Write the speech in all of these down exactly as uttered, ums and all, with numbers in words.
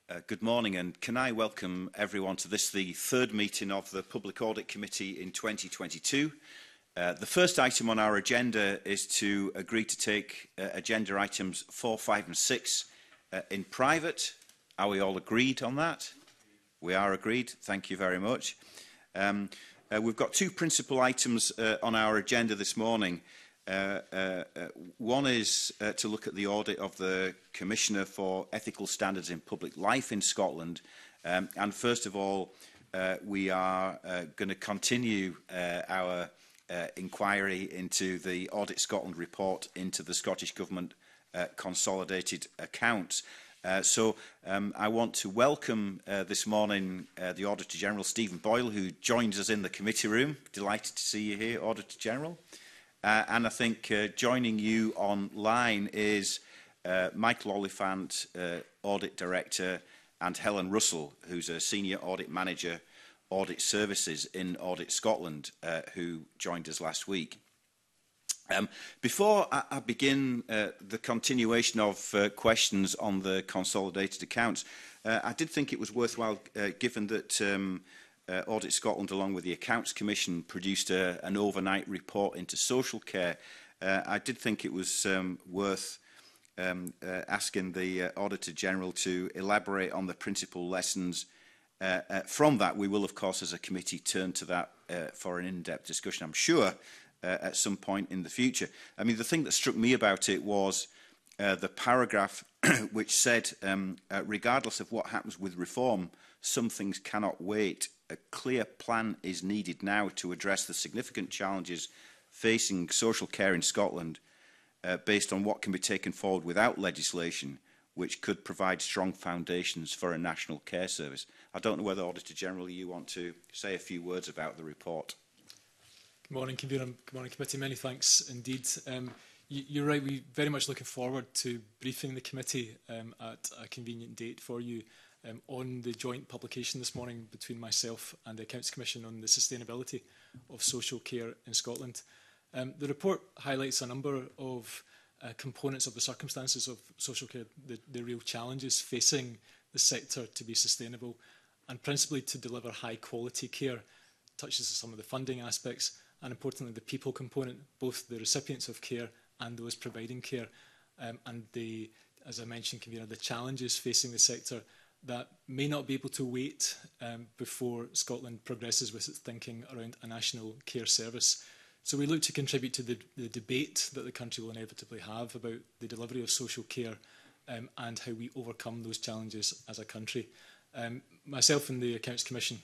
Uh, good morning, and can I welcome everyone to this, the third meeting of the Public Audit Committee in twenty twenty-two. Uh, the first item on our agenda is to agree to take uh, agenda items four, five and six uh, in private. Are we all agreed on that? We are agreed. Thank you very much. Um, uh, we've got two principal items uh, on our agenda this morning. Uh, uh, uh, one is uh, to look at the audit of the Commissioner for Ethical Standards in Public Life in Scotland. Um, and first of all, uh, we are uh, going to continue uh, our uh, inquiry into the Audit Scotland report into the Scottish Government uh, consolidated accounts. Uh, so um, I want to welcome uh, this morning uh, the Auditor General, Stephen Boyle, who joins us in the committee room. Delighted to see you here, Auditor General. Uh, and I think uh, joining you online is uh, Michael Oliphant, uh, Audit Director, and Helen Russell, who's a Senior Audit Manager, Audit Services in Audit Scotland, uh, who joined us last week. Um, before I, I begin uh, the continuation of uh, questions on the consolidated accounts, uh, I did think it was worthwhile, uh, given that um, Uh, Audit Scotland, along with the Accounts Commission, produced a, an overnight report into social care. Uh, I did think it was um, worth um, uh, asking the uh, Auditor General to elaborate on the principal lessons uh, uh, from that. We will, of course, as a committee, turn to that uh, for an in-depth discussion, I'm sure, uh, at some point in the future. I mean, the thing that struck me about it was uh, the paragraph which said, um, uh, regardless of what happens with reform, some things cannot wait. A clear plan is needed now to address the significant challenges facing social care in Scotland uh, based on what can be taken forward without legislation, which could provide strong foundations for a national care service. I don't know whether, Auditor General, you want to say a few words about the report. Good morning, Convener. Good morning, Committee. Many thanks indeed. Um, you, you're right, we're very much looking forward to briefing the committee um, at a convenient date for you. Um, on the joint publication this morning between myself and the Accounts Commission on the sustainability of social care in Scotland. Um, the report highlights a number of uh, components of the circumstances of social care, the, the real challenges facing the sector to be sustainable and principally to deliver high quality care, touches some of the funding aspects and importantly the people component, both the recipients of care and those providing care. Um, and the, as I mentioned, Convener, the challenges facing the sector that may not be able to wait um, before Scotland progresses with its thinking around a national care service. So we look to contribute to the, the debate that the country will inevitably have about the delivery of social care um, and how we overcome those challenges as a country. Um, myself and the Accounts Commission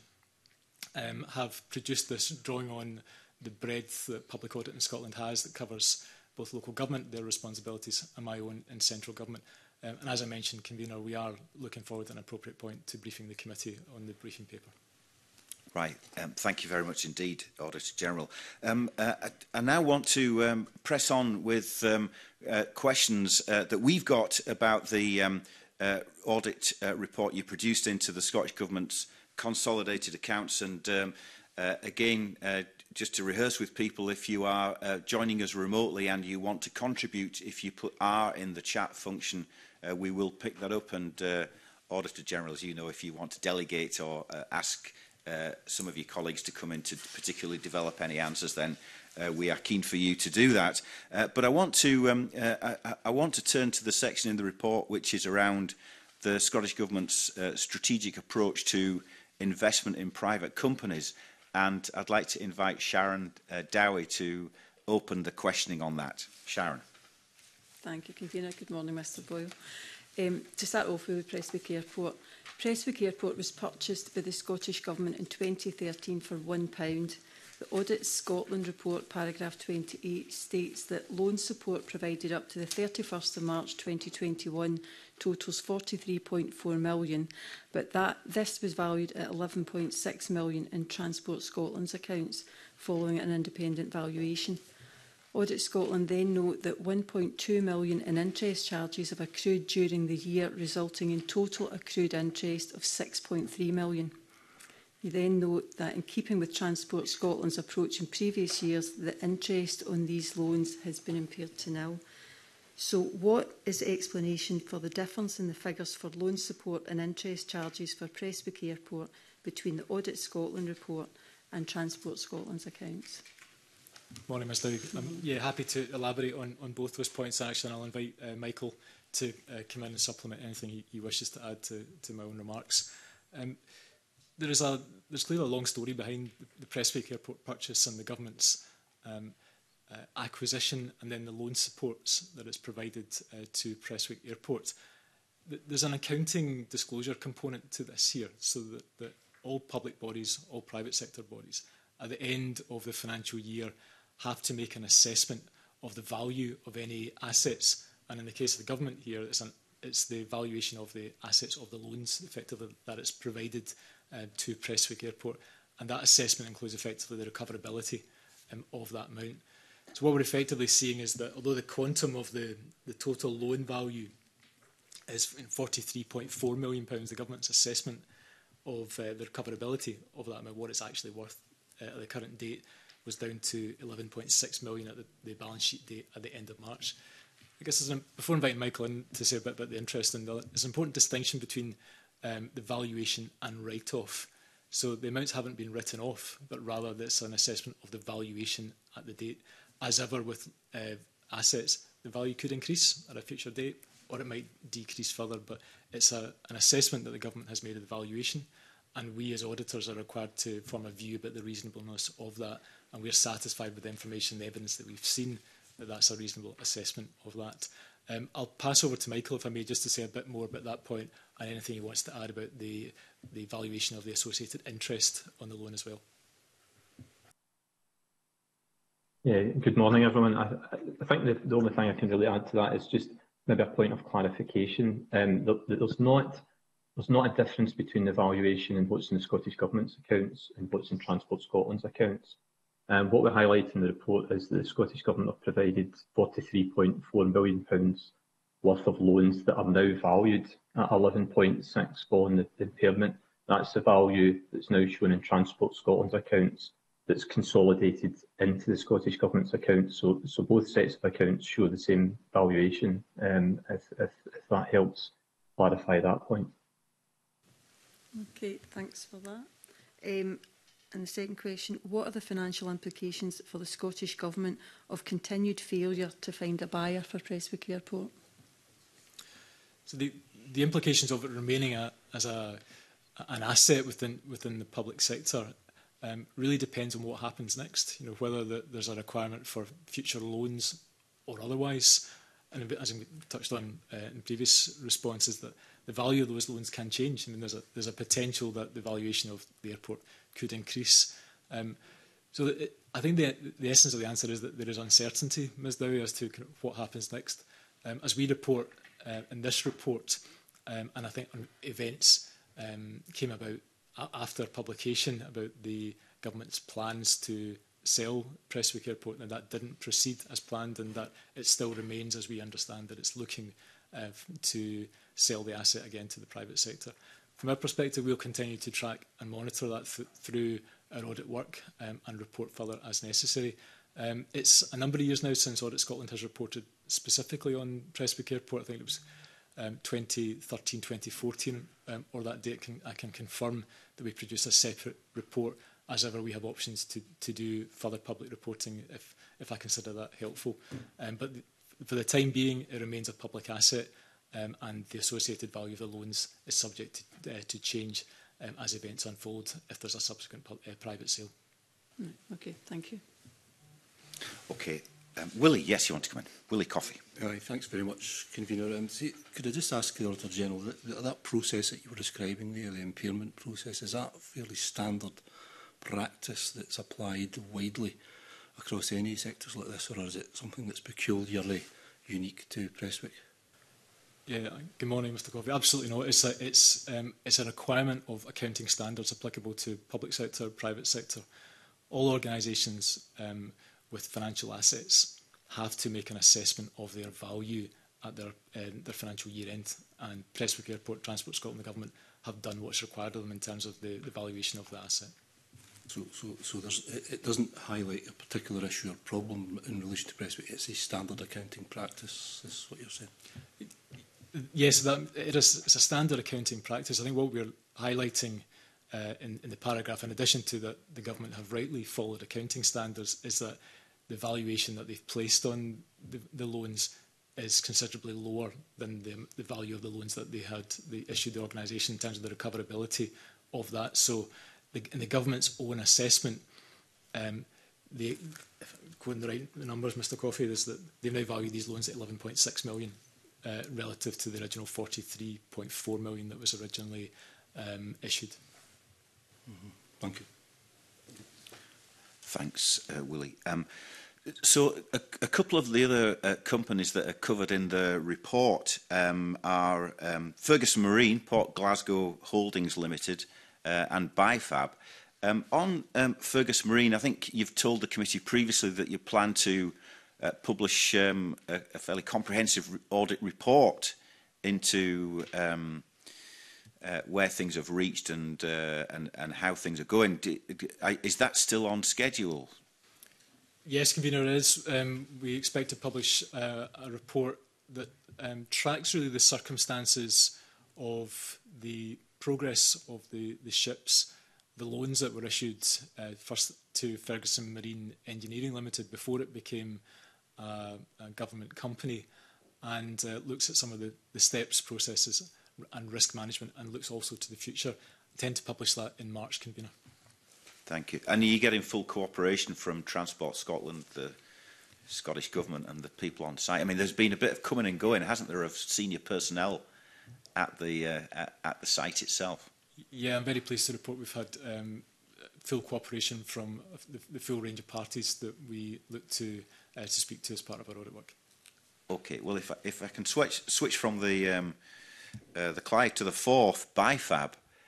um, have produced this drawing on the breadth that public audit in Scotland has that covers both local government, their responsibilities, and my own in central government. Um, and as I mentioned, Convener, we are looking forward at an appropriate point to briefing the committee on the briefing paper. Right. Um, thank you very much indeed, Auditor General. Um, uh, I, I now want to um, press on with um, uh, questions uh, that we've got about the um, uh, audit uh, report you produced into the Scottish Government's consolidated accounts. And um, uh, again, uh, just to rehearse with people, if you are uh, joining us remotely and you want to contribute, if you put R in the chat function, Uh, we will pick that up, and uh, Auditor General, as you know, if you want to delegate or uh, ask uh, some of your colleagues to come in to particularly develop any answers, then uh, we are keen for you to do that. Uh, but I want to um, uh, I, I want to turn to the section in the report which is around the Scottish Government's uh, strategic approach to investment in private companies, and I'd like to invite Sharon uh, Dowie to open the questioning on that. Sharon. Thank you, Convener. Good morning, Mr Boyle. Um, to start off with Prestwick Airport. Prestwick Airport was purchased by the Scottish Government in twenty thirteen for one pound. The Audit Scotland report, paragraph twenty-eight, states that loan support provided up to the thirty-first of March twenty twenty-one totals forty-three point four million, but that this was valued at eleven point six million in Transport Scotland's accounts, following an independent valuation. Audit Scotland then note that one point two million in interest charges have accrued during the year, resulting in total accrued interest of six point three million. You then note that in keeping with Transport Scotland's approach in previous years, the interest on these loans has been impaired to nil. So what is the explanation for the difference in the figures for loan support and interest charges for Prestwick Airport between the Audit Scotland report and Transport Scotland's accounts? Morning, Mister Dowie. I'm yeah, happy to elaborate on, on both those points, actually, and I'll invite uh, Michael to uh, come in and supplement anything he, he wishes to add to, to my own remarks. Um, there is a, there's clearly a long story behind the Prestwick Airport purchase and the government's um, uh, acquisition and then the loan supports that it's provided uh, to Prestwick Airport. There's an accounting disclosure component to this here, so that, that all public bodies, all private sector bodies, at the end of the financial year have to make an assessment of the value of any assets. And in the case of the government here, it's, an, it's the valuation of the assets of the loans, effectively, that it's provided uh, to Prestwick Airport. And that assessment includes effectively the recoverability um, of that amount. So what we're effectively seeing is that although the quantum of the, the total loan value is forty-three point four million pounds, the government's assessment of uh, the recoverability of that amount, what it's actually worth uh, at the current date, was down to eleven point six million at the, the balance sheet date at the end of March. I guess an, before inviting Michael in to say a bit about the interest, in the, there's an important distinction between um, the valuation and write-off. So the amounts haven't been written off, but rather it's an assessment of the valuation at the date. As ever with uh, assets, the value could increase at a future date, or it might decrease further, but it's a, an assessment that the government has made of the valuation, and we as auditors are required to form a view about the reasonableness of that, and we're satisfied with the information, the evidence that we've seen, that that's a reasonable assessment of that. Um, I'll pass over to Michael, if I may, just to say a bit more about that point and anything he wants to add about the, the valuation of the associated interest on the loan as well. Yeah, good morning, everyone. I, I think the, the only thing I can really add to that is just maybe a point of clarification. Um, there, there's not there's not a difference between the valuation and what's in the Scottish Government's accounts and what's in Transport Scotland's accounts. Um, what we highlight in the report is that the Scottish Government have provided forty-three point four million pounds worth of loans that are now valued at eleven point six following the impairment. That's the value that's now shown in Transport Scotland's accounts that's consolidated into the Scottish Government's accounts. So, so both sets of accounts show the same valuation, um, if, if, if that helps clarify that point. Okay, thanks for that. Um, and the second question, what are the financial implications for the Scottish Government of continued failure to find a buyer for Prestwick Airport? So the, the implications of it remaining a, as a, an asset within, within the public sector Um, really depends on what happens next, you know, whether the, there's a requirement for future loans or otherwise. And as we touched on uh, in previous responses, that the value of those loans can change. I mean, there's a, there's a potential that the valuation of the airport could increase. Um, so it, I think the, the essence of the answer is that there is uncertainty, Miz Dowie, as to kind of what happens next. Um, as we report uh, in this report, um, and I think events um, came about after publication about the government's plans to sell Prestwick Airport, and that didn't proceed as planned, and that it still remains, as we understand, that it's looking uh, to sell the asset again to the private sector. From our perspective, we'll continue to track and monitor that th through our audit work um, and report further as necessary. Um, it's a number of years now since Audit Scotland has reported specifically on Prestwick Airport. I think it was Um, twenty thirteen, twenty fourteen, um, or that date. Can, I can confirm that we produce a separate report. As ever, we have options to, to do further public reporting if, if I consider that helpful. Um, but the, for the time being, it remains a public asset, um, and the associated value of the loans is subject to, uh, to change um, as events unfold if there's a subsequent uh, private sale. Mm, okay, thank you. Okay. Um, Willie, yes, you want to come in. Willie Coffey. Aye, thanks very much, Convener. Um, see, could I just ask the Auditor General, that, that process that you were describing there, the impairment process, is that fairly standard practice that's applied widely across any sectors like this, or is it something that's peculiarly unique to Prestwick? Yeah, good morning, Mister Coffey. Absolutely not. It's a, it's, um, it's a requirement of accounting standards applicable to public sector, private sector. All organisations um, with financial assets have to make an assessment of their value at their, uh, their financial year end. And Prestwick Airport, Transport Scotland, the government have done what's required of them in terms of the, the valuation of the asset. So, so, so there's, it, it doesn't highlight a particular issue or problem in relation to press. It's a standard accounting practice, is what you're saying? Yes, that, it is, it's a standard accounting practice. I think what we're highlighting uh, in, in the paragraph, in addition to that the government have rightly followed accounting standards, is that the valuation that they've placed on the, the loans is considerably lower than the, the value of the loans that they had they issued the organisation in terms of the recoverability of that. So the, in the government's own assessment, um, they, if I'm quoting the right numbers, Mr Coffey, is that they've now valued these loans at eleven point six million uh, relative to the original forty-three point four million that was originally um, issued. Mm-hmm. Thank you. Thanks, uh, Willie. Um, so a, a couple of the other uh, companies that are covered in the report um, are um, Ferguson Marine, Port Glasgow Holdings Limited, uh, and Bifab. Um, on um, Ferguson Marine, I think you've told the committee previously that you plan to uh, publish um, a, a fairly comprehensive audit report into um, uh, where things have reached and, uh, and, and how things are going. Do, do, is that still on schedule? Yes, Convener, it is. Um, we expect to publish uh, a report that um, tracks really the circumstances of the progress of the, the ships, the loans that were issued uh, first to Ferguson Marine Engineering Limited before it became uh, a government company, and uh, looks at some of the, the steps, processes and risk management, and looks also to the future. I intend to publish that in March, Convener. Thank you. And are you getting full cooperation from Transport Scotland, the Scottish Government and the people on site? I mean, there's been a bit of coming and going, hasn't there, of senior personnel at the, uh, at, at the site itself? Yeah, I'm very pleased to report we've had um, full cooperation from the, the full range of parties that we look to uh, to speak to as part of our audit work. Okay, well, if I, if I can switch switch from the um, uh, the Clyde to the fourth, Bifab,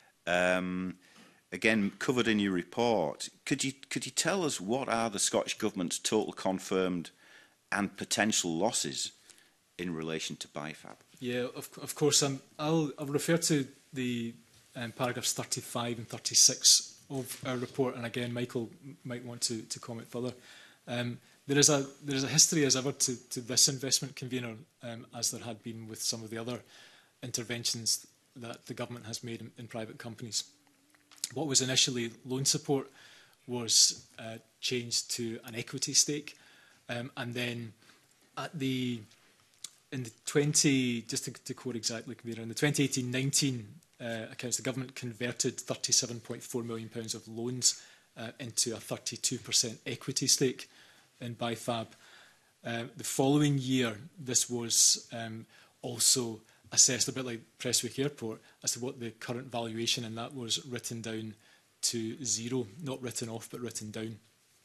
um, again covered in your report, could you could you tell us what are the Scottish Government's total confirmed and potential losses in relation to Bifab? Yeah, of, of course. Um, I'll, I'll refer to the um, paragraphs thirty-five and thirty-six of our report, and again, Michael might want to, to comment further. Um, there is a there is a history as ever to, to this investment, Convener, um, as there had been with some of the other interventions that the government has made in, in private companies. What was initially loan support was uh, changed to an equity stake, um, and then at the in the twenty just to, to quote exactly, Convener, in the twenty eighteen nineteen uh, accounts, the government converted thirty-seven point four million pounds of loans uh, into a thirty-two percent equity stake in Bifab. Uh, the following year, this was um, also assessed a bit like Prestwick Airport as to what the current valuation, and that was written down to zero, not written off but written down.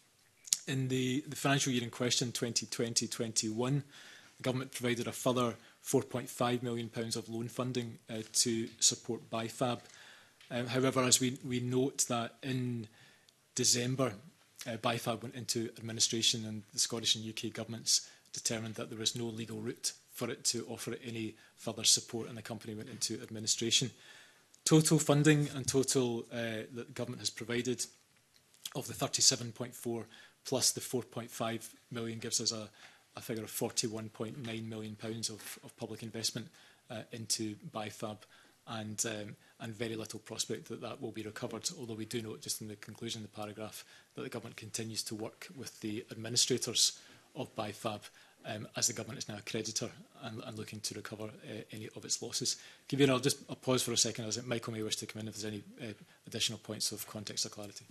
In the, the financial year in question, twenty twenty twenty-one, the government provided a further four point five million pounds of loan funding uh, to support Bifab. Um, however, as we, we note that in December, uh, Bifab went into administration, and the Scottish and U K governments determined that there was no legal route for it to offer it any further support, and the company went into administration. Total funding and total uh, that the government has provided of the thirty-seven point four plus the four point five million gives us a, a figure of forty-one point nine million pounds of, of public investment uh, into Bifab, and, um, and very little prospect that that will be recovered, although we do note just in the conclusion of the paragraph that the government continues to work with the administrators of Bifab um, as the government is now a creditor and, and looking to recover uh, any of its losses. Convener, I'll just I'll pause for a second as Michael may wish to come in if there's any uh, additional points of context or clarity.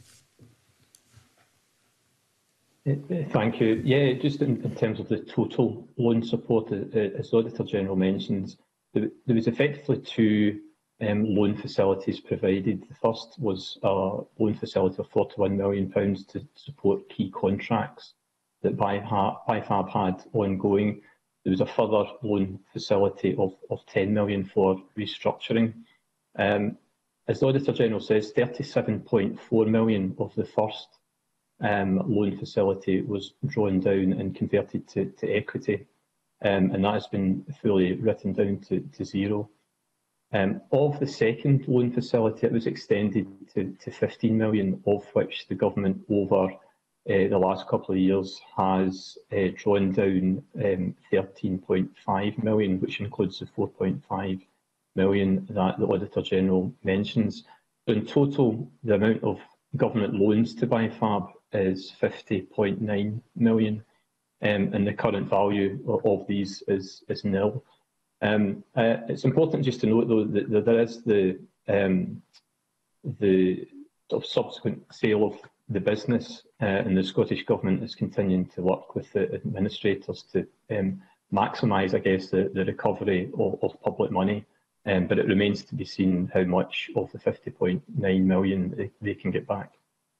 Thank you. Yeah, just in, in terms of the total loan support, uh, as the Auditor General mentions, there, there was effectively two um, loan facilities provided. The first was a loan facility of forty-one million pounds to support key contracts that Bifab had ongoing. There was a further loan facility of, of ten million pounds for restructuring. Um, as the Auditor General says, thirty-seven point four million pounds of the first um, loan facility was drawn down and converted to, to equity, um, and that has been fully written down to, to zero. Um, of the second loan facility, it was extended to, to fifteen million, of which the government over uh, the last couple of years has uh, drawn down um, thirteen point five million, which includes the four point five million that the Auditor General mentions. So in total, the amount of government loans to B I F A B is fifty point nine million, um, and the current value of, of these is, is nil. Um, uh, it's important just to note, though, that, that there is the um, the sort of subsequent sale of the business, uh, and the Scottish Government is continuing to work with the administrators to um, maximise, I guess, the, the recovery of, of public money. Um, but it remains to be seen how much of the fifty point nine million they, they can get back.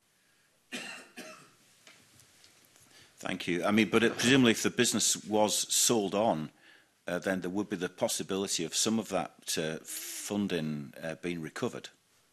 Thank you. I mean, but it, presumably, if the business was sold on, Uh, then there would be the possibility of some of that uh, funding uh, being recovered.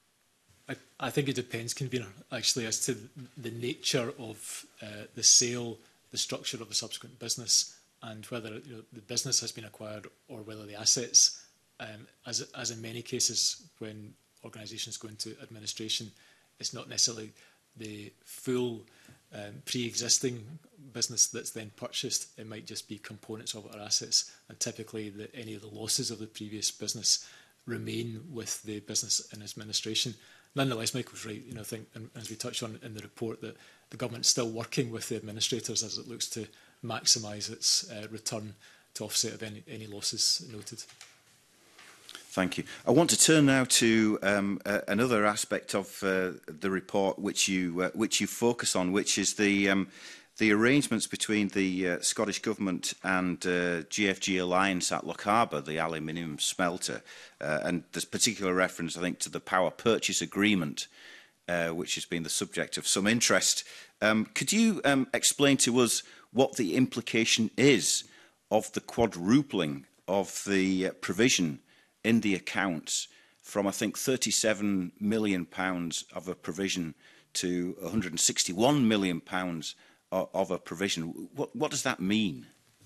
I, I think it depends, convener, actually, as to the nature of uh, the sale, the structure of the subsequent business, and whether you know, the business has been acquired or whether the assets, um, as, as in many cases when organisations go into administration, it's not necessarily the full um, pre-existing business that's then purchased. It might just be components of it or assets, and typically the, any of the losses of the previous business remain with the business in administration. Nonetheless, Michael's right. You know, I think, and as we touched on in the report, that the government's still working with the administrators as it looks to maximise its uh, return to offset of any, any losses noted. Thank you. I want to turn now to um, uh, another aspect of uh, the report which you uh, which you focus on, which is the um, the arrangements between the uh, Scottish Government and uh, G F G Alliance at Loch Harbour, the aluminium smelter, uh, and there's particular reference, I think, to the power purchase agreement, uh, which has been the subject of some interest. Um, could you um, explain to us what the implication is of the quadrupling of the uh, provision in the accounts from, I think, thirty-seven million pounds of a provision to one hundred and sixty-one million pounds of, of a provision? What, what does that mean?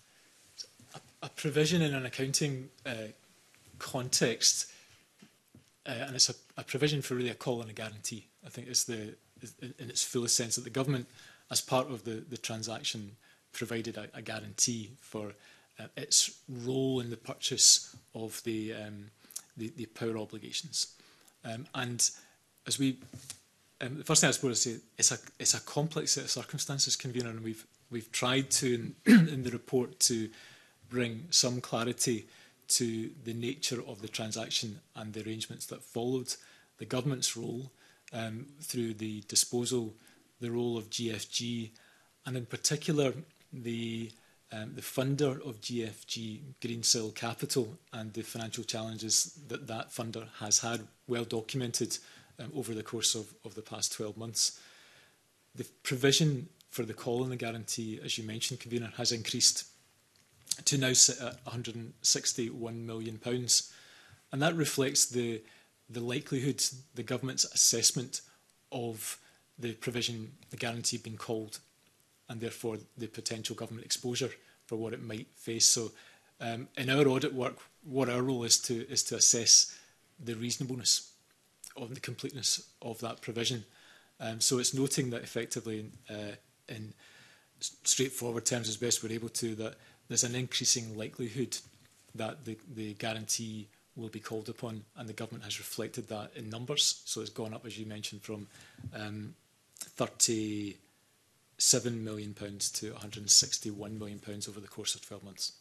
A, a provision in an accounting uh, context, uh, and it's a, a provision for really a call and a guarantee. I think it's the, in its fullest sense, that the government, as part of the, the transaction, provided a, a guarantee for Uh, its role in the purchase of the, um, the, the power obligations. Um, and as we, um, the first thing I suppose to say, it's a, it's a complex set of circumstances, convener, and we've, we've tried to, in, in the report, to bring some clarity to the nature of the transaction and the arrangements that followed, the government's role um, through the disposal, the role of G F G, and in particular the Um, the funder of G F G, Greensill Capital, and the financial challenges that that funder has had, well documented um, over the course of, of the past twelve months. The provision for the call and the guarantee, as you mentioned, convener, has increased to now sit at one hundred and sixty-one million pounds. And that reflects the, the likelihood, the government's assessment of the provision, the guarantee being called, and therefore the potential government exposure for what it might face. So um, in our audit work, what our role is to, is to assess the reasonableness of the completeness of that provision. Um, so it's noting that effectively uh, in straightforward terms as best we're able to, that there's an increasing likelihood that the, the guarantee will be called upon, and the government has reflected that in numbers. So it's gone up, as you mentioned, from um, thirty seven million pounds to one hundred and sixty-one million pounds over the course of twelve months.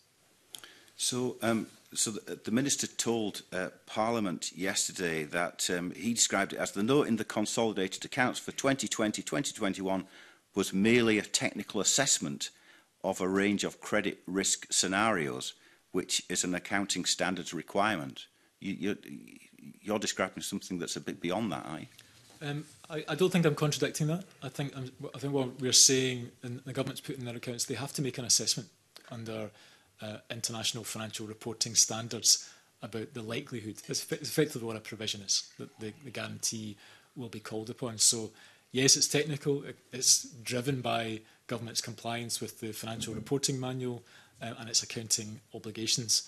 So, um, so the, the Minister told uh, Parliament yesterday that um, he described it as the note in the consolidated accounts for twenty twenty to twenty twenty-one was merely a technical assessment of a range of credit risk scenarios, which is an accounting standards requirement. You, you're, you're describing something that's a bit beyond that, aye? Um, I, I don't think I'm contradicting that. I think, I'm, I think what we're saying, and the government's put in their accounts, they have to make an assessment under uh, international financial reporting standards about the likelihood. It's effectively what a provision is, that the, the guarantee will be called upon. So, yes, it's technical. It, it's driven by government's compliance with the financial reporting manual uh, and its accounting obligations.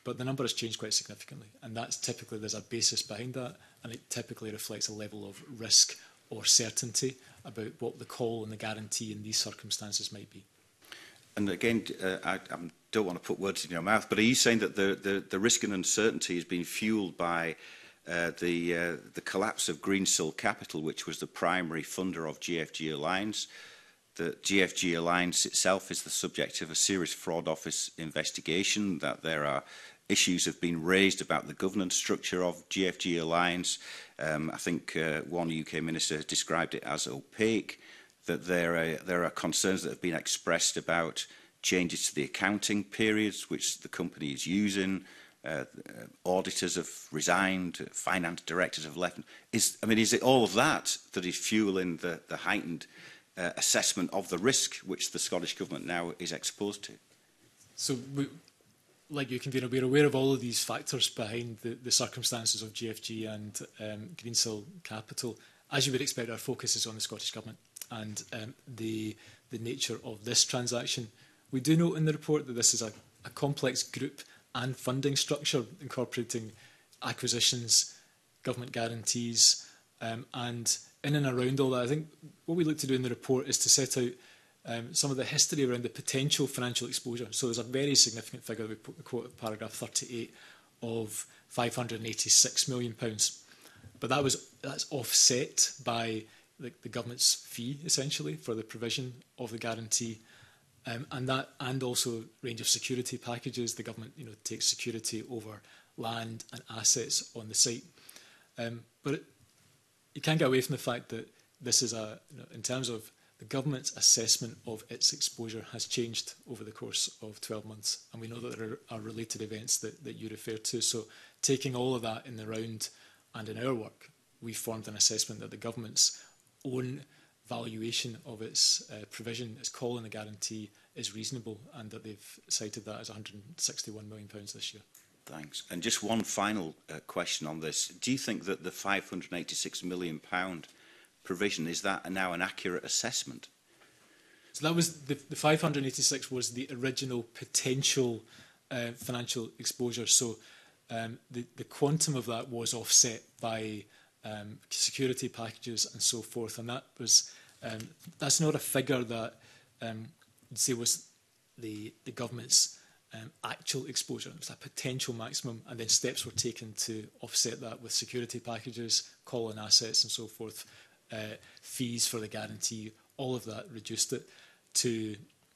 but the number has changed quite significantly, and that's typically, there's a basis behind that, and it typically reflects a level of risk or certainty about what the call and the guarantee in these circumstances might be. And again, uh, I, I don't want to put words in your mouth, but are you saying that the, the, the risk and uncertainty has been fuelled by uh, the, uh, the collapse of Greensill Capital, which was the primary funder of G F G Alliance? The G F G Alliance itself is the subject of a serious fraud office investigation, that there are issues have been raised about the governance structure of G F G Alliance. Um, I think uh, one U K minister has described it as opaque, that there are, there are concerns that have been expressed about changes to the accounting periods which the company is using. Uh, auditors have resigned, finance directors have left. Is, I mean, is it all of that that is fuelling the, the heightened uh, assessment of the risk which the Scottish Government now is exposed to? So, we, like you, Convener, we're aware of all of these factors behind the, the circumstances of G F G and um, Greensill Capital. As you would expect, our focus is on the Scottish Government and um, the, the nature of this transaction. We do note in the report that this is a, a complex group and funding structure incorporating acquisitions, government guarantees, um, and in and around all that. I think what we look to do in the report is to set out um, some of the history around the potential financial exposure. So there's a very significant figure, we quote at paragraph thirty-eight, of five hundred and eighty-six million pounds. But that was, that's offset by the, the government's fee, essentially, for the provision of the guarantee. Um, and that, and also range of security packages. The government, you know, takes security over land and assets on the site. Um, but it, you can't get away from the fact that this is a, you know, in terms of the government's assessment of its exposure has changed over the course of twelve months. And we know that there are related events that, that you refer to. So taking all of that in the round and in our work, we formed an assessment that the government's own valuation of its uh, provision, its call in the guarantee, is reasonable, and that they've cited that as one hundred and sixty-one million pounds this year. Thanks. And just one final uh, question on this. Do you think that the five hundred and eighty-six million pounds provision, is that now an accurate assessment? So that was, the, the five hundred and eighty-six was the original potential uh, financial exposure. So um, the, the quantum of that was offset by um, security packages and so forth. And that was, um, that's not a figure that um, you'd say was the, the government's um, actual exposure. It was a potential maximum, and then steps were taken to offset that with security packages, call-in assets and so forth, uh, fees for the guarantee. All of that reduced it to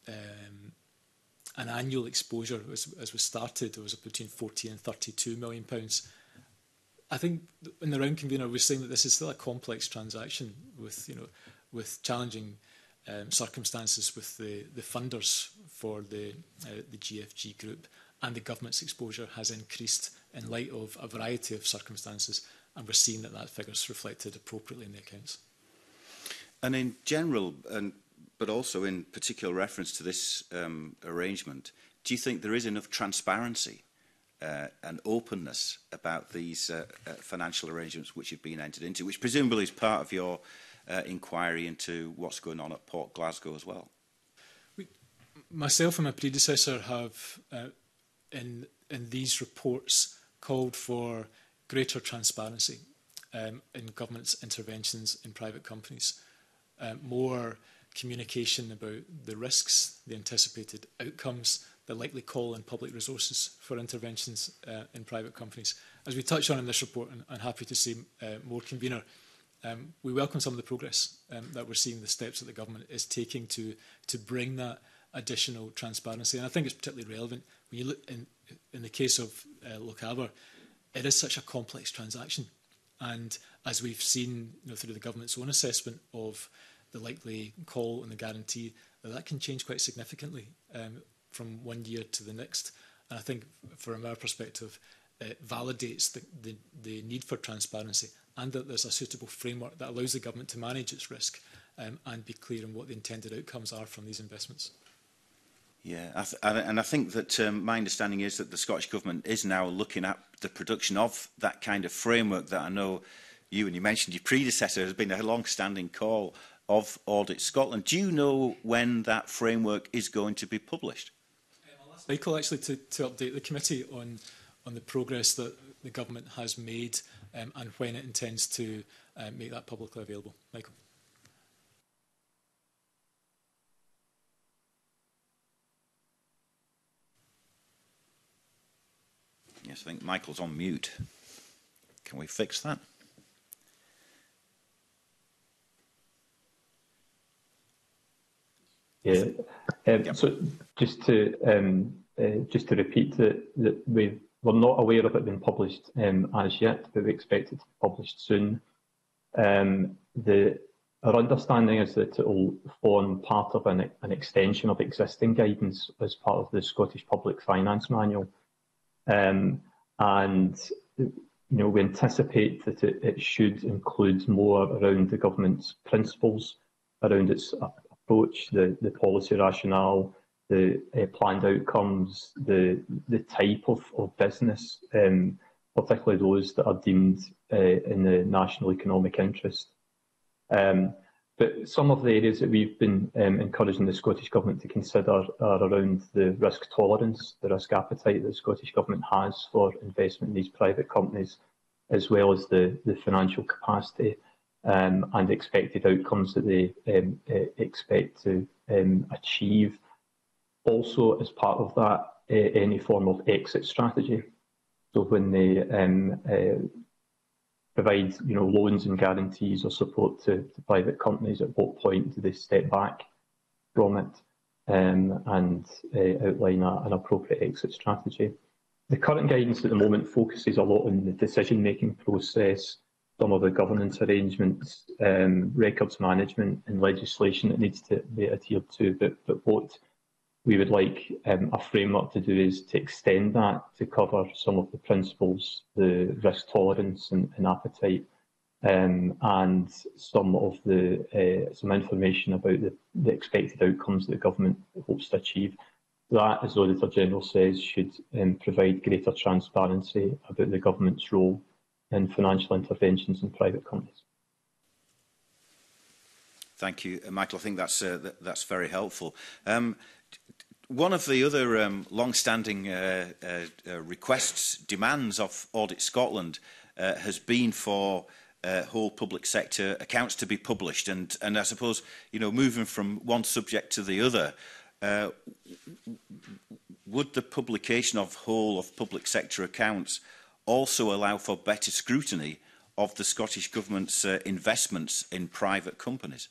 um, an annual exposure. As, as was started, it was between forty and thirty-two million pounds. I think in the round, Convener, we're saying that this is still a complex transaction with, you know, with challenging um, circumstances with the, the funders for the, uh, the G F G group, and the government's exposure has increased in light of a variety of circumstances, and we're seeing that that figure is reflected appropriately in the accounts. And in general, and, but also in particular reference to this um, arrangement, do you think there is enough transparency uh, and openness about these uh, uh, financial arrangements which have been entered into, which presumably is part of your uh, inquiry into what's going on at Port Glasgow as well? We, myself and my predecessor have, uh, in, in these reports, called for greater transparency um, in government's interventions in private companies, uh, more communication about the risks, the anticipated outcomes, the likely call on public resources for interventions uh, in private companies. As we touch on in this report, and I'm happy to see uh, more, Convener, um, we welcome some of the progress um, that we're seeing, the steps that the government is taking to, to bring that additional transparency. And I think it's particularly relevant when you look in, in the case of uh, Lochaber. It is such a complex transaction. And as we've seen, you know, through the government's own assessment of the likely call and the guarantee, that, that can change quite significantly um, from one year to the next. And I think from our perspective, it validates the, the, the need for transparency, and that there's a suitable framework that allows the government to manage its risk um, and be clear on what the intended outcomes are from these investments. Yeah, I th and I think that um, my understanding is that the Scottish Government is now looking at the production of that kind of framework that I know you, and you mentioned your predecessor, has been a long-standing call of Audit Scotland. Do you know when that framework is going to be published? Um, I'll ask Michael actually to, to update the committee on, on the progress that the government has made um, and when it intends to uh, make that publicly available. Michael. Yes, I think Michael's on mute. Can we fix that? Yeah. Um, Yep. So just to um, uh, just to repeat that, that we we're not aware of it being published um, as yet, but we expect it to be published soon. Um, the our understanding is that it will form part of an, an extension of existing guidance as part of the Scottish Public Finance Manual, um, and you know we anticipate that it, it should include more around the government's principles, around its approach, the, the policy rationale, the uh, planned outcomes, the the type of, of business, um, particularly those that are deemed uh, in the national economic interest. Um, but some of the areas that we've been um, encouraging the Scottish Government to consider are around the risk tolerance, the risk appetite that the Scottish Government has for investment in these private companies, as well as the, the financial capacity Um, and expected outcomes that they um, uh, expect to um, achieve. Also, as part of that, uh, any form of exit strategy. So when they um, uh, provide, you know, loans and guarantees or support to, to private companies, at what point do they step back from it um, and uh, outline a, an appropriate exit strategy? The current guidance at the moment focuses a lot on the decision-making process, some of the governance arrangements, um, records management and legislation that needs to be adhered to. But, but what we would like um, a framework to do is to extend that to cover some of the principles, the risk tolerance and, and appetite, um, and some of the uh, some information about the, the expected outcomes that the government hopes to achieve. That, as the Auditor General says, should um, provide greater transparency about the government's role in financial interventions in private companies. Thank you, Michael. I think that's uh, th that's very helpful. Um, one of the other um, long-standing uh, uh, uh, requests, demands of Audit Scotland uh, has been for uh, whole public sector accounts to be published, and and I suppose, you know, moving from one subject to the other, uh, would the publication of whole of public sector accounts also allow for better scrutiny of the Scottish Government's uh, investments in private companies?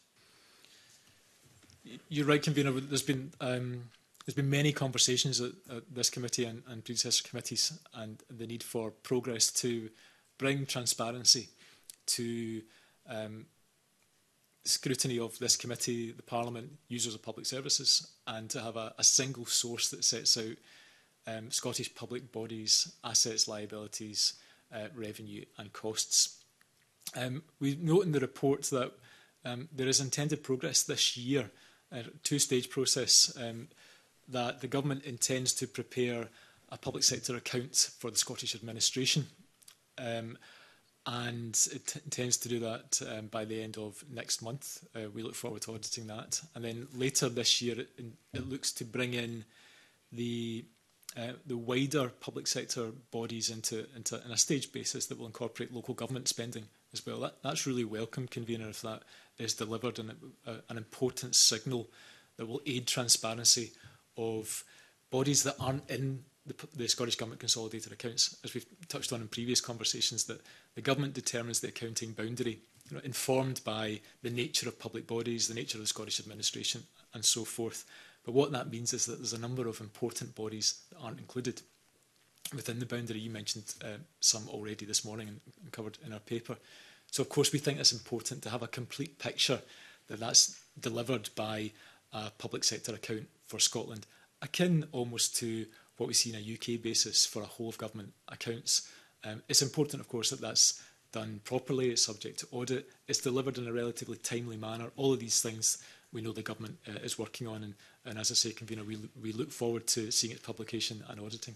You're right, Convener. There's been um, there's been many conversations at, at this committee and, and predecessor committees, and the need for progress to bring transparency to um, scrutiny of this committee, the Parliament, users of public services, and to have a, a single source that sets out Um, Scottish public bodies, assets, liabilities, uh, revenue and costs. Um, we note in the report that um, there is intended progress this year, a two-stage process, um, that the government intends to prepare a public sector account for the Scottish administration, um, and it intends to do that um, by the end of next month. Uh, we look forward to auditing that. And then later this year, it, it looks to bring in the Uh, the wider public sector bodies into, into in a staged basis that will incorporate local government spending as well. That, that's really welcome, Convener, if that is delivered, and a, an important signal that will aid transparency of bodies that aren't in the, the Scottish Government consolidated accounts. As we've touched on in previous conversations, that the government determines the accounting boundary, you know, informed by the nature of public bodies, the nature of the Scottish administration and so forth. But what that means is that there's a number of important bodies that aren't included within the boundary. You mentioned uh, some already this morning and covered in our paper. So, of course, we think it's important to have a complete picture that that's delivered by a public sector account for Scotland, akin almost to what we see in a U K basis for a whole of government accounts. Um, it's important, of course, that that's done properly, it's subject to audit, it's delivered in a relatively timely manner. All of these things we know the government uh, is working on, and, and as I say, Convener, we, we look forward to seeing its publication and auditing.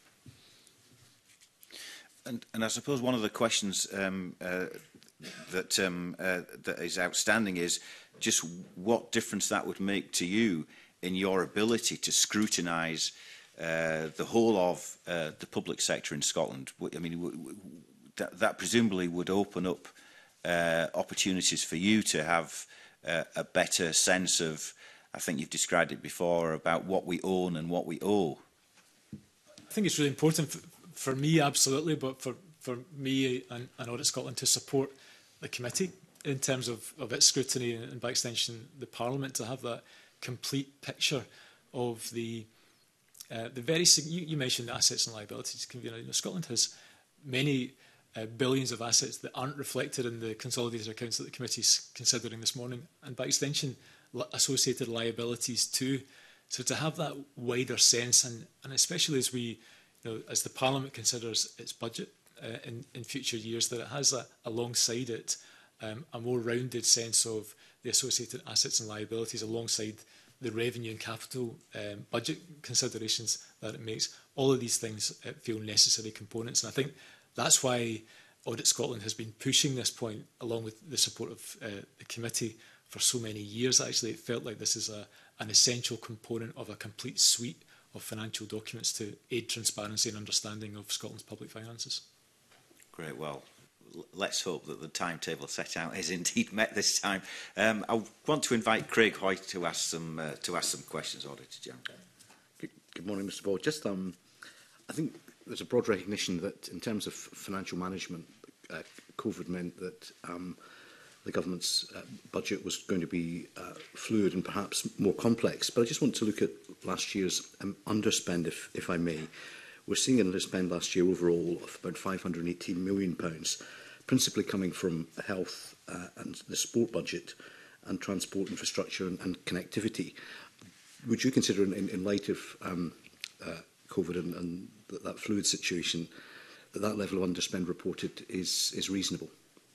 And, and I suppose one of the questions um, uh, that, um, uh, that is outstanding is just what difference that would make to you in your ability to scrutinise uh, the whole of uh, the public sector in Scotland. I mean, w w that, that presumably would open up uh, opportunities for you to have uh, a better sense of, I think you've described it before, about what we own and what we owe. I think it's really important for, for me, absolutely, but for, for me and, and Audit Scotland to support the committee in terms of, of its scrutiny and, by extension, the Parliament, to have that complete picture of the uh, the very. You, you mentioned assets and liabilities. You know, Scotland has many uh, billions of assets that aren't reflected in the consolidated accounts that the committee is considering this morning, and by extension, li associated liabilities too. So to have that wider sense, and, and especially as we, you know, as the Parliament considers its budget uh, in, in future years, that it has a, alongside it um, a more rounded sense of the associated assets and liabilities alongside the revenue and capital um, budget considerations that it makes. All of these things uh, feel necessary components, and I think that's why Audit Scotland has been pushing this point, along with the support of uh, the committee, for so many years. Actually, it felt like this is a, an essential component of a complete suite of financial documents to aid transparency and understanding of Scotland's public finances. Great. Well, let's hope that the timetable set out is indeed met this time. Um, I want to invite Craig Hoyt to ask some uh, to ask some questions, Auditor General. Good, good morning, Mr Boyd. Just, um, I think there's a broad recognition that in terms of financial management, uh, COVID meant that um, the government's uh, budget was going to be uh, fluid and perhaps more complex. But I just want to look at last year's um, underspend, if, if I may. We're seeing an underspend last year overall of about five hundred and eighteen million pounds, principally coming from health uh, and the sport budget and transport infrastructure and, and connectivity. Would you consider, in, in light of um, uh, COVID and, and that, that fluid situation, that that level of underspend reported is, is reasonable?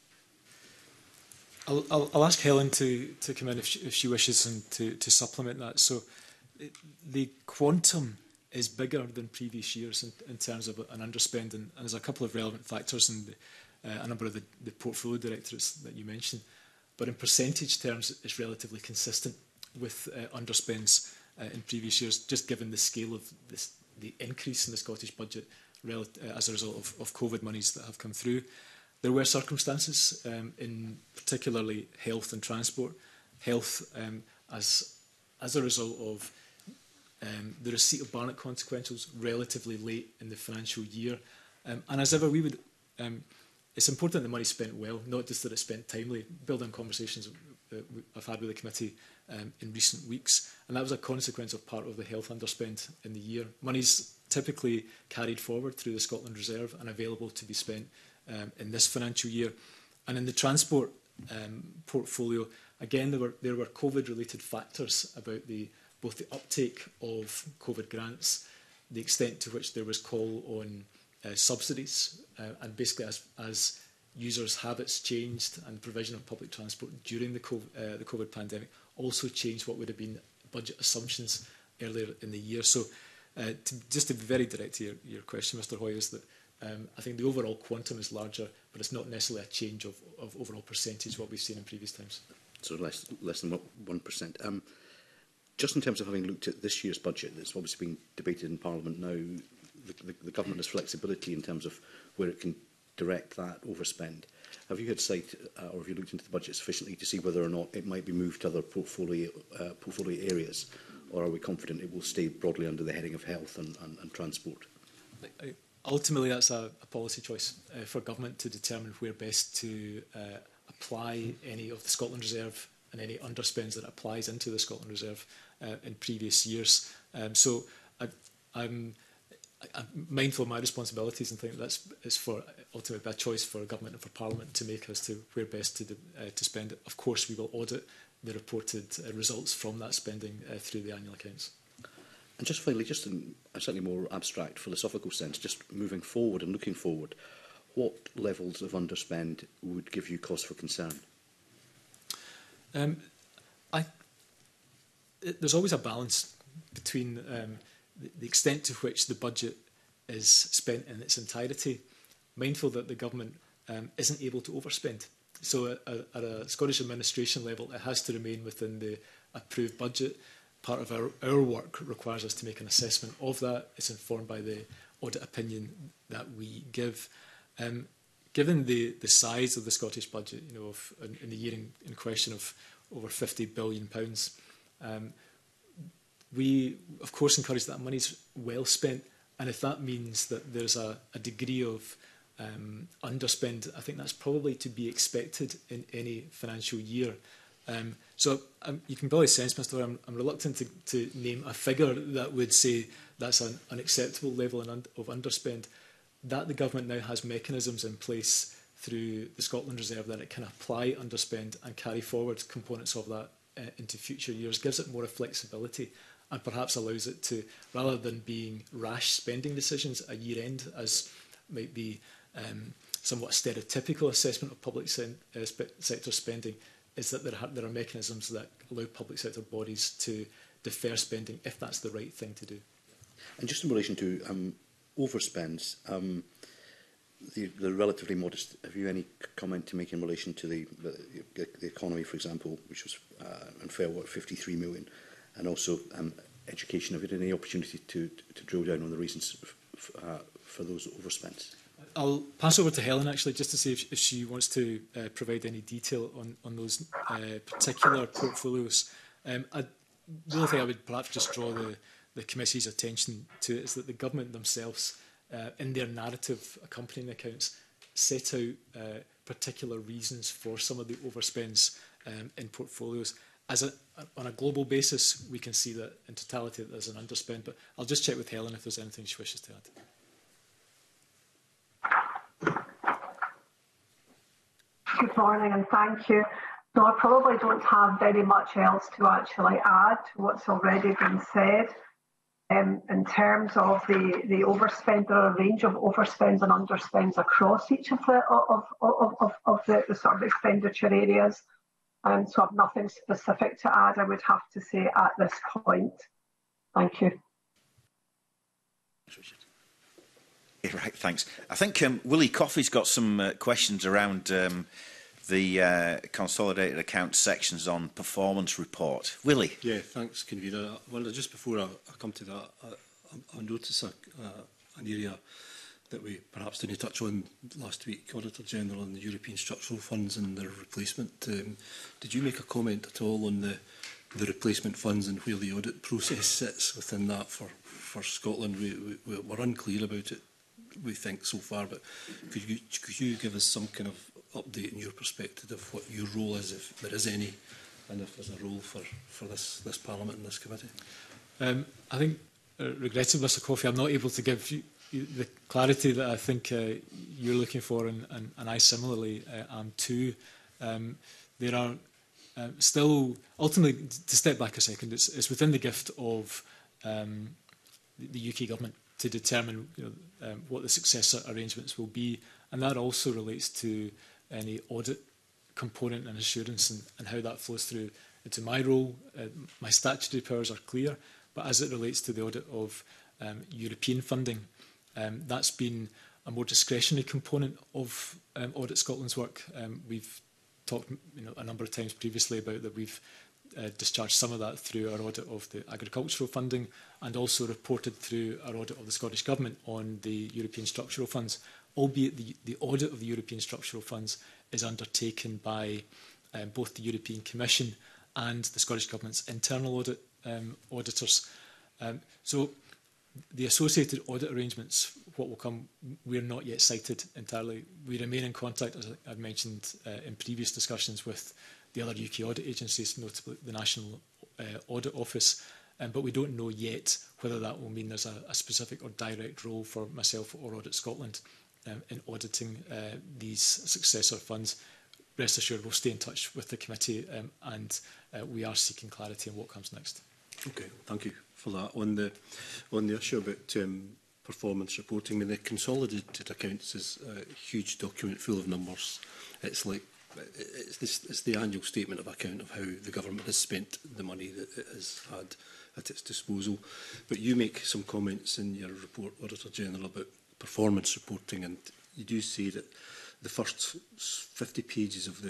I'll, I'll, I'll ask Helen to, to come in if she, if she wishes and to, to supplement that. So it, the quantum is bigger than previous years in, in terms of an underspend, and, and there's a couple of relevant factors in the, uh, a number of the, the portfolio directorates that you mentioned. But in percentage terms, it's relatively consistent with uh, underspends uh, in previous years, just given the scale of this, the increase in the Scottish budget uh, as a result of, of COVID monies that have come through. There were circumstances um, in particularly health and transport. Health, um, as, as a result of um, the receipt of Barnett consequentials relatively late in the financial year. Um, and as ever, we would, um, it's important that money is spent well, not just that it's spent timely. Building conversations that I've had with the committee um, in recent weeks, and that was a consequence of part of the health underspend in the year. Money's typically carried forward through the Scotland Reserve and available to be spent Um, in this financial year. And in the transport um, portfolio, again, there were, there were COVID-related factors about the, both the uptake of COVID grants, the extent to which there was call on uh, subsidies, uh, and basically as, as users' habits changed and the provision of public transport during the COVID, uh, the COVID pandemic also changed what would have been budget assumptions earlier in the year. So uh, to, just to be very direct to your, your question, Mr Hoy, is that Um, I think the overall quantum is larger, but it's not necessarily a change of, of overall percentage what we've seen in previous times. So less, less than one percent. Um, just in terms of having looked at this year's budget, that's obviously being debated in Parliament now, the, the, the government has flexibility in terms of where it can direct that overspend. Have you had sight, uh, or have you looked into the budget sufficiently to see whether or not it might be moved to other portfolio, uh, portfolio areas, or are we confident it will stay broadly under the heading of health and, and, and transport? I, I, Ultimately, that's a, a policy choice uh, for government to determine where best to uh, apply any of the Scotland Reserve and any underspends that it applies into the Scotland Reserve uh, in previous years. Um, so I, I'm, I'm mindful of my responsibilities and think that's it's for ultimately a choice for government and for Parliament to make as to where best to, do, uh, to spend it. Of course, we will audit the reported uh, results from that spending uh, through the annual accounts. And just finally, just in a slightly more abstract philosophical sense, just moving forward and looking forward, what levels of underspend would give you cause for concern? Um, I, it, there's always a balance between um, the, the extent to which the budget is spent in its entirety, mindful that the government um, isn't able to overspend. So at, at a Scottish administration level, it has to remain within the approved budget. part of our, our work requires us to make an assessment of that. It's informed by the audit opinion that we give. Um, given the, the size of the Scottish budget, you know, of, in, in the year in, in question of over fifty billion pounds, um, we, of course, encourage that money's well spent. And if that means that there's a, a degree of um, underspend, I think that's probably to be expected in any financial year. Um, so um, you can probably sense, Mr Lawyer, I'm, I'm reluctant to, to name a figure that would say that's an unacceptable level of, un of underspend. That the government now has mechanisms in place through the Scotland Reserve that it can apply underspend and carry forward components of that uh, into future years, gives it more flexibility and perhaps allows it to, rather than being rash spending decisions at year end, as might be um, somewhat stereotypical assessment of public se uh, spe sector spending, is that there are, there are mechanisms that allow public sector bodies to defer spending if that's the right thing to do. And just in relation to um, overspends, um, the, the relatively modest, have you any comment to make in relation to the, the, the economy, for example, which was uh, unfair, what, fifty-three million, and also um, education? Have you had any opportunity to, to drill down on the reasons f uh, for those overspends? I'll pass over to Helen, actually, just to see if, if she wants to uh, provide any detail on, on those uh, particular portfolios. Um, I, the only thing I would perhaps just draw the, the committee's attention to is that the government themselves, uh, in their narrative accompanying the accounts, set out uh, particular reasons for some of the overspends um, in portfolios. As a, on a global basis, we can see that in totality that there's an underspend, but I'll just check with Helen if there's anything she wishes to add. Good morning and thank you. No, I probably don't have very much else to actually add to what's already been said. Um, in terms of the, the overspend, there are a range of overspends and underspends across each of the, of, of, of, of the, the sort of expenditure areas. Um, so I have nothing specific to add, I would have to say, at this point. Thank you. Right, thanks. I think um, Willie Coffey's got some uh, questions around um, the uh, consolidated accounts sections on performance report. Willie? Yeah, thanks, Convener. Well, just before I, I come to that, I, I notice a, uh, an area that we perhaps didn't touch on last week, Auditor General, on the European structural funds and their replacement. Um, did you make a comment at all on the, the replacement funds and where the audit process sits within that for, for Scotland? We, we, we're unclear about it, we think, so far, but could you, could you give us some kind of update in your perspective of what your role is, if there is any, and if there's a role for, for this, this Parliament and this committee? Um, I think, uh, regrettably, Mr Coffey, I'm not able to give you the clarity that I think uh, you're looking for, and, and, and I similarly uh, am too. Um, there are uh, still, ultimately, to step back a second, it's, it's within the gift of um, the, the U K government to determine, you know, um, what the successor arrangements will be, and that also relates to any audit component and assurance, and, and how that flows through into my role. Uh, my statutory powers are clear, but as it relates to the audit of um, European funding, Um, that's been a more discretionary component of um, Audit Scotland's work. Um, we've talked, you know, a number of times previously about that we've uh, discharged some of that through our audit of the agricultural funding, and also reported through our audit of the Scottish Government on the European structural funds, albeit the, the audit of the European structural funds is undertaken by um, both the European Commission and the Scottish Government's internal audit um, auditors. Um, so the associated audit arrangements, what will come, we're not yet cited entirely. We remain in contact, as I've mentioned uh, in previous discussions, with the other U K audit agencies, notably the National uh, Audit Office, um, but we don't know yet whether that will mean there's a, a specific or direct role for myself or Audit Scotland um, in auditing uh, these successor funds. Rest assured, we'll stay in touch with the committee, um, and uh, we are seeking clarity on what comes next. Okay, thank you for that. On the on the issue about um, performance reporting, I mean, the consolidated accounts is a huge document full of numbers. It's like it's, this, it's the annual statement of account of how the government has spent the money that it has had at its disposal. But you make some comments in your report, Auditor General, about performance reporting, and you do say that the first fifty pages of the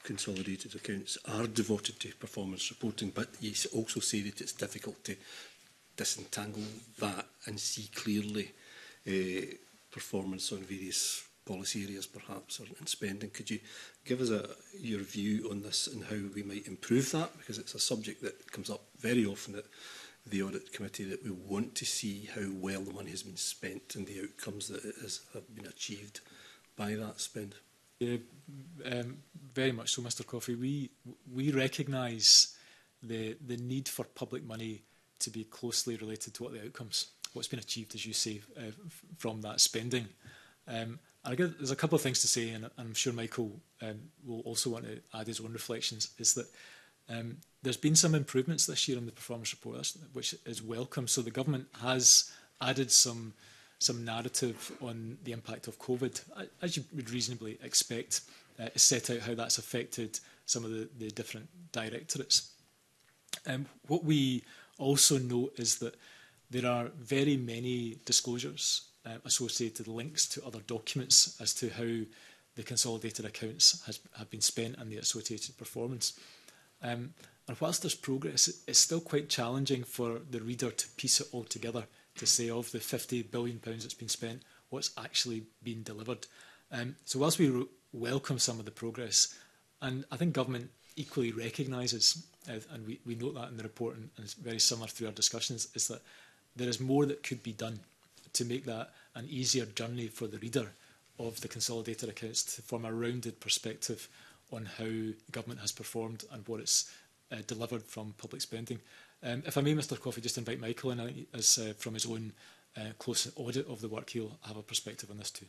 consolidated accounts are devoted to performance reporting, but you also say that it's difficult to disentangle that and see clearly uh, performance on various policy areas, perhaps, or in spending. Could you give us a, your view on this and how we might improve that? Because it's a subject that comes up very often at the Audit Committee, that we want to see how well the money has been spent and the outcomes that it has, have been achieved by that spend. Yeah, um, very much so, Mr Coffey. We, we recognise the, the need for public money to be closely related to what the outcomes, what's been achieved, as you say, uh, from that spending. Um, and I guess there's a couple of things to say, and I'm sure Michael um, will also want to add his own reflections, is that um, there's been some improvements this year in the performance report, which is welcome. So the government has added some, some narrative on the impact of COVID, as you would reasonably expect, uh, set out how that's affected some of the, the different directorates. Um, what we also note is that there are very many disclosures uh, associated links to other documents as to how the consolidated accounts has, have been spent and the associated performance. Um, and whilst there's progress, it's still quite challenging for the reader to piece it all together, to say of the fifty billion pounds that's been spent, what's actually been delivered. Um, so whilst we welcome some of the progress, and I think government equally recognises, uh, and we, we note that in the report, and, and it's very similar through our discussions, is that there is more that could be done to make that an easier journey for the reader of the consolidated accounts, to form a rounded perspective on how the government has performed and what it's uh, delivered from public spending. Um, if I may, Mr Coffey, just invite Michael in, uh, as uh, from his own uh, close audit of the work, he'll have a perspective on this too.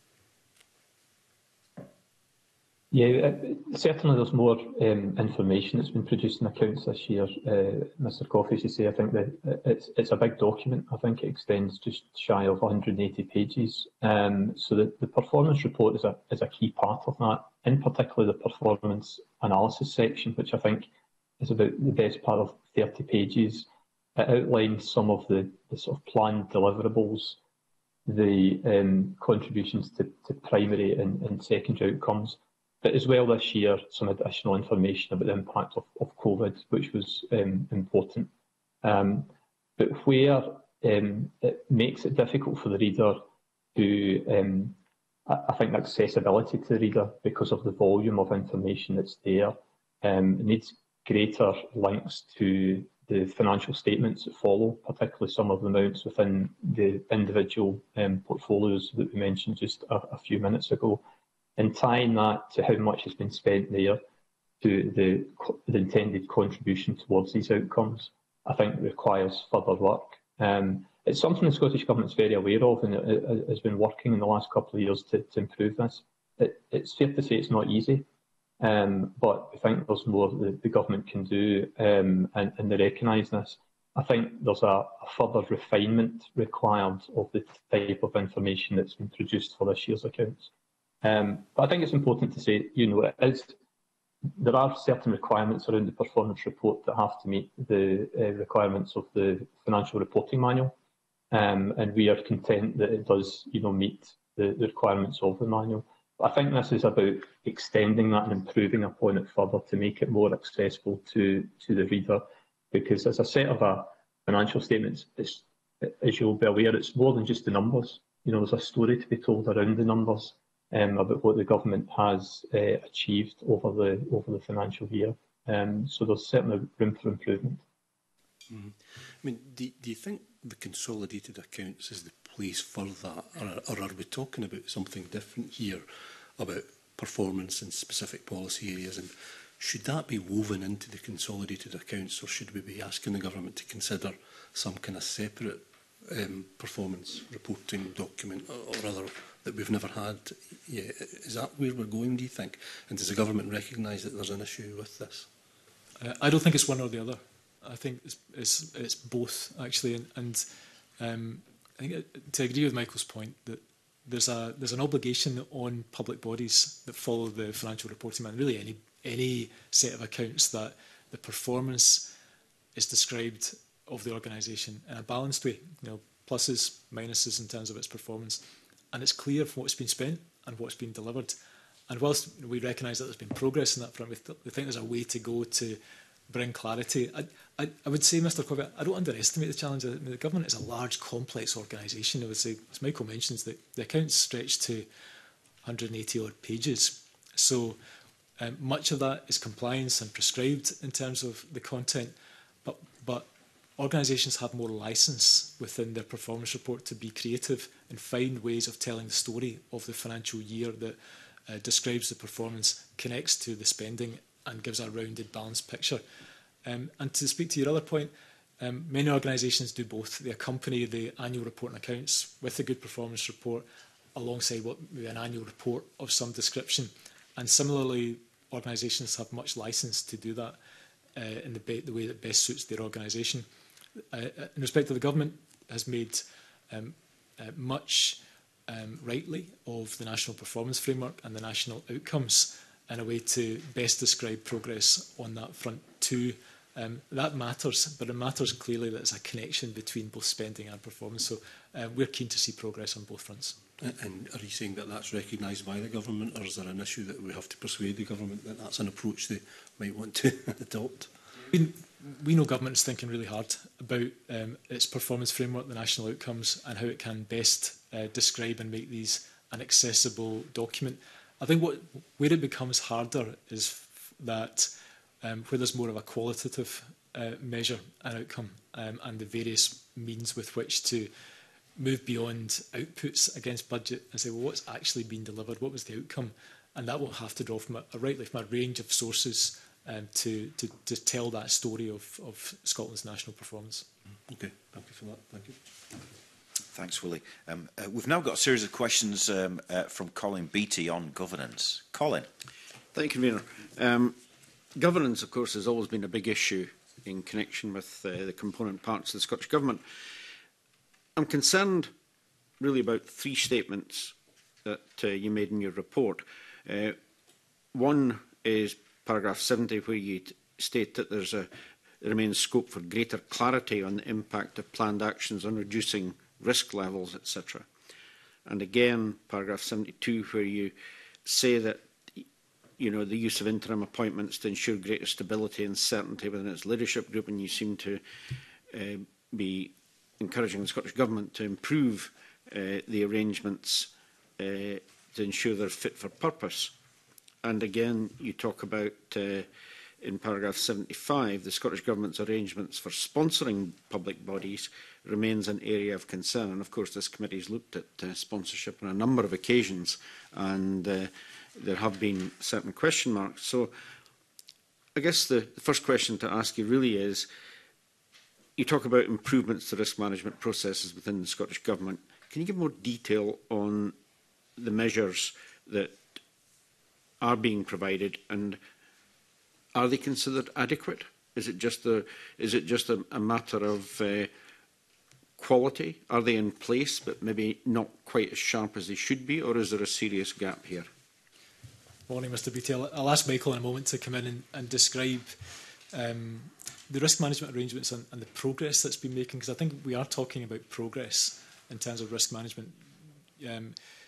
Yeah, uh, certainly there's more um, information that's been produced in accounts this year. Uh, Mr Coffey, as you say, I think that it's, it's a big document. I think it extends just shy of one hundred and eighty pages. Um, so the, the performance report is a, is a key part of that, in particular the performance analysis section, which I think is about the best part of thirty pages. It outlines some of the, the sort of planned deliverables, the um, contributions to, to primary and, and secondary outcomes, but as well this year some additional information about the impact of, of COVID, which was um, important. Um, but where um, it makes it difficult for the reader to, um, I, I think, accessibility to the reader because of the volume of information that's there, um, it needs greater links to the financial statements that follow, particularly some of the amounts within the individual um, portfolios that we mentioned just a, a few minutes ago, and tying that to how much has been spent there to the, the intended contribution towards these outcomes, I think requires further work. Um, it's something the Scottish Government is very aware of, and it, it has been working in the last couple of years to, to improve this. It, it's fair to say it's not easy. Um, but I think there's more that the government can do, um, and, and they recognise this. I think there's a, a further refinement required of the type of information that's been produced for this year's accounts. Um, but I think it's important to say, you know, it is, there are certain requirements around the performance report that have to meet the uh, requirements of the financial reporting manual, um, and we are content that it does, you know, meet the, the requirements of the manual. I think this is about extending that and improving upon it further to make it more accessible to, to the reader, because as a set of a financial statements, it's, as you'll be aware, it's more than just the numbers. You know, there's a story to be told around the numbers um, about what the government has uh, achieved over the over the financial year. Um, so there's certainly room for improvement. Mm-hmm. I mean, do, do you think the consolidated accounts is the place for that, or, or are we talking about something different here, about performance in specific policy areas, and should that be woven into the consolidated accounts, or should we be asking the government to consider some kind of separate um, performance reporting document or, or other that we've never had yet? Is that where we're going, do you think? And does the government recognise that there's an issue with this? Uh, I don't think it's one or the other. I think it's, it's, it's both, actually, and, and um, I think it, to agree with Michael's point that there's a there's an obligation on public bodies that follow the financial reporting man, really any any set of accounts, that the performance is described of the organisation in a balanced way, you know, pluses, minuses in terms of its performance, and it's clear what's been spent and what's been delivered. And whilst we recognise that there's been progress in that front, we, th we think there's a way to go to bring clarity. I, I, I would say, Mr Corbett, I don't underestimate the challenge. I mean, the government is a large, complex organisation. I would say, as Michael mentions, that the accounts stretch to one hundred and eighty odd pages. So um, much of that is compliance and prescribed in terms of the content, but, but organisations have more licence within their performance report to be creative and find ways of telling the story of the financial year that uh, describes the performance, connects to the spending and gives a rounded, balanced picture. Um, and to speak to your other point, um, many organisations do both. They accompany the annual report and accounts with a good performance report alongside what maybe an annual report of some description. And similarly, organisations have much licence to do that uh, in the, be the way that best suits their organisation. Uh, in respect to the government, has made um, uh, much um, rightly of the national performance framework and the national outcomes in a way to best describe progress on that front too. Um, that matters, but it matters clearly that there's a connection between both spending and performance. So uh, we're keen to see progress on both fronts. And are you saying that that's recognised by the government, or is there an issue that we have to persuade the government that that's an approach they might want to adopt? We, we know government is thinking really hard about um, its performance framework, the national outcomes, and how it can best uh, describe and make these an accessible document. I think what where it becomes harder is that um, where there's more of a qualitative uh, measure and outcome, um, and the various means with which to move beyond outputs against budget and say, well, what's actually been delivered? What was the outcome? And that will have to draw from a, a rightly from a range of sources um, to, to, to tell that story of, of Scotland's national performance. Okay, thank you for that. Thank you. Thanks, Willie. Um, uh, we've now got a series of questions um, uh, from Colin Beattie on governance. Colin. Thank you, Convener. Um, governance, of course, has always been a big issue in connection with uh, the component parts of the Scottish Government. I'm concerned really about three statements that uh, you made in your report. Uh, one is paragraph seventy, where you state that there's a, there remains scope for greater clarity on the impact of planned actions on reducing risk levels, et cetera. And again, paragraph seventy-two, where you say that you know, the use of interim appointments to ensure greater stability and certainty within its leadership group, and you seem to uh, be encouraging the Scottish Government to improve uh, the arrangements uh, to ensure they're fit for purpose. And again, you talk about, uh, in paragraph seventy-five, the Scottish Government's arrangements for sponsoring public bodies remains an area of concern. And of course, this committee has looked at uh, sponsorship on a number of occasions, and uh, there have been certain question marks. So I guess the, the first question to ask you really is, you talk about improvements to risk management processes within the Scottish Government. Can you give more detail on the measures that are being provided, and are they considered adequate? Is it just a, is it just a, a matter of uh, quality? Are they in place but maybe not quite as sharp as they should be, or is there a serious gap here? Morning, Mr Beattie. I'll, I'll ask Michael in a moment to come in and, and describe um, the risk management arrangements and, and the progress that's been making, because I think we are talking about progress in terms of risk management. Um,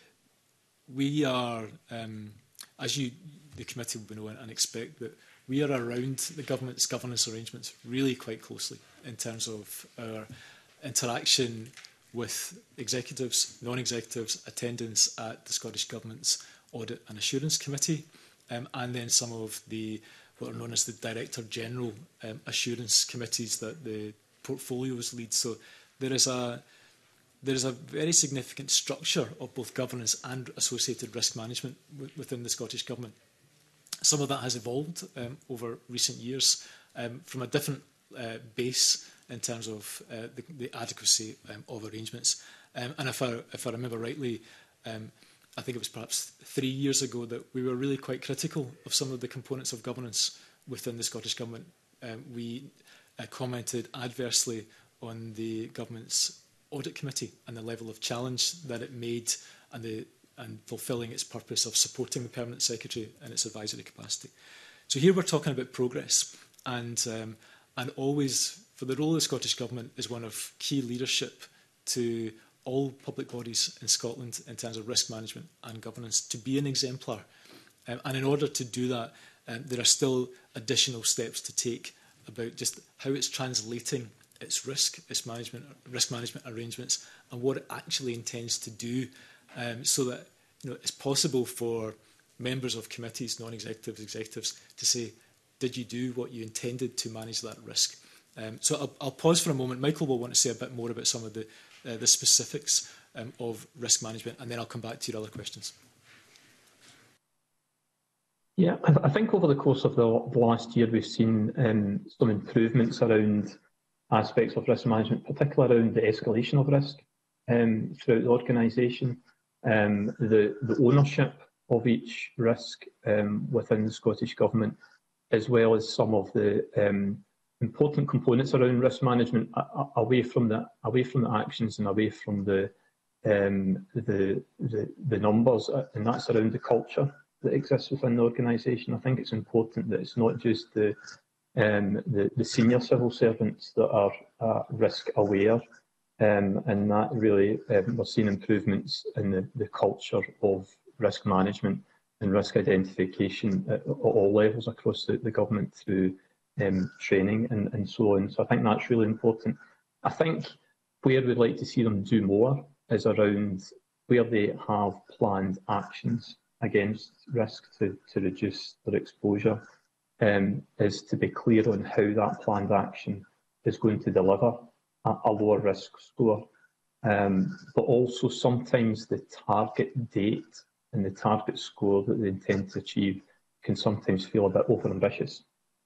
we are, um, as you, the committee will know and expect, that we are around the government's governance arrangements really quite closely in terms of our interaction with executives, non-executives, attendance at the Scottish Government's Audit and Assurance Committee, um, and then some of the what are known as the Director General um, Assurance Committees that the portfolios lead. So there is a there is a very significant structure of both governance and associated risk management within the Scottish Government. Some of that has evolved um, over recent years um, from a different uh, base in terms of uh, the, the adequacy um, of arrangements. Um, and if I, if I remember rightly, um, I think it was perhaps three years ago that we were really quite critical of some of the components of governance within the Scottish Government. Um, we uh, commented adversely on the government's audit committee and the level of challenge that it made, and the and fulfilling its purpose of supporting the Permanent Secretary in its advisory capacity. So here we're talking about progress, and um, and always for the role of the Scottish Government is one of key leadership to all public bodies in Scotland in terms of risk management and governance, to be an exemplar Um, and in order to do that, um, there are still additional steps to take about just how it's translating its risk, its management, risk management arrangements, and what it actually intends to do, um, so that you know it's possible for members of committees, non-executives, executives, to say, did you do what you intended to manage that risk? Um, so I'll, I'll pause for a moment. Michael will want to say a bit more about some of the, uh, the specifics um, of risk management, and then I'll come back to your other questions. Yeah, I think over the course of the last year, we've seen um, some improvements around aspects of risk management, particularly around the escalation of risk um, throughout the organisation, um, the, the ownership of each risk um, within the Scottish Government, as well as some of the um, important components around risk management away from the away from the actions and away from the um, the, the the numbers, and that's around the culture that exists within the organisation. I think it's important that it's not just the um, the, the senior civil servants that are uh, risk aware, um, and that really um, we're seeing improvements in the, the culture of risk management and risk identification at, at all levels across the, the government through um, training and, and so on. So I think that's really important. I think where we'd like to see them do more is around where they have planned actions against risk to, to reduce their exposure, um, is to be clear on how that planned action is going to deliver a, a lower risk score. Um, but also sometimes the target date and the target score that they intend to achieve can sometimes feel a bit over-ambitious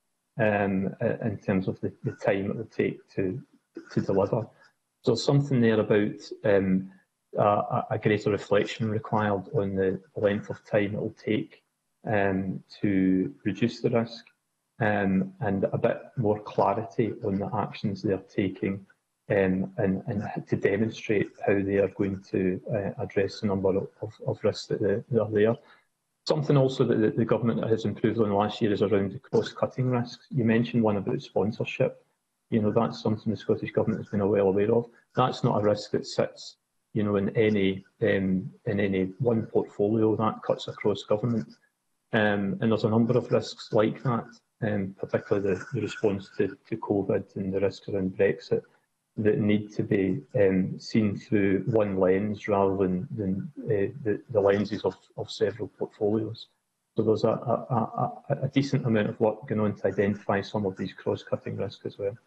um, in terms of the, the time it will take to, to deliver. So something there about um, a, a greater reflection required on the length of time it will take um, to reduce the risk, um, and a bit more clarity on the actions they're taking, um, and, and to demonstrate how they are going to uh, address the number of, of, of risks that, they, that are there. Something also that the, the government has improved on last year is around the cross-cutting risks. You mentioned one about sponsorship. You know, that's something the Scottish Government has been well aware of. That's not a risk that sits, you know, in any um, in any one portfolio. That cuts across government, um, and there's a number of risks like that, um, particularly the, the response to, to COVID and the risks around Brexit, that need to be um, seen through one lens rather than, than uh, the, the lenses of, of several portfolios. So there's a, a, a, a decent amount of work going on to identify some of these cross-cutting risks as well.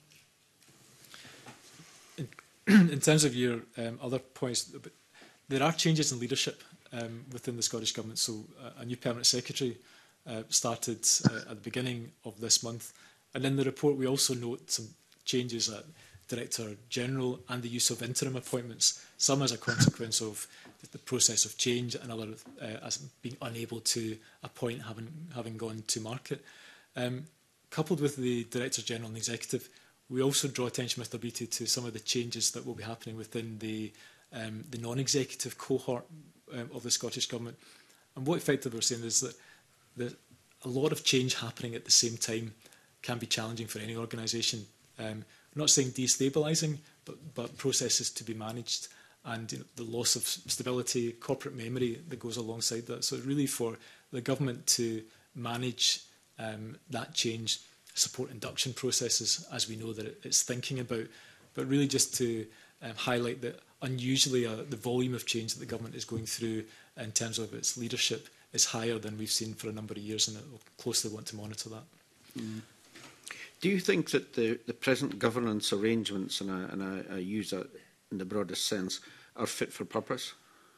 In, in terms of your um, other points, there are changes in leadership um, within the Scottish Government. So uh, a new Permanent Secretary uh, started uh, at the beginning of this month. And in the report, we also note some changes at Director General and the use of interim appointments, some as a consequence of the process of change and other uh, as being unable to appoint having, having gone to market. Um, coupled with the Director General and the Executive, we also draw attention, Mr Beattie, to some of the changes that will be happening within the, um, the non-executive cohort um, of the Scottish Government. And what effectively we're saying is that the, a lot of change happening at the same time can be challenging for any organisation. Um, I'm not saying destabilising, but, but processes to be managed, and you know, the loss of stability, corporate memory that goes alongside that. So really for the government to manage um, that change, support induction processes, as we know that it, it's thinking about, but really just to um, highlight that unusually uh, the volume of change that the government is going through in terms of its leadership is higher than we've seen for a number of years, and it will closely want to monitor that. Mm. Do you think that the, the present governance arrangements, and, I, and I, I use that in the broadest sense, are fit for purpose?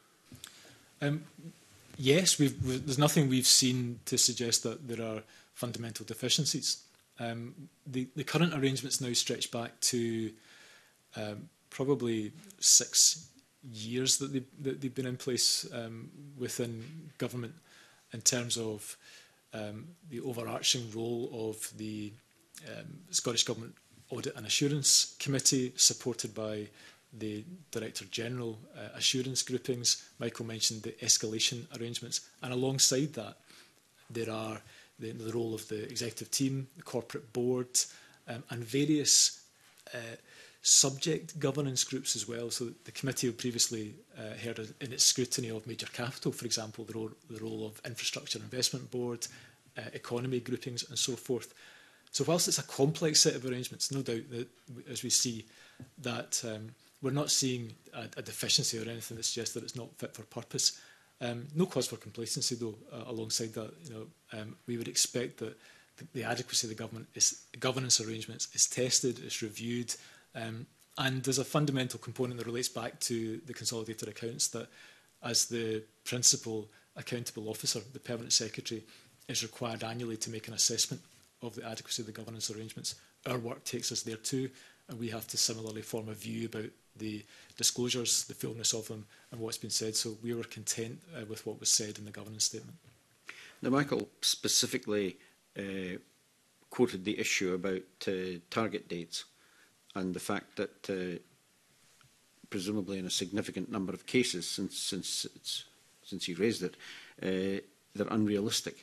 Um, yes, we've, we've, there's nothing we've seen to suggest that there are fundamental deficiencies. Um, the, the current arrangements now stretch back to um, probably six years that, they, that they've been in place um, within government in terms of um, the overarching role of the um, Scottish Government Audit and Assurance Committee, supported by the Director General uh, assurance groupings. Michael mentioned the escalation arrangements, and alongside that there are the, the role of the executive team, the corporate board, um, and various uh, subject governance groups as well. So the committee have previously uh, heard in its scrutiny of major capital, for example, the role, the role of infrastructure investment board, uh, economy groupings and so forth. So whilst it's a complex set of arrangements, no doubt that as we see that um, we're not seeing a, a deficiency or anything that suggests that it's not fit for purpose. Um, no cause for complacency, though. Uh, alongside that, you know, um, we would expect that the, the adequacy of the government is governance arrangements is tested, is reviewed, um, and there's a fundamental component that relates back to the consolidated accounts that, as the principal accountable officer, the permanent secretary, is required annually to make an assessment of the adequacy of the governance arrangements. Our work takes us there too, and we have to similarly form a view about the disclosures, the fullness of them, and what's been said. So we were content uh, with what was said in the governance statement. Now, Michael specifically uh, quoted the issue about uh, target dates and the fact that, uh, presumably in a significant number of cases since since it's, since he raised it, uh, they're unrealistic.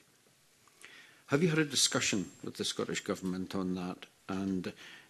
Have you had a discussion with the Scottish Government on that? And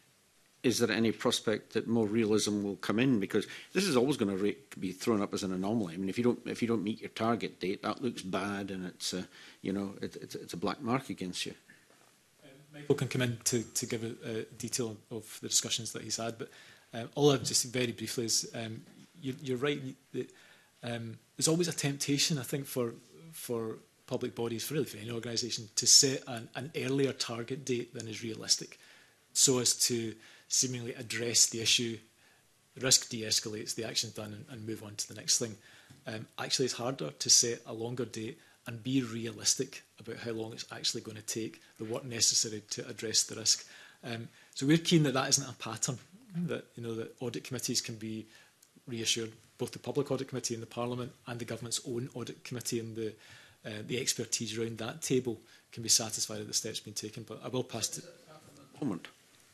is there any prospect that more realism will come in? Because this is always going to be thrown up as an anomaly. I mean, if you don't if you don't meet your target date, that looks bad, and it's uh, you know it, it's, it's a black mark against you. Um, Michael can come in to to give a, a detail of the discussions that he's had, but um, all I've just very briefly is um, you, you're right. That, um, there's always a temptation, I think, for for public bodies, for really for any organisation, to set an, an earlier target date than is realistic, so as to seemingly address the issue, the risk de-escalates, the action's done, and, and move on to the next thing. Um, actually, it's harder to set a longer date and be realistic about how long it's actually going to take, the work necessary to address the risk. Um, so we're keen that that isn't a pattern, that you know that audit committees can be reassured, both the Public Audit Committee in the Parliament and the Government's own Audit Committee and the Uh, the expertise around that table can be satisfied that the steps being taken. But I will pass to moment.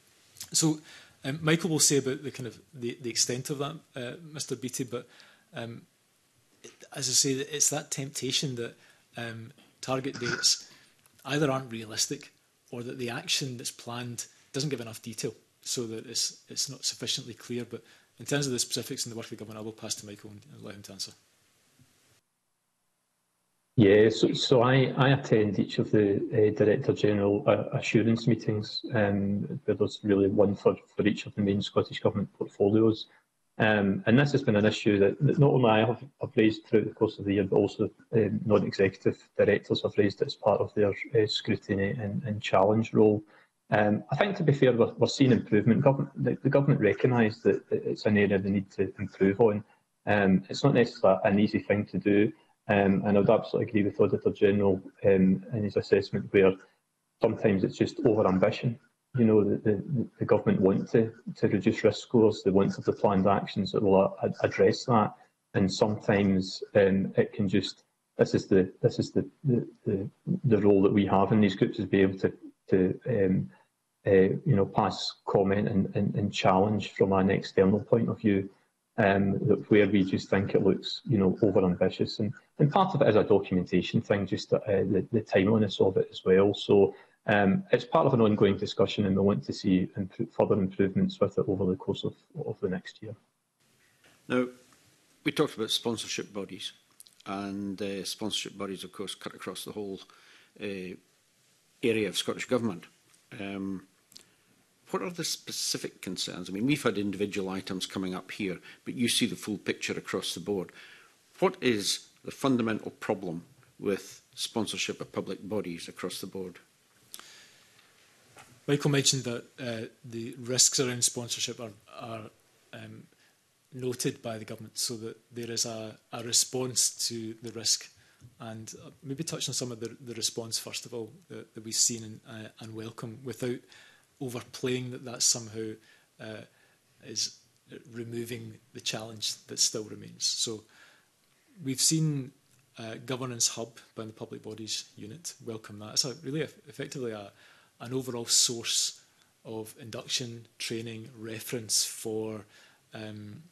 So um, Michael will say about the kind of the, the extent of that, uh, Mister Beattie. But um, it, as I say, it's that temptation that um, target dates either aren't realistic or that the action that's planned doesn't give enough detail, so that it's it's not sufficiently clear. But in terms of the specifics in the work of the government, I will pass to Michael and allow him to answer. Yeah, so, so I, I attend each of the uh, Director General uh, assurance meetings, um, where there's really one for, for each of the main Scottish Government portfolios. Um, and this has been an issue that, that not only I have, have raised throughout the course of the year, but also um, non-executive directors have raised it as part of their uh, scrutiny and, and challenge role. Um, I think, to be fair, we're, we're seeing improvement. Government, the, the Government recognise that, that it's an area they need to improve on. Um, it's not necessarily an easy thing to do. Um, and I would absolutely agree with Auditor General um, in his assessment, where sometimes it's just over-ambition. You know, the, the, the government want to, to reduce risk scores, they want to have the planned actions that will a, address that, and sometimes um, it can just, this is the this is the, the, the, the role that we have in these groups, is be able to, to um, uh, you know, pass comment and, and, and challenge from an external point of view. Um, where we just think it looks, you know, over-ambitious. And, and part of it is a documentation thing, just uh, the, the timeliness of it as well. So um, it's part of an ongoing discussion, and we want to see imp further improvements with it over the course of, of the next year. Now, we talked about sponsorship bodies, and uh, sponsorship bodies, of course, cut across the whole uh, area of Scottish Government. Um, What are the specific concerns? I mean, we've had individual items coming up here, but you see the full picture across the board. What is the fundamental problem with sponsorship of public bodies across the board? Michael mentioned that uh, the risks around sponsorship are, are um, noted by the government, so that there is a, a response to the risk. And uh, maybe touch on some of the, the response, first of all, that, that we've seen and, uh, and welcome, without overplaying that that somehow uh, is removing the challenge that still remains. So we've seen uh, Governance Hub by the Public Bodies Unit welcome that. It's a really effectively a, an overall source of induction, training, reference for um,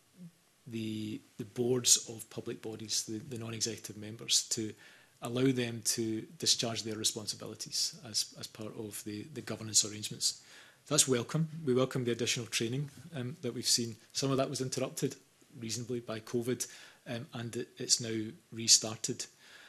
the, the boards of public bodies, the, the non-executive members, to allow them to discharge their responsibilities as, as part of the, the governance arrangements. that's welcome. We welcome the additional training um, that we've seen. Some of that was interrupted reasonably by COVID, um, and it, it's now restarted.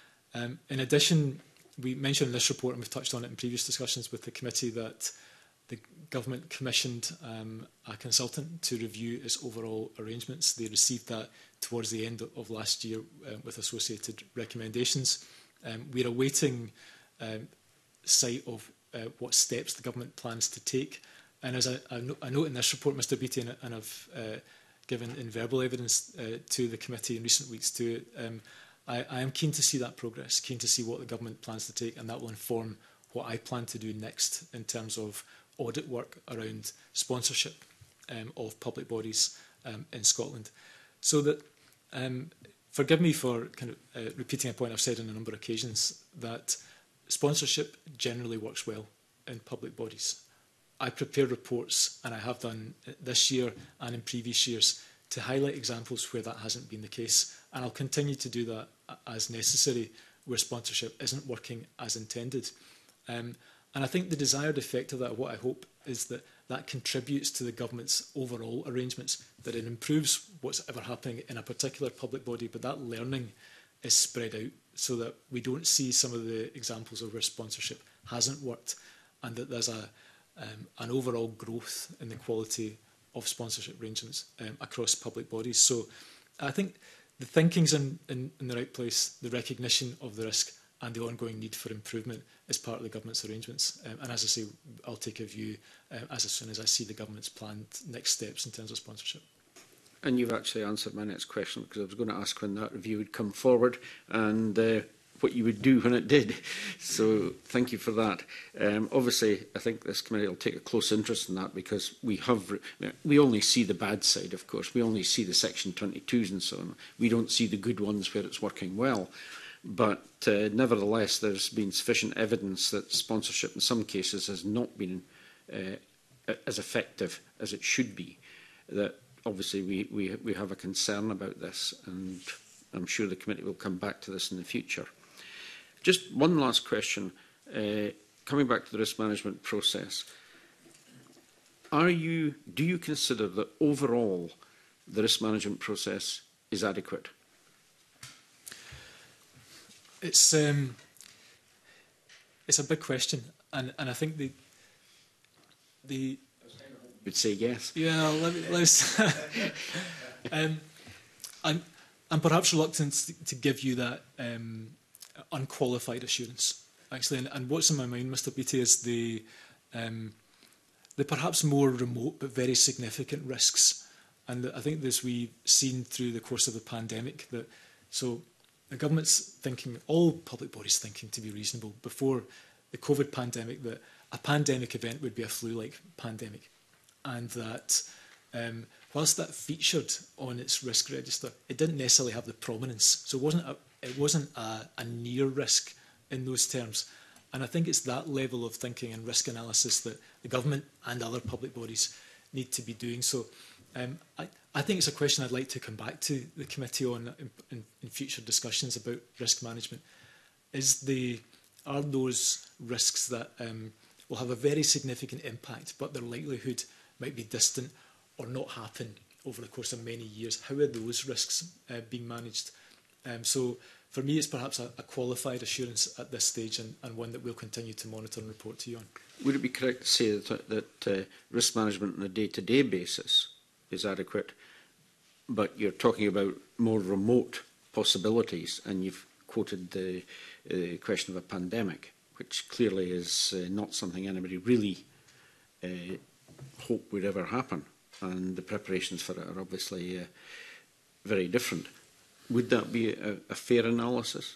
Um, in addition, we mentioned in this report, and we've touched on it in previous discussions with the committee, that the government commissioned um, a consultant to review its overall arrangements. They received that towards the end of last year uh, with associated recommendations. Um, we're awaiting um, sight of uh, what steps the government plans to take. And as I, I, no I note in this report, Mr Beattie, and, and I've uh, given in verbal evidence uh, to the committee in recent weeks too, um, I, I am keen to see that progress, keen to see what the government plans to take, and that will inform what I plan to do next in terms of audit work around sponsorship um, of public bodies um, in Scotland. So that, um, forgive me for kind of uh, repeating a point I've said on a number of occasions, that sponsorship generally works well in public bodies. I prepare reports, and I have done this year and in previous years, to highlight examples where that hasn't been the case. And I'll continue to do that as necessary where sponsorship isn't working as intended. Um, and I think the desired effect of that, what I hope, is that that contributes to the government's overall arrangements, that it improves what's ever happening in a particular public body, but that learning is spread out so that we don't see some of the examples of where sponsorship hasn't worked, and that there's a, um, an overall growth in the quality of sponsorship arrangements um, across public bodies. So I think the thinking's in, in, in the right place, the recognition of the risk and the ongoing need for improvement is part of the government's arrangements. Um, and as I say, I'll take a view um, as soon as I see the government's planned next steps in terms of sponsorship. And you've actually answered my next question, because I was going to ask when that review would come forward and uh, what you would do when it did. So thank you for that. Um, obviously, I think this committee will take a close interest in that, because we have we only see the bad side, of course. We only see the Section twenty-twos and so on. We don't see the good ones where it's working well. But uh, nevertheless, there's been sufficient evidence that sponsorship in some cases has not been uh, as effective as it should be. That obviously we, we, we have a concern about this, and I'm sure the committee will come back to this in the future. Just one last question, uh, coming back to the risk management process. Are you, do you consider that overall the risk management process is adequate? It's um, it's a big question, and and I think the the would say yes. Yeah, let me, let's. um, I'm I'm perhaps reluctant to, to give you that um, unqualified assurance, actually. And, and what's in my mind, Mr Beattie, is the um, the perhaps more remote but very significant risks, and the, I think this we've seen through the course of the pandemic that so. The government's thinking, all public bodies thinking to be reasonable before the COVID pandemic, that a pandemic event would be a flu-like pandemic, and that um, whilst that featured on its risk register, it didn't necessarily have the prominence. So it wasn't a, it wasn't a, a near risk in those terms. And I think it's that level of thinking and risk analysis that the government and other public bodies need to be doing. So um, I, I think it's a question I'd like to come back to the committee on in, in, in future discussions about risk management. Is the, are those risks that um, will have a very significant impact, but their likelihood might be distant or not happen over the course of many years? How are those risks uh, being managed? Um, so for me, it's perhaps a, a qualified assurance at this stage, and, and one that we'll continue to monitor and report to you on. Would it be correct to say that, that uh, risk management on a day-to-day basis is adequate, but you're talking about more remote possibilities, and you've quoted the uh, question of a pandemic, which clearly is uh, not something anybody really uh, hoped would ever happen, and the preparations for it are obviously uh, very different. Would that be a, a fair analysis?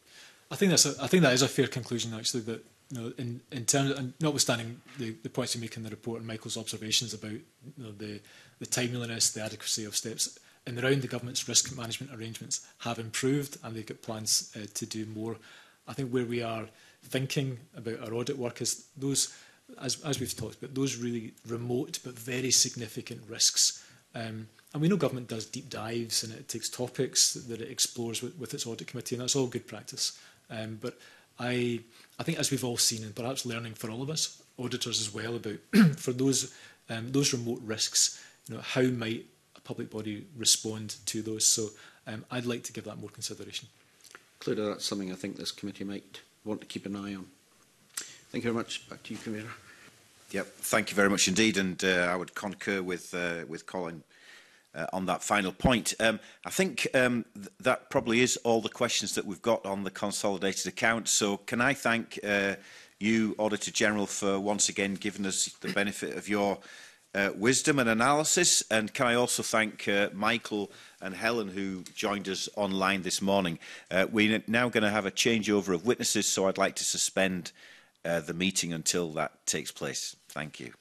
I think that's a, I think that is a fair conclusion, actually. That you know, in in terms, and notwithstanding the, the points you make in the report and Michael's observations about you know, the the timeliness, the adequacy of steps in around the government's risk management arrangements have improved, and they've got plans uh, to do more. I think where we are thinking about our audit work is those, as as we've talked about, those really remote but very significant risks. Um, and we know government does deep dives, and it takes topics that it explores with, with its audit committee, and that's all good practice. Um, but I, I think, as we've all seen, and perhaps learning for all of us auditors as well about for those um, those remote risks, you know, how might a public body respond to those. So um, I'd like to give that more consideration. Clearly, that's something I think this committee might want to keep an eye on. Thank you very much. Back to you, Convener. Yep, thank you very much indeed, and uh, I would concur with uh, with Colin uh, on that final point. Um, I think um, th that probably is all the questions that we've got on the consolidated account. So, can I thank uh, you, Auditor General, for once again giving us the benefit of your uh, wisdom and analysis, and can I also thank uh, Michael and Helen, who joined us online this morning. Uh, we're now going to have a changeover of witnesses, so I'd like to suspend uh, the meeting until that takes place. Thank you.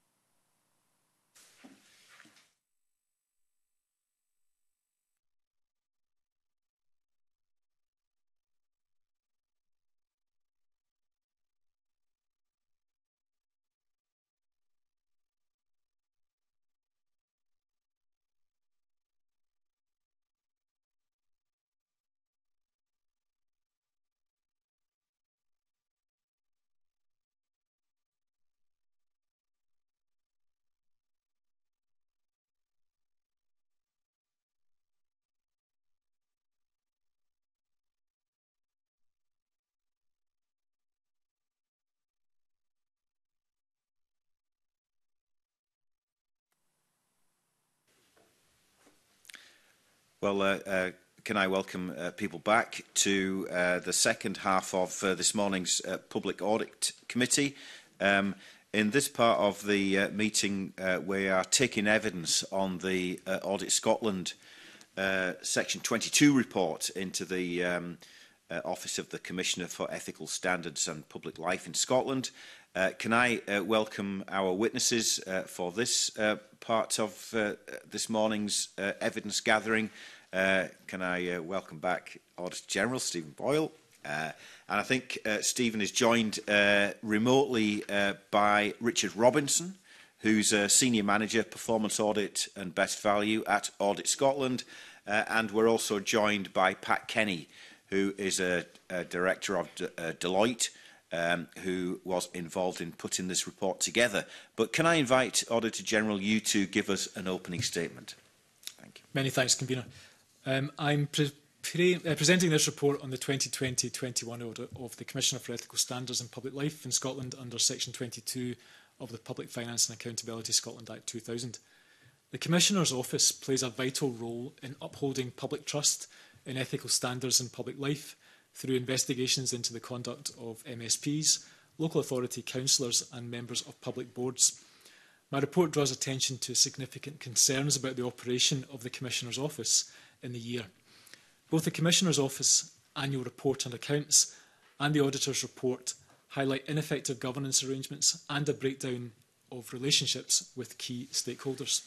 Well, uh, uh, can I welcome uh, people back to uh, the second half of uh, this morning's uh, Public Audit Committee. Um, in this part of the uh, meeting, uh, we are taking evidence on the uh, Audit Scotland uh, Section twenty-two report into the um, uh, Office of the Commissioner for Ethical Standards and Public Life in Scotland. Uh, can I uh, welcome our witnesses uh, for this uh, part of uh, this morning's uh, evidence gathering? Uh, can I uh, welcome back Auditor General Stephen Boyle? Uh, and I think uh, Stephen is joined uh, remotely uh, by Richard Robinson, who's a Senior Manager, Performance Audit and Best Value at Audit Scotland. Uh, and we're also joined by Pat Kenny, who is a, a Director of De uh, Deloitte, Um, who was involved in putting this report together. But can I invite Auditor General you to give us an opening statement? Thank you. Many thanks, Convener. Um, I'm pre pre uh, presenting this report on the twenty twenty twenty-one audit of the Commissioner for Ethical Standards and Public Life in Scotland under Section twenty-two of the Public Finance and Accountability Scotland Act two thousand. The Commissioner's Office plays a vital role in upholding public trust in ethical standards in public life through investigations into the conduct of M S Ps, local authority councillors and members of public boards. My report draws attention to significant concerns about the operation of the Commissioner's Office in the year. Both the Commissioner's Office annual report and accounts and the Auditor's report highlight ineffective governance arrangements and a breakdown of relationships with key stakeholders.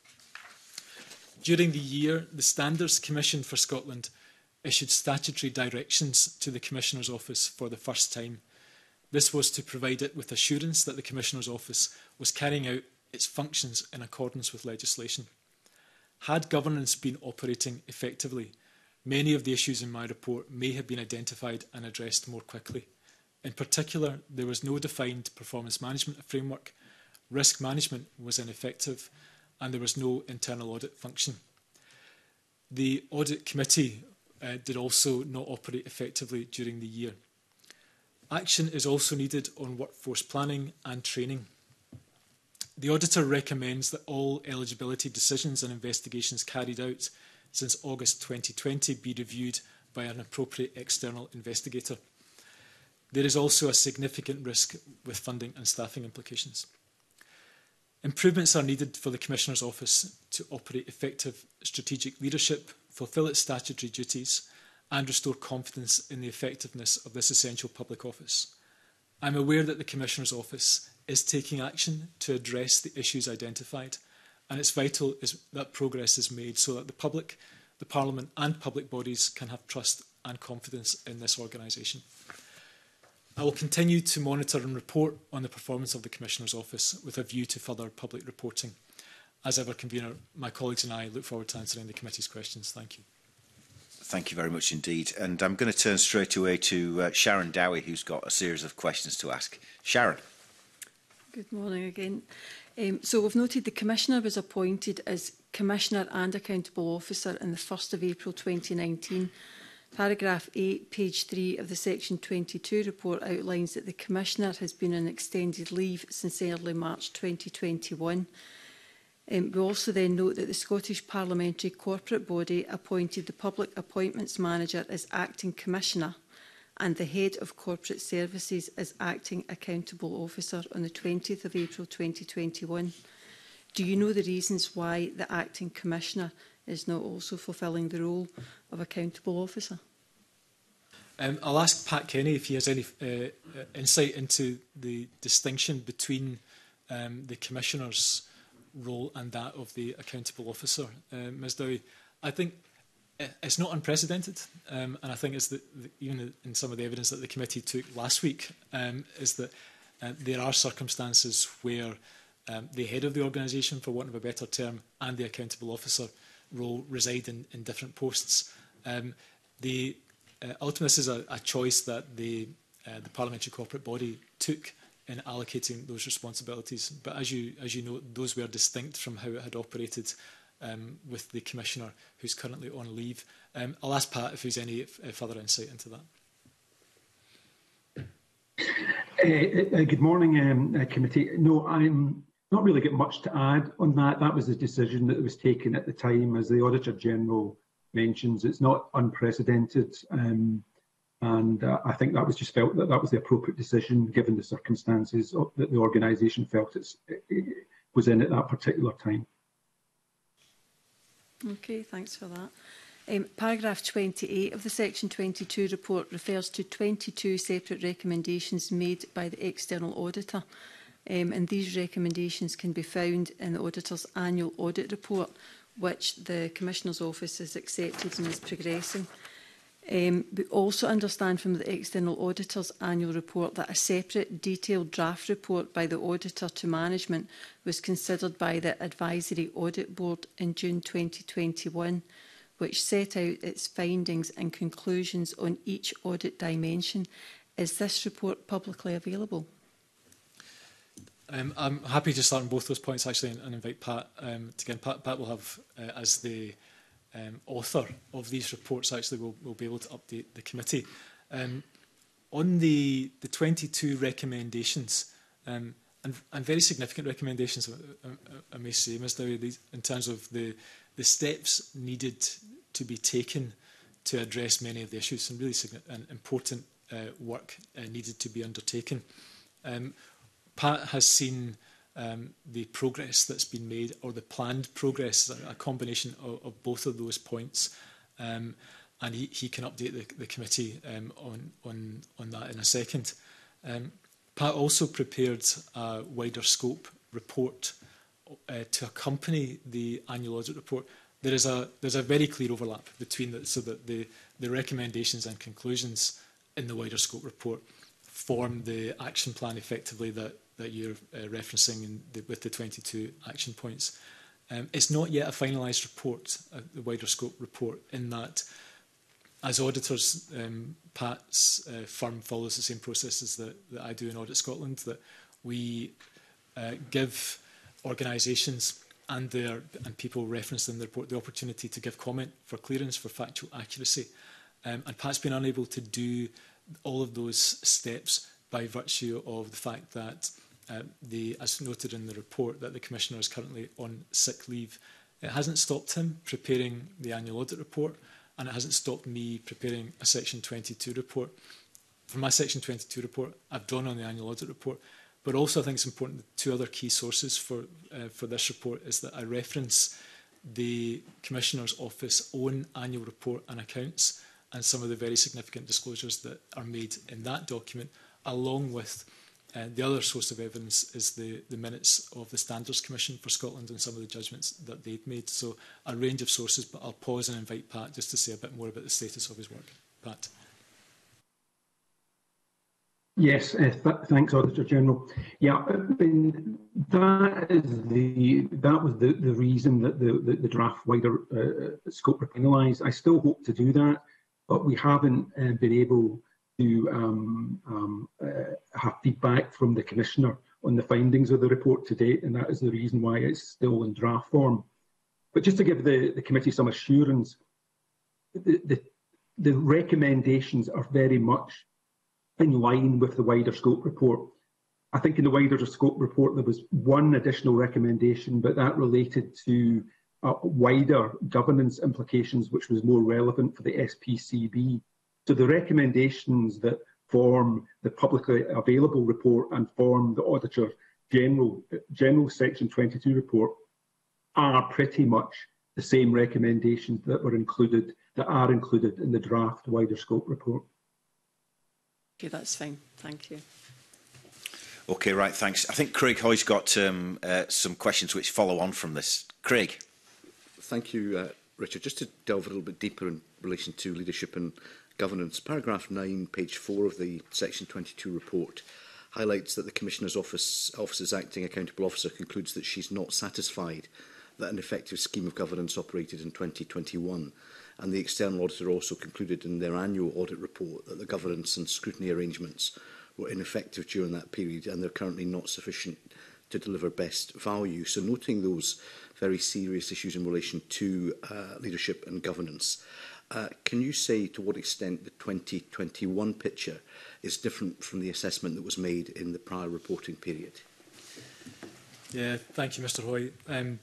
During the year, the Standards Commission for Scotland issued statutory directions to the Commissioner's Office for the first time. This was to provide it with assurance that the Commissioner's Office was carrying out its functions in accordance with legislation. Had governance been operating effectively, many of the issues in my report may have been identified and addressed more quickly. In particular, there was no defined performance management framework, risk management was ineffective, and there was no internal audit function. The Audit Committee Uh, did also not operate effectively during the year. Action is also needed on workforce planning and training. The Auditor recommends that all eligibility decisions and investigations carried out since August twenty twenty be reviewed by an appropriate external investigator. There is also a significant risk with funding and staffing implications. Improvements are needed for the Commissioner's Office to operate effective strategic leadership, fulfil its statutory duties and restore confidence in the effectiveness of this essential public office. I'm aware that the Commissioner's Office is taking action to address the issues identified, and it's vital is that progress is made so that the public, the Parliament and public bodies can have trust and confidence in this organisation. I will continue to monitor and report on the performance of the Commissioner's Office with a view to further public reporting. As ever, Convener, my colleagues and I look forward to answering the committee's questions. Thank you. Thank you very much indeed. And I'm going to turn straight away to uh, Sharon Dowie, who's got a series of questions to ask. Sharon. Good morning again. Um, so we've noted the Commissioner was appointed as Commissioner and Accountable Officer on the first of April twenty nineteen. Paragraph eight, page three of the Section twenty-two report outlines that the Commissioner has been on extended leave since early March twenty twenty-one. Um, we also then note that the Scottish Parliamentary Corporate Body appointed the Public Appointments Manager as Acting Commissioner and the Head of Corporate Services as Acting Accountable Officer on the twentieth of April twenty twenty-one. Do you know the reasons why the Acting Commissioner is not also fulfilling the role of Accountable Officer? Um, I'll ask Pat Kenny if he has any uh, insight into the distinction between um, the Commissioner's role and that of the Accountable Officer. Uh, Miz Dowie, I think it's not unprecedented, um, and I think it's the, the, even in some of the evidence that the committee took last week, um, is that uh, there are circumstances where um, the head of the organisation, for want of a better term, and the accountable officer role reside in, in different posts. Um, the, uh, ultimately, this is a, a choice that the, uh, the parliamentary corporate body took in allocating those responsibilities. But as you, as you know, those were distinct from how it had operated Um, with the Commissioner who's currently on leave. Um, I'll ask Pat if there's any uh, further insight into that. Uh, uh, good morning, um, uh, committee. No, I'm not really got much to add on that. That was the decision that was taken at the time, as the Auditor General mentions. It's not unprecedented, um, and uh, I think that was just felt that that was the appropriate decision given the circumstances that the organisation felt it's, it was in at that particular time. Okay, thanks for that. Um, paragraph twenty-eight of the Section twenty-two report refers to twenty-two separate recommendations made by the external auditor, um, and these recommendations can be found in the auditor's annual audit report, which the Commissioner's Office has accepted and is progressing. Um, we also understand from the external auditor's annual report that a separate detailed draft report by the auditor to management was considered by the Advisory Audit Board in June twenty twenty-one, which set out its findings and conclusions on each audit dimension. Is this report publicly available? Um, I'm happy to start on both those points actually and, and invite Pat um, to get in. Pat, Pat will have, uh, as the Um, author of these reports, actually will will be able to update the committee. Um, on the, the twenty-two recommendations, um, and, and very significant recommendations, I, I, I may say, Miz Dowie, these, in terms of the, the steps needed to be taken to address many of the issues, and really and important uh, work uh, needed to be undertaken. Um, Pat has seen Um, the progress that's been made, or the planned progress, a, a combination of, of both of those points, um, and he, he can update the, the committee um, on, on, on that in a second. Um, Pat also prepared a wider scope report uh, to accompany the annual audit report. There is a, there's a very clear overlap between the, so that the, the recommendations and conclusions in the wider scope report form the action plan effectively that that you're uh, referencing in the, with the twenty-two action points. Um, it's not yet a finalised report, uh, the wider scope report, in that as auditors, um, Pat's uh, firm follows the same processes that, that I do in Audit Scotland, that we uh, give organisations and their and people referenced in the report the opportunity to give comment for clearance, for factual accuracy. Um, and Pat's been unable to do all of those steps by virtue of the fact that, uh, the, as noted in the report, that the Commissioner is currently on sick leave. It hasn't stopped him preparing the annual audit report, and it hasn't stopped me preparing a Section twenty-two report. For my Section twenty-two report, I've drawn on the annual audit report, but also I think it's important that two other key sources for, uh, for this report is that I reference the Commissioner's Office own annual report and accounts, and some of the very significant disclosures that are made in that document, along with uh, the other source of evidence is the, the minutes of the Standards Commission for Scotland and some of the judgments that they've made. So a range of sources, but I'll pause and invite Pat just to say a bit more about the status of his work. Pat. Yes, uh, th thanks, Auditor General. Yeah, I mean, that is the that was the the reason that the the, the draft wider uh, scope were finalised. I still hope to do that, but we haven't uh, been able to um, um, uh, have feedback from the Commissioner on the findings of the report to date, and that is the reason why it's still in draft form. But just to give the, the committee some assurance, the, the, the recommendations are very much in line with the wider scope report. I think in the wider scope report there was one additional recommendation, but that related to uh, wider governance implications, which was more relevant for the S P C B. So the recommendations that form the publicly available report and form the Auditor General, General Section twenty-two report are pretty much the same recommendations that were included, that are included in the draft wider scope report. Okay, that's fine. Thank you. Okay, right, thanks. I think Craig Hoy's got um, uh, some questions which follow on from this. Craig. Thank you, uh, Richard. Just to delve a little bit deeper in relation to leadership and governance, paragraph nine, page four of the Section twenty-two report highlights that the Commissioner's Office, Office's acting accountable officer concludes that she's not satisfied that an effective scheme of governance operated in twenty twenty-one. And the external auditor also concluded in their annual audit report that the governance and scrutiny arrangements were ineffective during that period, and they're currently not sufficient to deliver best value. So noting those very serious issues in relation to uh, leadership and governance, uh, can you say to what extent the twenty twenty-one picture is different from the assessment that was made in the prior reporting period? Yeah, thank you, Mr Hoy. Um,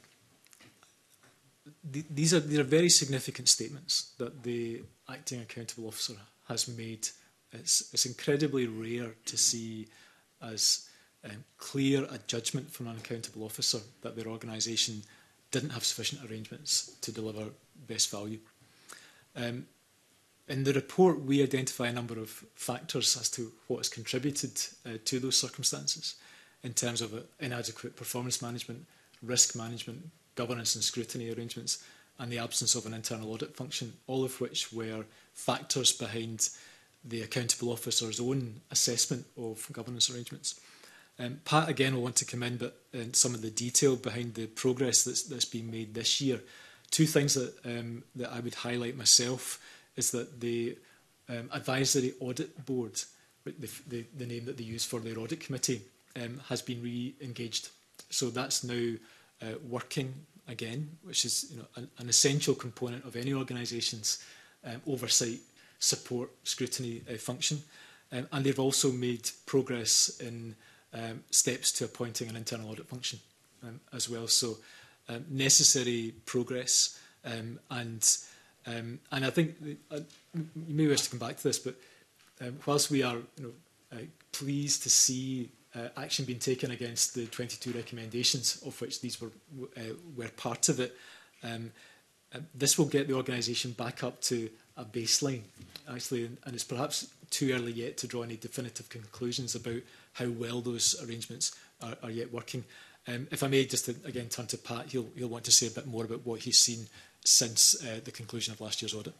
th these are these are very significant statements that the acting accountable officer has made. It's, it's incredibly rare to see as um, clear a judgment from an accountable officer that their organisation didn't have sufficient arrangements to deliver best value. Um, in the report, we identify a number of factors as to what has contributed uh, to those circumstances in terms of uh, inadequate performance management, risk management, governance and scrutiny arrangements, and the absence of an internal audit function, all of which were factors behind the accountable officer's own assessment of governance arrangements. Um, Pat, again, will want to commend but in some of the detail behind the progress that's, that's been made this year. Two things that, um, that I would highlight myself is that the um, Advisory Audit Board, the, the, the name that they use for their audit committee, um, has been re-engaged. So that's now uh, working again, which is you know, an, an essential component of any organisation's um, oversight, support, scrutiny uh, function. Um, and they've also made progress in um, steps to appointing an internal audit function um, as well. So um, necessary progress. Um, and um, and I think, uh, you may wish to come back to this, but um, whilst we are you know, uh, pleased to see uh, action being taken against the twenty-two recommendations, of which these were, uh, were part of it, um, uh, this will get the organisation back up to a baseline, actually, and, and it's perhaps too early yet to draw any definitive conclusions about how well those arrangements are, are yet working. Um, if I may just to, again turn to Pat, he'll, he'll want to say a bit more about what he's seen since uh, the conclusion of last year's audit.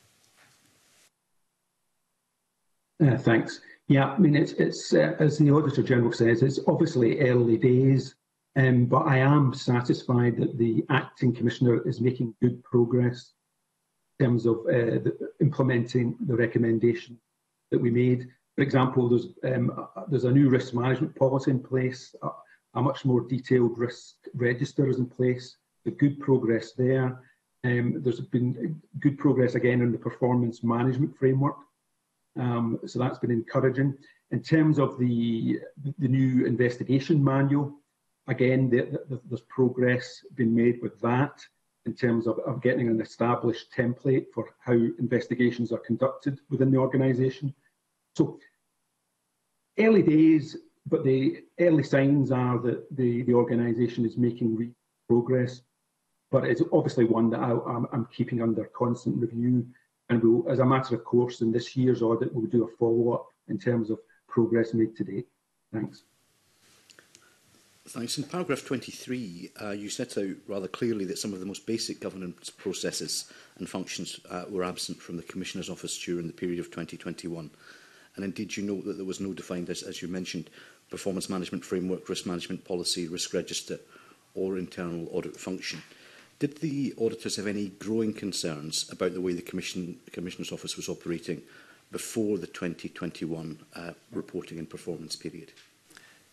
Uh, thanks. Yeah, I mean, it's, it's uh, as the Auditor General says, it's obviously early days, um, but I am satisfied that the Acting Commissioner is making good progress in terms of uh, the, implementing the recommendation that we made. For example, there's, um, there's a new risk management policy in place, a, a much more detailed risk register is in place, the good progress there. Um, there's been good progress again in the performance management framework, um, so that's been encouraging. In terms of the, the new investigation manual, again, the, the, there's progress been made with that, in terms of, of getting an established template for how investigations are conducted within the organisation. So early days, but the early signs are that the, the organisation is making real progress, but it's obviously one that I, I'm, I'm keeping under constant review, and we'll, as a matter of course, in this year's audit, we'll do a follow-up in terms of progress made to date. Thanks. Thanks. In paragraph twenty-three, uh, you set out rather clearly that some of the most basic governance processes and functions uh, were absent from the Commissioner's Office during the period of twenty twenty-one. And indeed, you note that there was no defined, as, as you mentioned, performance management framework, risk management policy, risk register, or internal audit function. Did the auditors have any growing concerns about the way the Commission, Commissioner's Office was operating before the twenty twenty-one uh, reporting and performance period?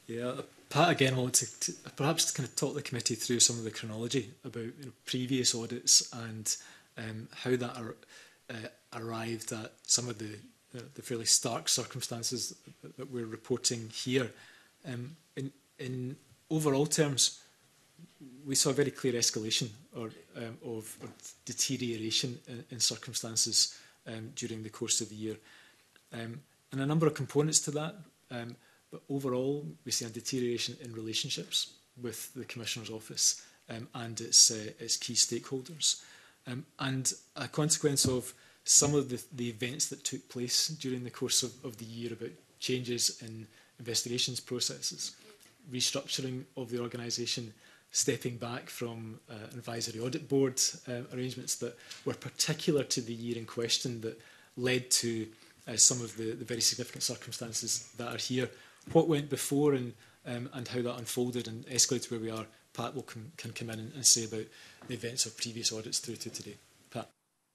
Yeah, Pat, again, I want to, to perhaps to kind of talk the committee through some of the chronology about you know, previous audits and um, how that ar uh, arrived at some of the, uh, the fairly stark circumstances that, that we're reporting here. Um, in, in overall terms, we saw a very clear escalation or, um, of, of deterioration in, in circumstances um, during the course of the year. Um, and a number of components to that. Um, But overall, we see a deterioration in relationships with the Commissioner's Office um, and its, uh, its key stakeholders. Um, and a consequence of some of the, the events that took place during the course of, of the year about changes in investigations processes, restructuring of the organisation, stepping back from uh, an advisory audit board uh, arrangements that were particular to the year in question that led to uh, some of the, the very significant circumstances that are here. What went before and, um, and how that unfolded and escalated where we are, Pat will com can come in and, and say about the events of previous audits through to today. Pat.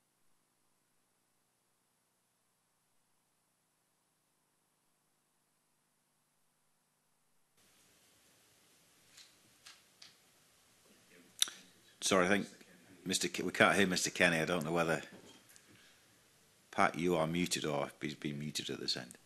Sorry, I think Mister K we can't hear Mister Kenny. I don't know whether Pat, you are muted or he's been muted at this end.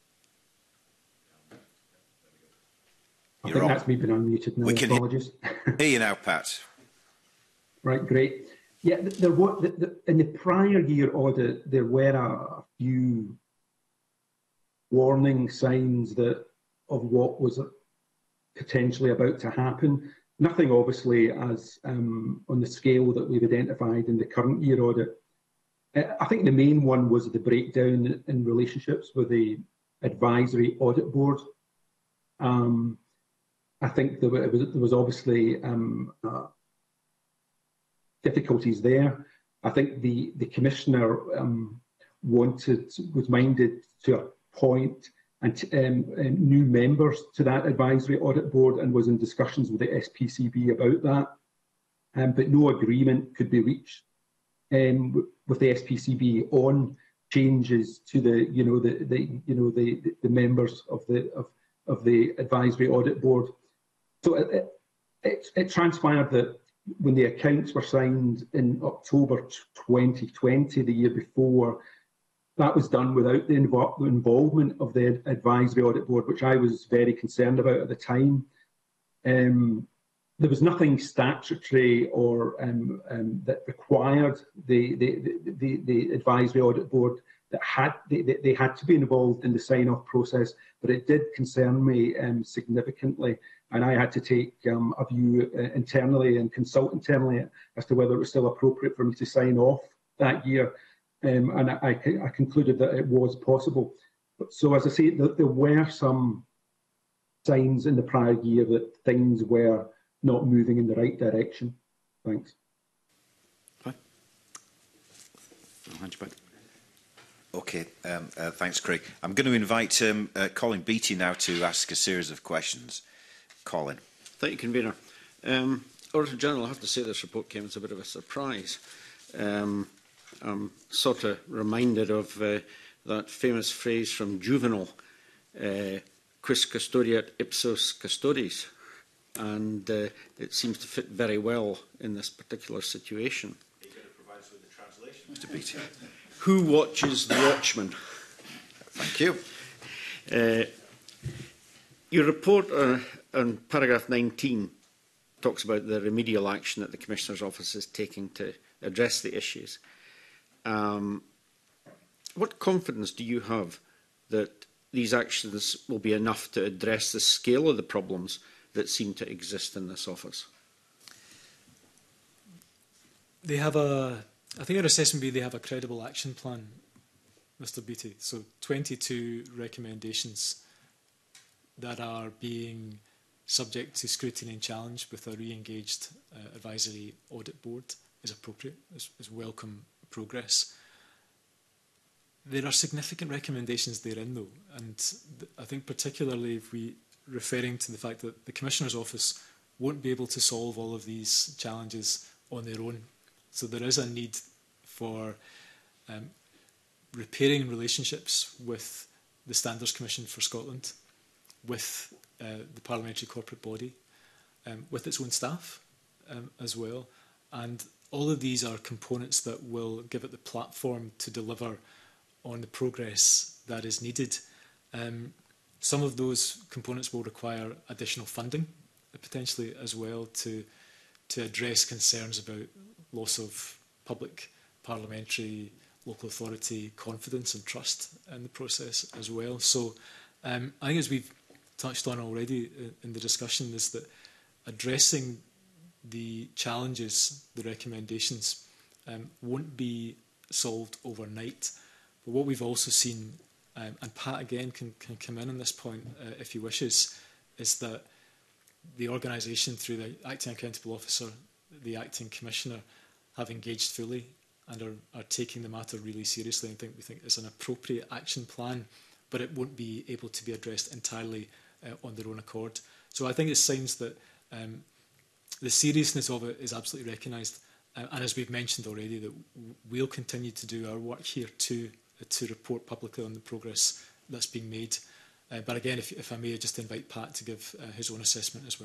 I You're think on. that's me being unmuted now. We can Apologies. hear you now, Pat. Right, great. Yeah, there were the, the, in the prior year audit, there were a few warning signs that of what was potentially about to happen. Nothing, obviously, as um, on the scale that we've identified in the current year audit. I think the main one was the breakdown in relationships with the advisory audit board. Um, I think there, were, it was, there was obviously um, uh, difficulties there. I think the, the commissioner um, wanted, was minded to appoint and, um, um, new members to that advisory audit board and was in discussions with the S P C B about that. Um, but no agreement could be reached um, with the S P C B on changes to the, you know, the, the you know, the, the members of the of, of the advisory audit board. So it, it, it transpired that when the accounts were signed in October twenty twenty, the year before, that was done without the invo involvement of the advisory audit board, which I was very concerned about at the time. Um, there was nothing statutory or um, um, that required the, the, the, the advisory audit board that had they, they had to be involved in the sign-off process, but it did concern me um, significantly, and I had to take um, a view uh, internally and consult internally as to whether it was still appropriate for me to sign off that year, um, and I, I concluded that it was possible. But, so as I say, there, there were some signs in the prior year that things were not moving in the right direction. Thanks. Fine. Okay, um, uh, thanks, Craig. I'm going to invite um, uh, Colin Beattie now to ask a series of questions. Colin. Thank you, Convener. Um, Auditor General, I have to say this report came as a bit of a surprise. Um, I'm sort of reminded of uh, that famous phrase from Juvenal, uh, quis custodiat ipsos custodes, and uh, it seems to fit very well in this particular situation. Are you going to provide us with the translation, Mister Beattie? Who watches the watchman? Thank you. Uh, your report uh, on paragraph nineteen talks about the remedial action that the Commissioner's Office is taking to address the issues. Um, what confidence do you have that these actions will be enough to address the scale of the problems that seem to exist in this office? They have a, I think our assessment would be they have a credible action plan, Mister Beattie. So twenty-two recommendations that are being subject to scrutiny and challenge with a re-engaged uh, advisory audit board is appropriate, is, is welcome progress. There are significant recommendations therein though, and th I think particularly if we referring to the fact that the Commissioner's Office won't be able to solve all of these challenges on their own. So there is a need for um, repairing relationships with the Standards Commission for Scotland, with uh, the parliamentary corporate body, um, with its own staff um, as well. And all of these are components that will give it the platform to deliver on the progress that is needed. Um, some of those components will require additional funding, uh, potentially as well, to, to address concerns about loss of public, parliamentary, local authority confidence and trust in the process as well. So um, I think, as we've touched on already in the discussion, is that addressing the challenges, the recommendations, um, won't be solved overnight. But what we've also seen, um, and Pat again can, can come in on this point uh, if he wishes, is that the organisation, through the Acting Accountable Officer, the Acting Commissioner, have engaged fully and are, are taking the matter really seriously. And think we think it's an appropriate action plan, but it won't be able to be addressed entirely uh, on their own accord. So I think it's signs that um, the seriousness of it is absolutely recognised, uh, and as we've mentioned already, that we'll continue to do our work here to uh, to report publicly on the progress that's being made. Uh, but again, if, if I may, just invite Pat to give uh, his own assessment as well.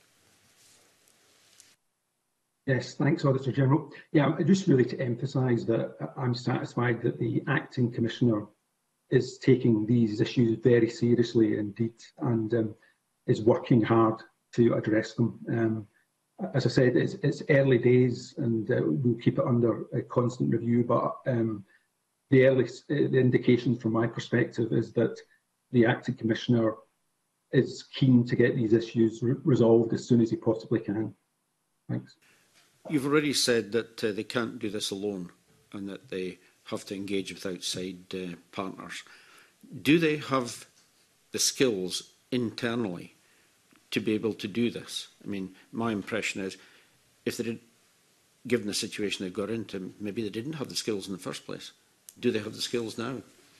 Yes, thanks, Auditor General. Yeah, just really to emphasise that I'm satisfied that the Acting Commissioner is taking these issues very seriously indeed, and um, is working hard to address them. Um, as I said, it's, it's early days, and uh, we'll keep it under a constant review, but um, the early uh, the indication from my perspective is that the Acting Commissioner is keen to get these issues re resolved as soon as he possibly can. Thanks. You've already said that uh, they can't do this alone and that they have to engage with outside uh, partners. Do they have the skills internally to be able to do this? I mean, my impression is, if they did, given the situation they got into, maybe they didn't have the skills in the first place. Do they have the skills now?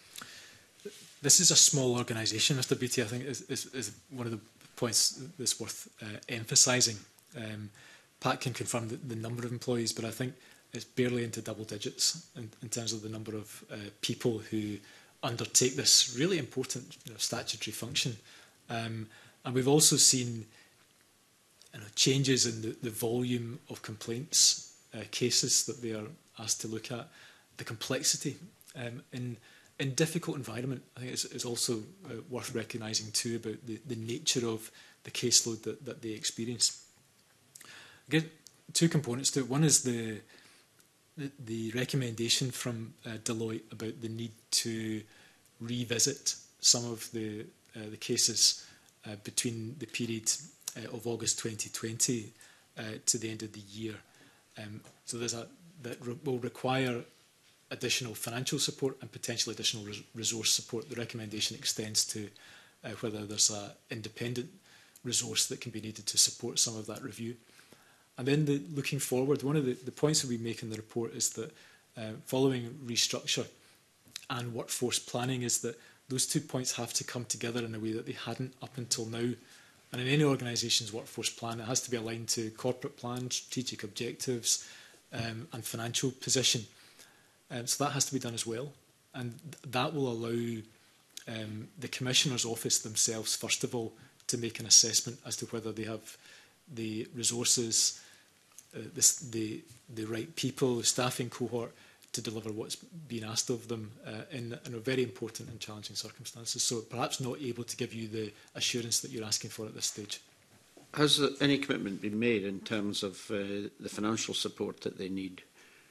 This is a small organisation, Mister Beattie. I think is, is, is one of the points that's worth uh, emphasising. Um, Pat can confirm the, the number of employees, but I think it's barely into double digits in, in terms of the number of uh, people who undertake this really important, you know, statutory function. Um, and we've also seen, you know, changes in the, the volume of complaints, uh, cases that they are asked to look at, the complexity um, in in difficult environment. I think it's, it's also uh, worth recognising too about the, the nature of the caseload that, that they experience. Again, two components to it. One is the the, the recommendation from uh, Deloitte about the need to revisit some of the uh, the cases uh, between the period uh, of August twenty twenty uh, to the end of the year. Um, so there's a that re will require additional financial support and potentially additional res resource support. The recommendation extends to uh, whether there's an independent resource that can be needed to support some of that review. And then the, looking forward, one of the, the points that we make in the report is that uh, following restructure and workforce planning is that those two points have to come together in a way that they hadn't up until now. And in any organisation's workforce plan, it has to be aligned to corporate plan, strategic objectives um, and financial position. Um, so that has to be done as well. And th that will allow um, the Commissioner's office themselves, first of all, to make an assessment as to whether they have the resources, uh, this, the, the right people, the staffing cohort to deliver what's being asked of them uh, in, in a very important and challenging circumstances. So perhaps not able to give you the assurance that you're asking for at this stage. Has any commitment been made in terms of uh, the financial support that they need?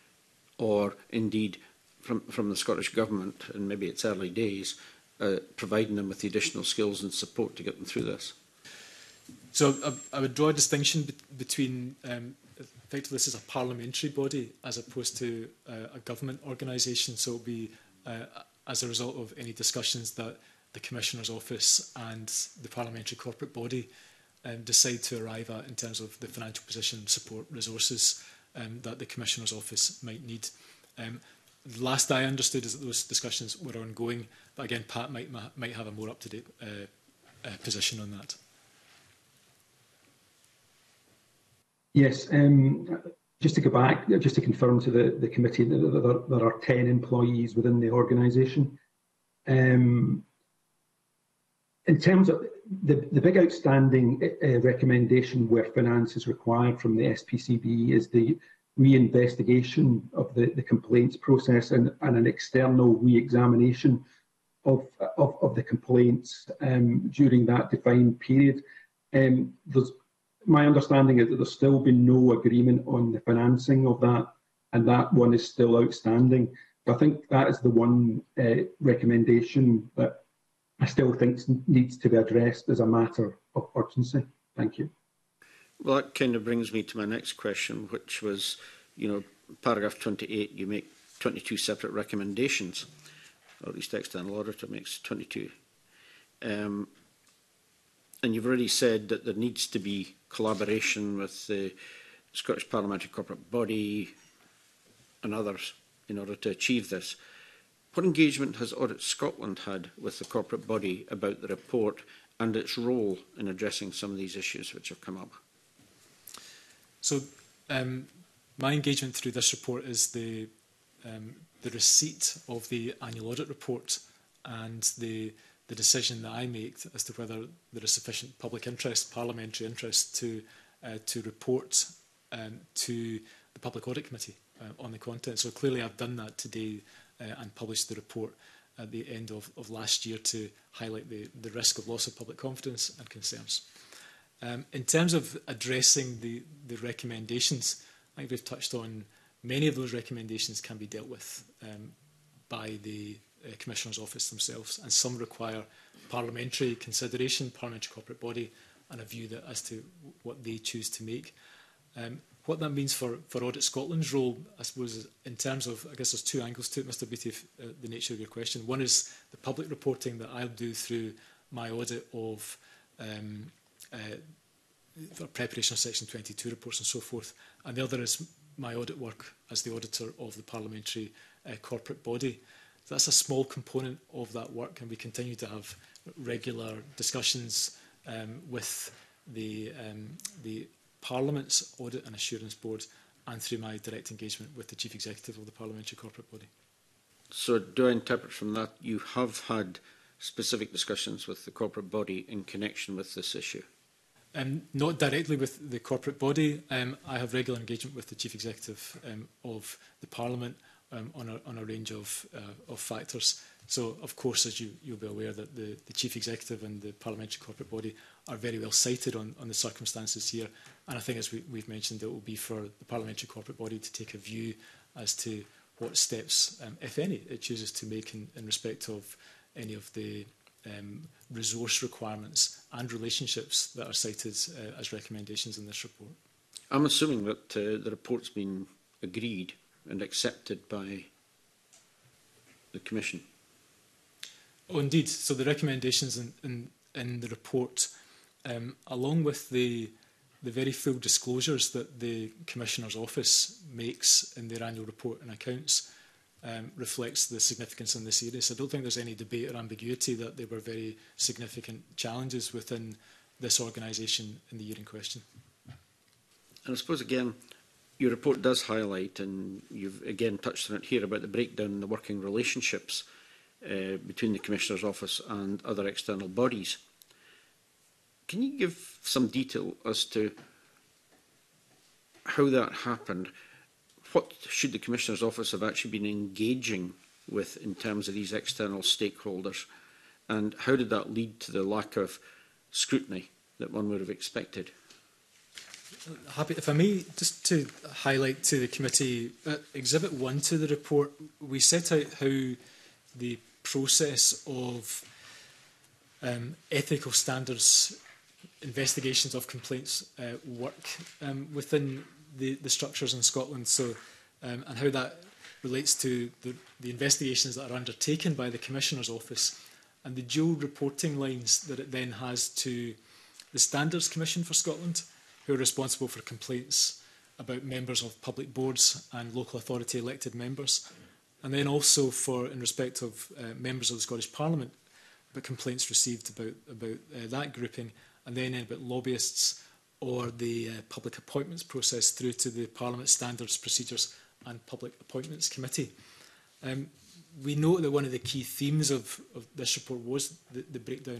Or indeed from, from the Scottish Government, and maybe it's early days, uh, providing them with the additional skills and support to get them through this? So I, I would draw a distinction be between, um, effectively this is a parliamentary body as opposed to uh, a government organisation, so it will be uh, as a result of any discussions that the Commissioner's office and the parliamentary corporate body um, decide to arrive at in terms of the financial position, support, resources um, that the Commissioner's office might need. Um, the last I understood is that those discussions were ongoing, but again, Pat might, might have a more up-to-date uh, uh, position on that. Yes, um, just to go back, just to confirm to the, the committee that there, there are ten employees within the organisation. Um, in terms of the, the big outstanding uh, recommendation where finance is required from the S P C B is the re-investigation of the, the complaints process and, and an external re-examination of, of, of the complaints um, during that defined period. Um, there's, my understanding is that there's still been no agreement on the financing of that, and that one is still outstanding. I think that is the one uh, recommendation that I still think needs to be addressed as a matter of urgency. Thank you. Well, that kind of brings me to my next question, which was, you know, paragraph twenty-eight, you make twenty-two separate recommendations, or at least the external auditor makes twenty-two. Um, and you've already said that there needs to be collaboration with the Scottish Parliamentary Corporate Body and others in order to achieve this. What engagement has Audit Scotland had with the corporate body about the report and its role in addressing some of these issues which have come up? So, um, my engagement through this report is the um, the receipt of the annual audit report and the the decision that I make as to whether there is sufficient public interest, parliamentary interest, to uh, to report um, to the Public Audit Committee uh, on the content. So clearly, I've done that today. Uh, and published the report at the end of, of last year to highlight the, the risk of loss of public confidence and concerns. Um, in terms of addressing the, the recommendations, I think we've touched on many of those recommendations can be dealt with um, by the uh, Commissioner's Office themselves, and some require parliamentary consideration, parliamentary corporate body, and a view that, as to what they choose to make. Um, What that means for, for Audit Scotland's role, I suppose, in terms of, I guess there's two angles to it, Mr Beattie, uh, the nature of your question. One is the public reporting that I'll do through my audit of um, uh, for preparation of Section twenty-two reports and so forth. And the other is my audit work as the auditor of the parliamentary uh, corporate body. So that's a small component of that work, and we continue to have regular discussions um, with the, um, the Parliament's Audit and Assurance Board and through my direct engagement with the Chief Executive of the Parliamentary Corporate Body. So do I interpret from that you have had specific discussions with the corporate body in connection with this issue? Um, not directly with the corporate body. Um, I have regular engagement with the Chief Executive um, of the Parliament um, on, a, on a range of, uh, of factors. So, of course, as you, you'll be aware, that the, the Chief Executive and the Parliamentary Corporate Body are very well cited on, on the circumstances here. And I think, as we, we've mentioned, it will be for the Parliamentary Corporate Body to take a view as to what steps, um, if any, it chooses to make in, in respect of any of the um, resource requirements and relationships that are cited uh, as recommendations in this report. I'm assuming that uh, the report's been agreed and accepted by the Commission. Oh, indeed. So the recommendations in, in, in the report, um, along with the, the very full disclosures that the Commissioner's Office makes in their annual report and accounts, um, reflects the significance in this area. So I don't think there's any debate or ambiguity that there were very significant challenges within this organisation in the year in question. And I suppose, again, your report does highlight, and you've again touched on it here, about the breakdown in the working relationships Uh, between the Commissioner's Office and other external bodies. Can you give some detail as to how that happened? What should the Commissioner's Office have actually been engaging with in terms of these external stakeholders? And how did that lead to the lack of scrutiny that one would have expected? Happy, if I may, just to highlight to the committee, uh, Exhibit one to the report, we set out how the process of um, ethical standards, investigations of complaints uh, work um, within the, the structures in Scotland, so um, and how that relates to the, the investigations that are undertaken by the Commissioner's Office and the dual reporting lines that it then has to the Standards Commission for Scotland, who are responsible for complaints about members of public boards and local authority elected members. And then also for, in respect of uh, members of the Scottish Parliament, about complaints received about, about uh, that grouping, and then about lobbyists or the uh, public appointments process through to the Parliament Standards, Procedures and Public Appointments Committee. Um, we know that one of the key themes of, of this report was the, the breakdown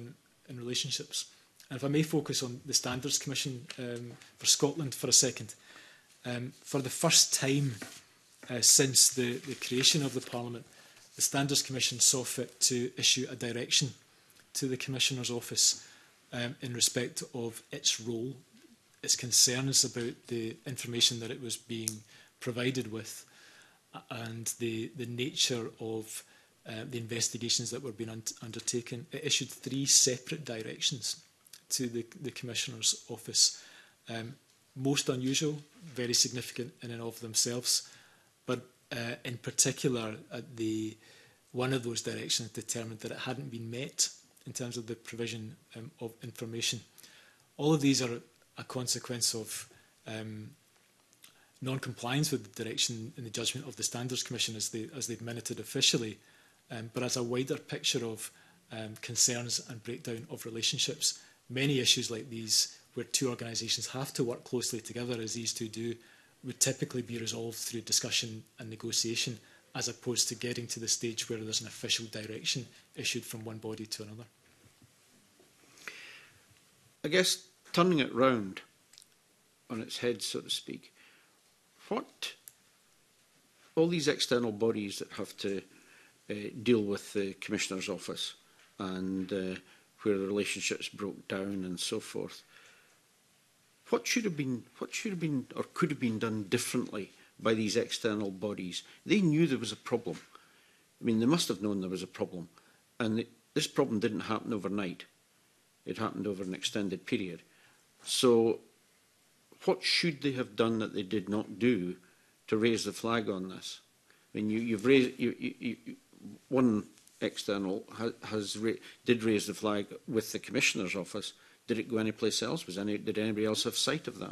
and relationships. And if I may focus on the Standards Commission um, for Scotland for a second. Um, for the first time uh, since the, the creation of the Parliament, the Standards Commission saw fit to issue a direction to the Commissioner's Office um, in respect of its role, its concerns about the information that it was being provided with, and the, the nature of uh, the investigations that were being un undertaken. It issued three separate directions to the, the Commissioner's Office. Um, most unusual, very significant in and of themselves, but uh, in particular, at the, one of those directions determined that it hadn't been met in terms of the provision um, of information. All of these are a consequence of um, non-compliance with the direction in the judgment of the Standards Commission as, they, as they've minuted officially, um, but as a wider picture of um, concerns and breakdown of relationships. Many issues like these, where two organisations have to work closely together, as these two do, would typically be resolved through discussion and negotiation, as opposed to getting to the stage where there's an official direction issued from one body to another. I guess turning it round on its head, so to speak, what all these external bodies that have to uh, deal with the Commissioner's Office and uh, where the relationships broke down and so forth, what should have been, what should have been or could have been done differently by these external bodies? They knew there was a problem. I mean, they must have known there was a problem, and the, this problem didn't happen overnight. It happened over an extended period. So what should they have done that they did not do to raise the flag on this? I mean, you, you've raised, you, you, you, one external ha, has ra did raise the flag with the Commissioner's Office. Did it go anyplace else? Was any, did anybody else have sight of that?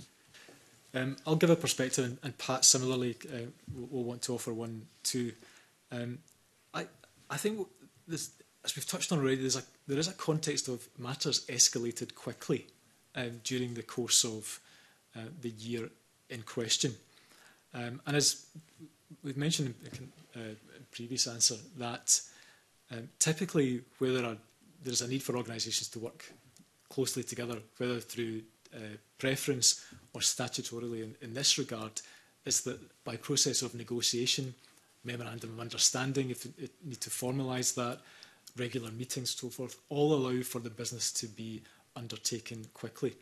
Um, I'll give a perspective, and, and Pat similarly uh, will, will want to offer one too. Um, I, I think this, as we've touched on already, there's a, there is a context of matters escalated quickly um, during the course of uh, the year in question. Um, and as we've mentioned in a uh, previous answer, that um, typically where there are, there's a need for organisations to work closely together, whether through uh, preference or statutorily in, in this regard, is that by process of negotiation, memorandum of understanding, if you need to formalise that, regular meetings, so forth, all allow for the business to be undertaken quickly.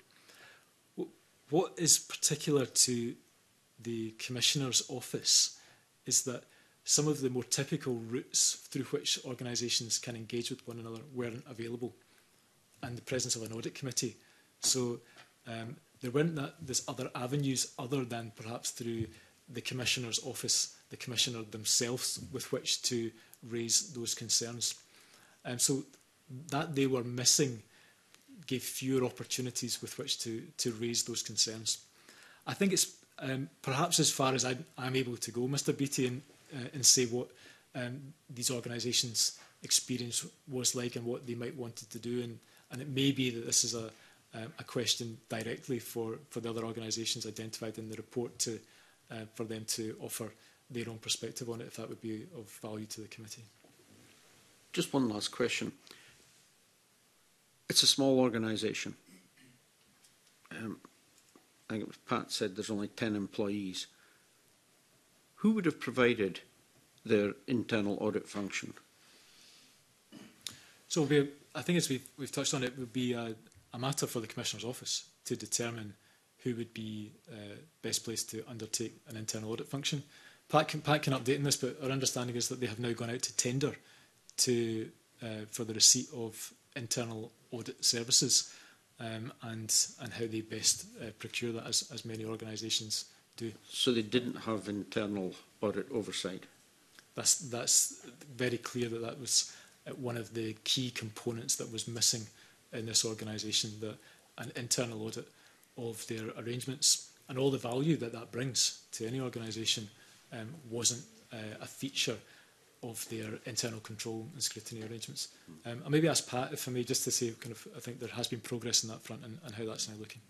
What is particular to the Commissioner's Office is that some of the more typical routes through which organisations can engage with one another weren't available, and the presence of an audit committee. So um, there weren't that, there's other avenues other than perhaps through the Commissioner's Office, the Commissioner themselves, with which to raise those concerns. Um, so that they were missing gave fewer opportunities with which to, to raise those concerns. I think it's um, perhaps as far as I, I'm able to go, Mr Beattie, and, uh, and say what um, these organisations' experience was like and what they might wanted to do. And, and it may be that this is a, um, a question directly for, for the other organisations identified in the report to, uh, for them to offer their own perspective on it, if that would be of value to the committee. Just one last question. It's a small organisation. Um, I think it was Pat said there's only ten employees. Who would have provided their internal audit function? So we, I think as we've, we've touched on, it would be a, a matter for the Commissioner's Office to determine who would be uh, best placed to undertake an internal audit function. Pat can, Pat can update on this, but our understanding is that they have now gone out to tender to, uh, for the receipt of internal audit services, um, and, and how they best uh, procure that, as, as many organisations do. So they didn't have internal audit oversight? That's, that's very clear that that was one of the key components that was missing in this organisation, that an internal audit of their arrangements and all the value that that brings to any organisation um, wasn't uh, a feature of their internal control and scrutiny arrangements. Um, I'll maybe ask Pat, if I may, just to say, kind of, I think there has been progress in that front, and, and how that's now looking.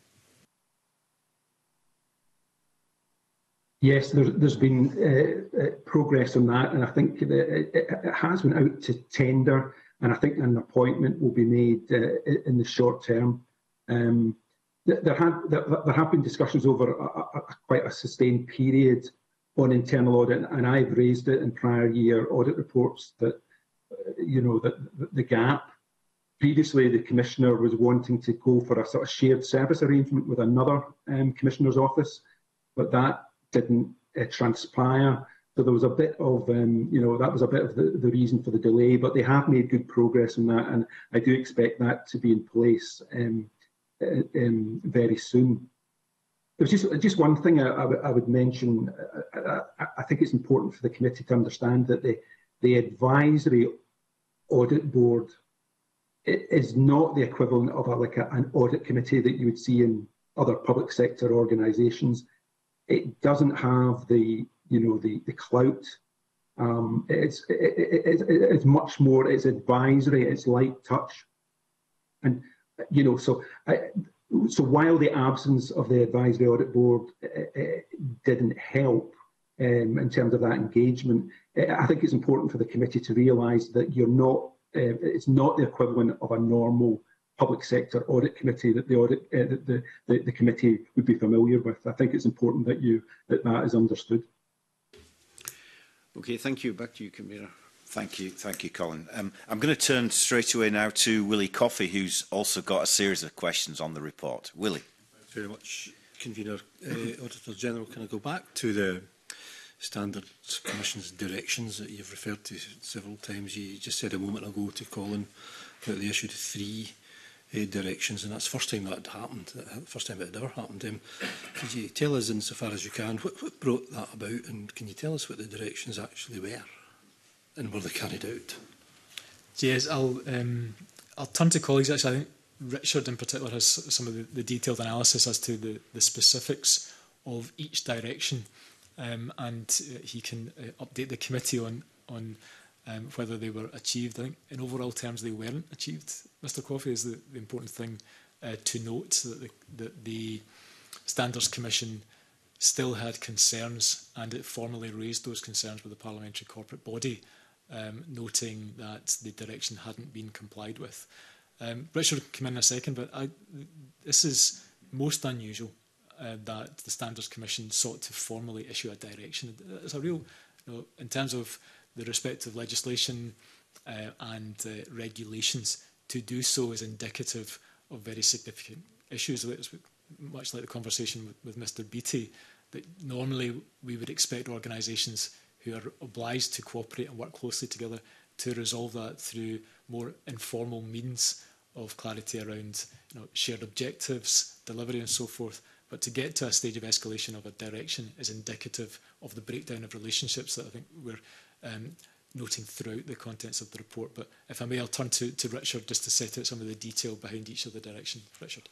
Yes, there's, there's been uh, uh, progress on that, and I think that it, it has went out to tender. and I think an appointment will be made uh, in the short term. Um, there, had, there, there have been discussions over a, a, a quite a sustained period on internal audit, and I've raised it in prior year audit reports that, uh, you know, that the, the gap. Previously, the Commissioner was wanting to go for a sort of shared service arrangement with another um, Commissioner's office, but that didn't uh, transpire. So there was a bit of, um, you know, that was a bit of the, the reason for the delay, but they have made good progress on that, and I do expect that to be in place um, uh, um, very soon. There's just, just one thing I, I, I would mention. I, I, I think it's important for the committee to understand that the, the advisory audit board is not the equivalent of a, like a, an audit committee that you would see in other public sector organisations. It doesn't have the, you know, the, the clout. Um, it's, it, it, it, it's much more, it's advisory, it's light touch. And, you know, so, I, so while the absence of the advisory audit board uh, uh, didn't help um, in terms of that engagement, uh, I think it's important for the committee to realise that you're not, uh, it's not the equivalent of a normal public sector audit committee that the audit uh, that the, the the committee would be familiar with. I think it's important that you that that is understood. Okay, thank you. Back to you, Convener. Thank you, thank you, Colin. Um, I'm going to turn straight away now to Willie Coffey, who's also got a series of questions on the report. Willie. Thanks very much, Convener. Uh, Auditor General, can I go back to the Standards Commission's directions that you've referred to several times? You just said a moment ago to Colin that they issued three uh, directions, and that's the first time that had happened, the first time it had ever happened. Um, could you tell us, insofar as you can, what, what brought that about, and can you tell us what the directions actually were, and were they carried out? Yes, I'll, um, I'll turn to colleagues. Actually, I think Richard in particular has some of the, the detailed analysis as to the, the specifics of each direction, um, and uh, he can uh, update the committee on, on um, whether they were achieved. I think in overall terms they weren't achieved. Mister Coffey, is the, the important thing uh, to note, that the, that the Standards Commission still had concerns, and it formally raised those concerns with the parliamentary corporate body, um, noting that the direction hadn't been complied with. Um, Richard will come in, in a second, but I, this is most unusual uh, that the Standards Commission sought to formally issue a direction. It's a real, you know, in terms of the respective legislation uh, and uh, regulations, to do so is indicative of very significant issues. It's much like the conversation with, with Mister Beattie, that normally we would expect organisations who are obliged to cooperate and work closely together to resolve that through more informal means of clarity around, you know, shared objectives, delivery and so forth. But to get to a stage of escalation of a direction is indicative of the breakdown of relationships that I think we're um, noting throughout the contents of the report. But if I may, I'll turn to, to Richard just to set out some of the detail behind each of the directions. Richard.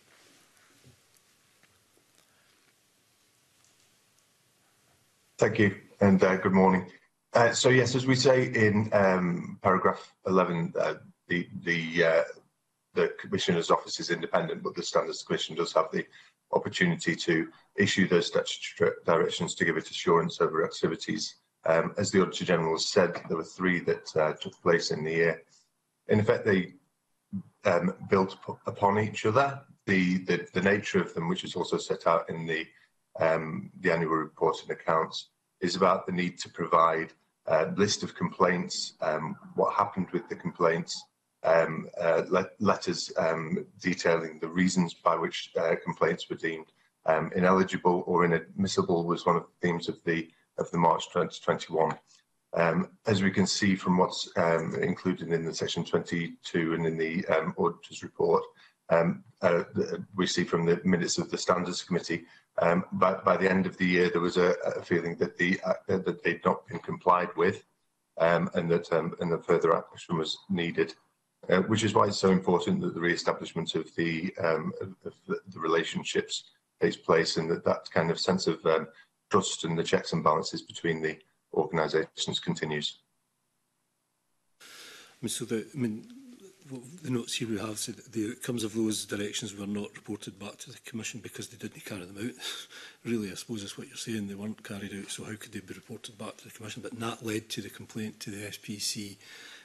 Thank you, and uh, good morning. Uh, so yes, as we say in um, paragraph eleven, uh, the the uh, the Commissioner's office is independent, but the Standards Commission does have the opportunity to issue those statutory directions to give it assurance over activities. Um, as the Auditor General has said, there were three that uh, took place in the year. In effect, they um, built upon each other. The, the the nature of them, which is also set out in the um, the annual report and accounts, is about the need to provide a list of complaints, um, what happened with the complaints, um, uh, let, letters um, detailing the reasons by which uh, complaints were deemed um, ineligible or inadmissible was one of the themes of the of the March twenty twenty-one. Um, as we can see from what's um, included in the section twenty-two and in the um, auditor's report, um, uh, the, we see from the minutes of the Standards Committee, um, by, by the end of the year there was a, a feeling that the uh, that they'd not been complied with, um, and that um, and that further action was needed. Uh, which is why it's so important that the re-establishment of the um, of, of the, the relationships takes place, and that that kind of sense of um, trust and the checks and balances between the organisations continues. I mean, so the, I mean, the notes here we have said that the outcomes of those directions were not reported back to the Commission because they didn't carry them out. Really, I suppose that's what you're saying, they weren't carried out, so how could they be reported back to the Commission? But that led to the complaint to the S P C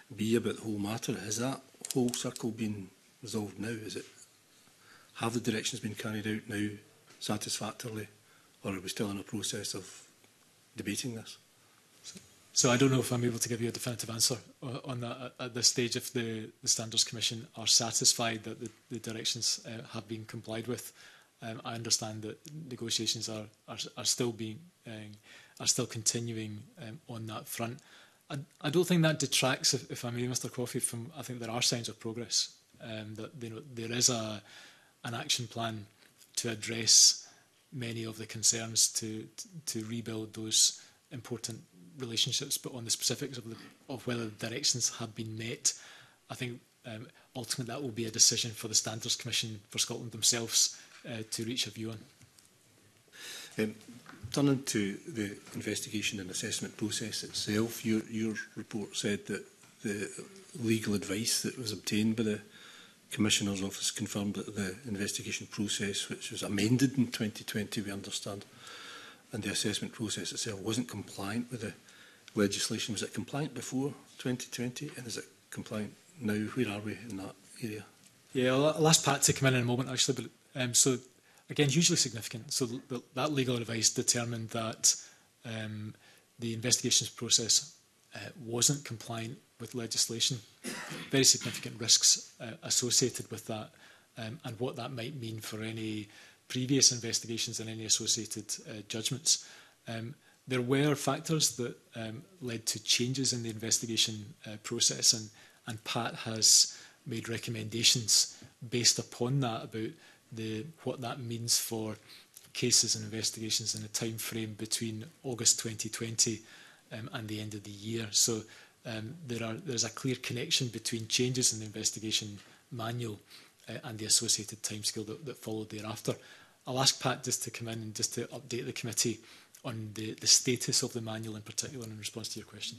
be about the whole matter. Has that whole circle been resolved now? Is it, have the directions been carried out now satisfactorily, or are we still in a process of debating this? So I don't know if I'm able to give you a definitive answer on that at, at this stage. If the, the Standards Commission are satisfied that the, the directions uh, have been complied with, um, I understand that negotiations are are, are still being um, are still continuing um, on that front. I, I don't think that detracts, if, if I may, Mr Coffey, from I think there are signs of progress. Um, that you know there is a an action plan to address many of the concerns to to, to rebuild those important relationships, but on the specifics of, the, of whether the directions have been met, I think um, ultimately that will be a decision for the Standards Commission for Scotland themselves uh, to reach a view on. Um, turning to the investigation and assessment process itself, your, your report said that the legal advice that was obtained by the Commissioner's Office confirmed that the investigation process, which was amended in twenty twenty, we understand, and the assessment process itself wasn't compliant with the legislation. Was it compliant before twenty twenty, and is it compliant now? Where are we in that area? Yeah, I'll, I'll ask Pat to come in in a moment, actually. But um, so again, hugely significant. So the, that legal advice determined that um, the investigations process uh, wasn't compliant with legislation. Very significant risks uh, associated with that, um, and what that might mean for any previous investigations and any associated uh, judgments. Um, there were factors that um, led to changes in the investigation uh, process, and, and Pat has made recommendations based upon that about the, what that means for cases and investigations in a time frame between August twenty twenty um, and the end of the year. So um, there are, there's a clear connection between changes in the investigation manual uh, and the associated timescale that, that followed thereafter. I'll ask Pat just to come in and just to update the committee on the, the status of the manual in particular in response to your question.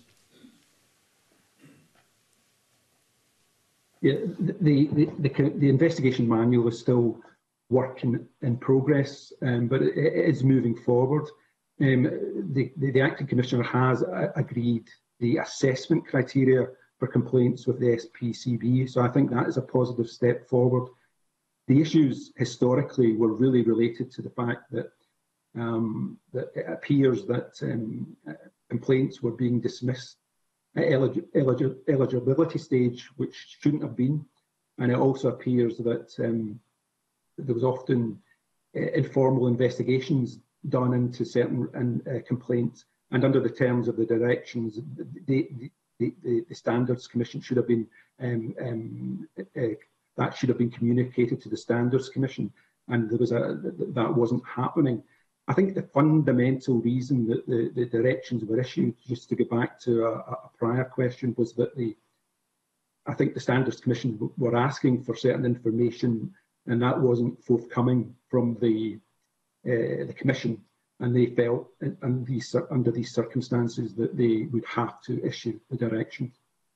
Yeah, the, the, the, the investigation manual is still work in, in progress, um, but it, it is moving forward. Um, the, the, the Acting Commissioner has uh, agreed the assessment criteria for complaints with the S P C B, so I think that is a positive step forward. The issues historically were really related to the fact that, um, that it appears that um, complaints were being dismissed at elig elig eligibility stage, which shouldn't have been. And it also appears that um, there was often uh, informal investigations done into certain uh, complaints, and under the terms of the directions, the, the, the, the Standards Commission should have been um, um, uh, that should have been communicated to the Standards Commission, and there was a that wasn't happening. I think the fundamental reason that the, the directions were issued, just to go back to a, a prior question, was that the I think the Standards Commission were asking for certain information, and that wasn't forthcoming from the uh, the Commission, and they felt in these, under these circumstances that they would have to issue the directions.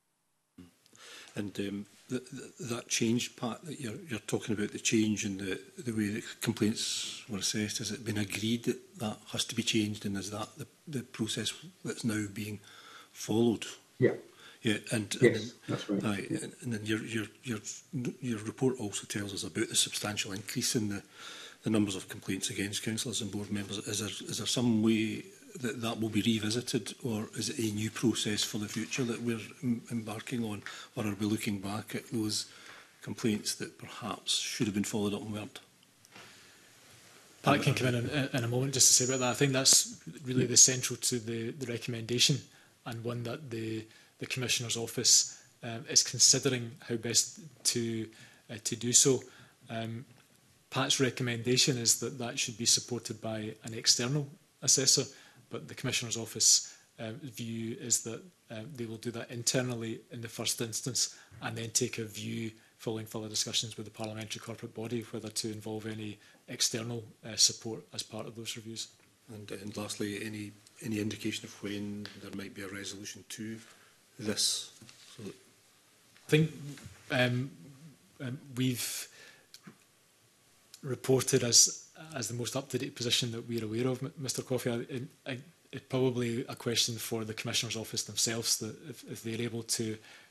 And um, th th that change, Pat, that you're, you're talking about, the change in the, the way that complaints were assessed, has it been agreed that that has to be changed, and is that the, the process that's now being followed? Yeah. Yeah, and, yes, and then, that's right. Aye, yeah. and, and then your, your, your, your report also tells us about the substantial increase in the, the numbers of complaints against councillors and board members. Is there, is there some way that that will be revisited, or is it a new process for the future that we're embarking on, or are we looking back at those complaints that perhaps should have been followed up and weren't? Pat can come in, in in a moment just to say about that. I think that's really the central to the, the recommendation, and one that the, the Commissioner's Office um, is considering how best to, uh, to do so. Um, Pat's recommendation is that that should be supported by an external assessor, but the Commissioner's Office um, view is that um, they will do that internally in the first instance, and then take a view following further discussions with the parliamentary corporate body whether to involve any external uh, support as part of those reviews. And, and lastly, any any indication of when there might be a resolution to this? So that I think um, um, we've reported as as the most up-to-date position that we're aware of, Mr Coffey. I, I, it's probably a question for the Commissioner's Office themselves, that if, if they're able to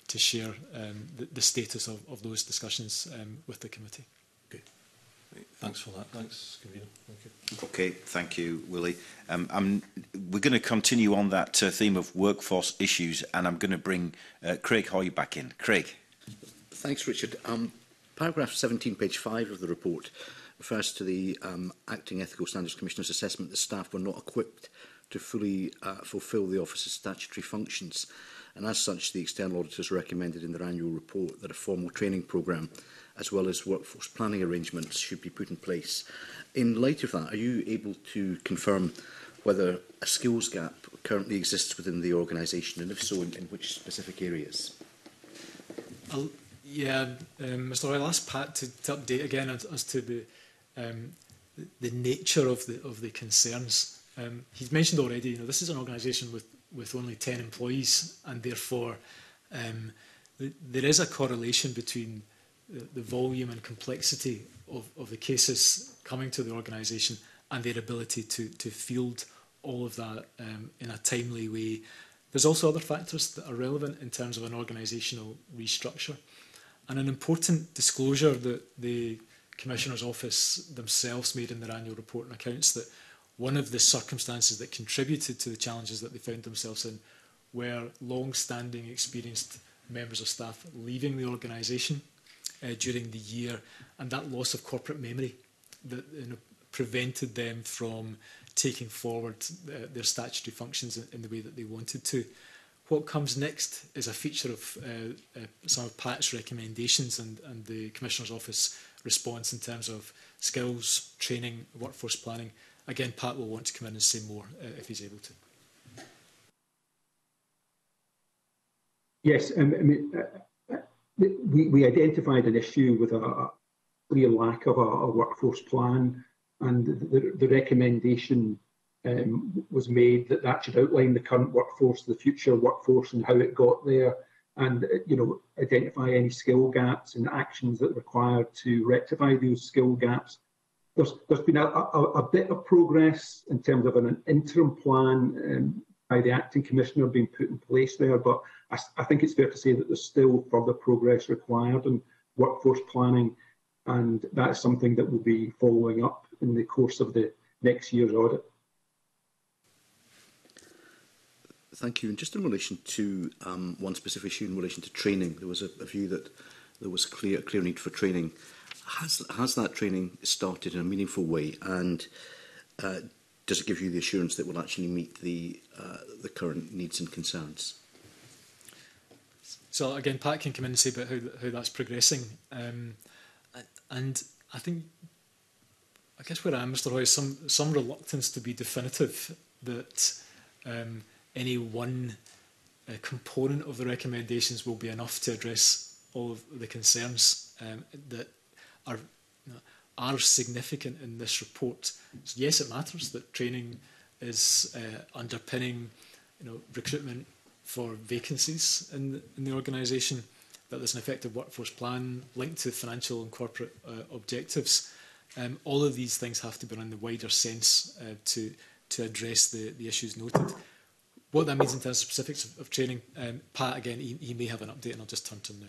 to share um, the, the status of, of those discussions um, with the committee. Okay. Thanks for that. Thanks, Convener. Thank you. Okay, thank you, Willie. Um, I'm, we're going to continue on that uh, theme of workforce issues, and I'm going to bring uh, Craig Hoy back in. Craig. Thanks, Richard. Um, paragraph seventeen, page five of the report refers to the um, Acting Ethical Standards Commissioner's assessment that staff were not equipped to fully uh, fulfil the office's statutory functions. And as such, the external auditors recommended in their annual report that a formal training programme, as well as workforce planning arrangements, should be put in place. In light of that, are you able to confirm whether a skills gap currently exists within the organisation, and if so, in, in which specific areas? I'll, yeah, um, Mr Roy, I'll ask Pat to, to update again as, as to the, um, the the nature of the of the concerns. Um, he's mentioned already, you know, this is an organisation with with only ten employees, and therefore um, th there is a correlation between the, the volume and complexity of, of the cases coming to the organisation and their ability to, to field all of that um, in a timely way. There's also other factors that are relevant in terms of an organisational restructure. And an important disclosure that the Commissioner's Office themselves made in their annual report and accounts, that one of the circumstances that contributed to the challenges that they found themselves in were long-standing experienced members of staff leaving the organisation uh, during the year, and that loss of corporate memory that, you know, prevented them from taking forward uh, their statutory functions in, in the way that they wanted to. What comes next is a feature of uh, uh, some of Pat's recommendations and, and the Commissioner's Office response in terms of skills, training, workforce planning. Again, Pat will want to come in and say more uh, if he's able to. Yes, um, I mean, uh, we, we identified an issue with a, a clear lack of a, a workforce plan, and the, the recommendation um, was made that that should outline the current workforce, the future workforce, and how it got there, and you know, identify any skill gaps and actions that are required to rectify those skill gaps. There's, there's been a, a, a bit of progress in terms of an, an interim plan um, by the acting commissioner being put in place there, but I, I think it's fair to say that there's still further progress required in workforce planning, and that's something that we'll be following up in the course of the next year's audit. Thank you. And just in relation to um, one specific issue in relation to training, there was a, a view that there was clear, a clear need for training. Has, has that training started in a meaningful way, and uh, does it give you the assurance that it will actually meet the, uh, the current needs and concerns? So again, Pat can come in and say about how, how that's progressing. Um, and I think, I guess where I am, Mr Roy, is some, some reluctance to be definitive that um, any one uh, component of the recommendations will be enough to address all of the concerns um, that are, you know, are significant in this report. So yes, it matters that training is uh, underpinning, you know, recruitment for vacancies in the, in the organisation, that there's an effective workforce plan linked to financial and corporate uh, objectives. Um, all of these things have to be in the wider sense uh, to, to address the, the issues noted. What that means in terms of specifics of, of training, um, Pat, again, he, he may have an update, and I'll just turn to him now.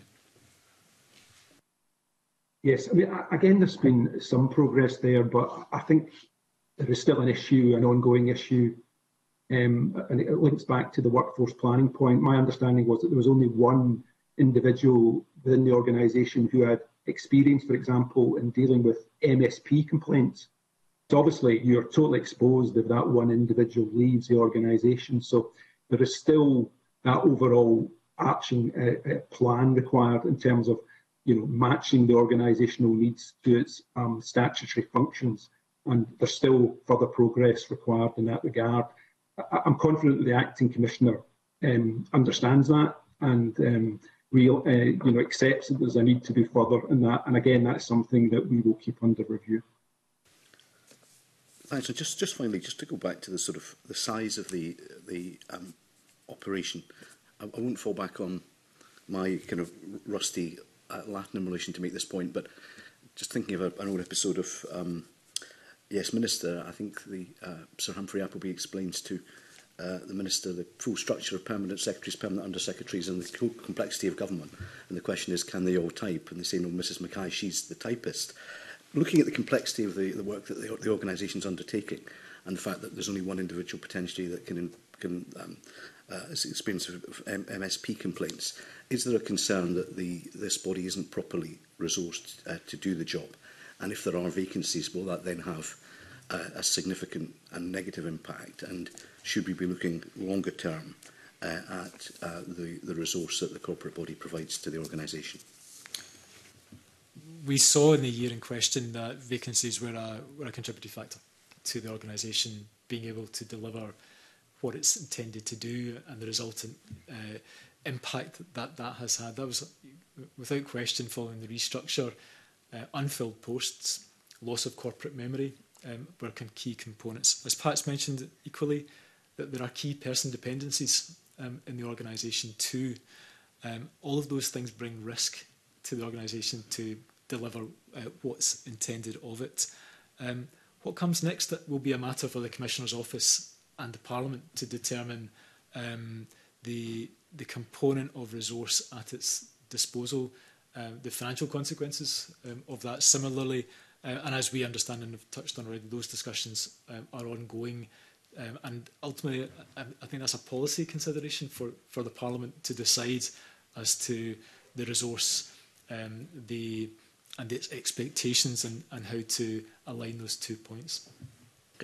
Yes, I mean, again, there's been some progress there, but I think there is still an issue, an ongoing issue, um, and it links back to the workforce planning point. My understanding was that there was only one individual within the organisation who had experience, for example, in dealing with M S P complaints. So obviously, you're totally exposed if that one individual leaves the organisation. So there is still that overall action uh, uh, plan required in terms of, you know, matching the organisational needs to its um, statutory functions, and there's still further progress required in that regard. I I'm confident that the acting commissioner um, understands that and um, real, uh, you know, accepts that there's a need to do further in that. And again, that's something that we will keep under review. Thanks. So just, just finally, just to go back to the sort of the size of the the um, operation, I, I won't fall back on my kind of rusty uh, Latin in relation to make this point, but just thinking of a, an old episode of um, Yes Minister, I think the uh, Sir Humphrey Appleby explains to uh, the Minister the full structure of permanent secretaries, permanent under-secretaries and the co complexity of government. And the question is, can they all type? And they say, no, Missus Mackay, she's the typist. Looking at the complexity of the, the work that the, the organisation is undertaking and the fact that there's only one individual potentially that can, can um, uh, experience of M MSP complaints, is there a concern that the, this body isn't properly resourced uh, to do the job? And if there are vacancies, will that then have uh, a significant and negative impact? And should we be looking longer term uh, at uh, the, the resource that the corporate body provides to the organisation? We saw in the year in question that vacancies were a, were a contributing factor to the organisation being able to deliver what it's intended to do and the resultant uh, impact that that has had. That was, without question, following the restructure, uh, unfilled posts, loss of corporate memory um, were key components. As Pat's mentioned equally, that there are key person dependencies um, in the organisation too. Um, all of those things bring risk to the organisation to deliver uh, what's intended of it. Um, what comes next that will be a matter for the Commissioner's Office and the Parliament to determine um, the, the component of resource at its disposal, uh, the financial consequences um, of that. Similarly, uh, and as we understand and have touched on already, those discussions um, are ongoing. Um, and ultimately, I, I think that's a policy consideration for, for the Parliament to decide as to the resource, um, the and its expectations and, and how to align those two points. Okay.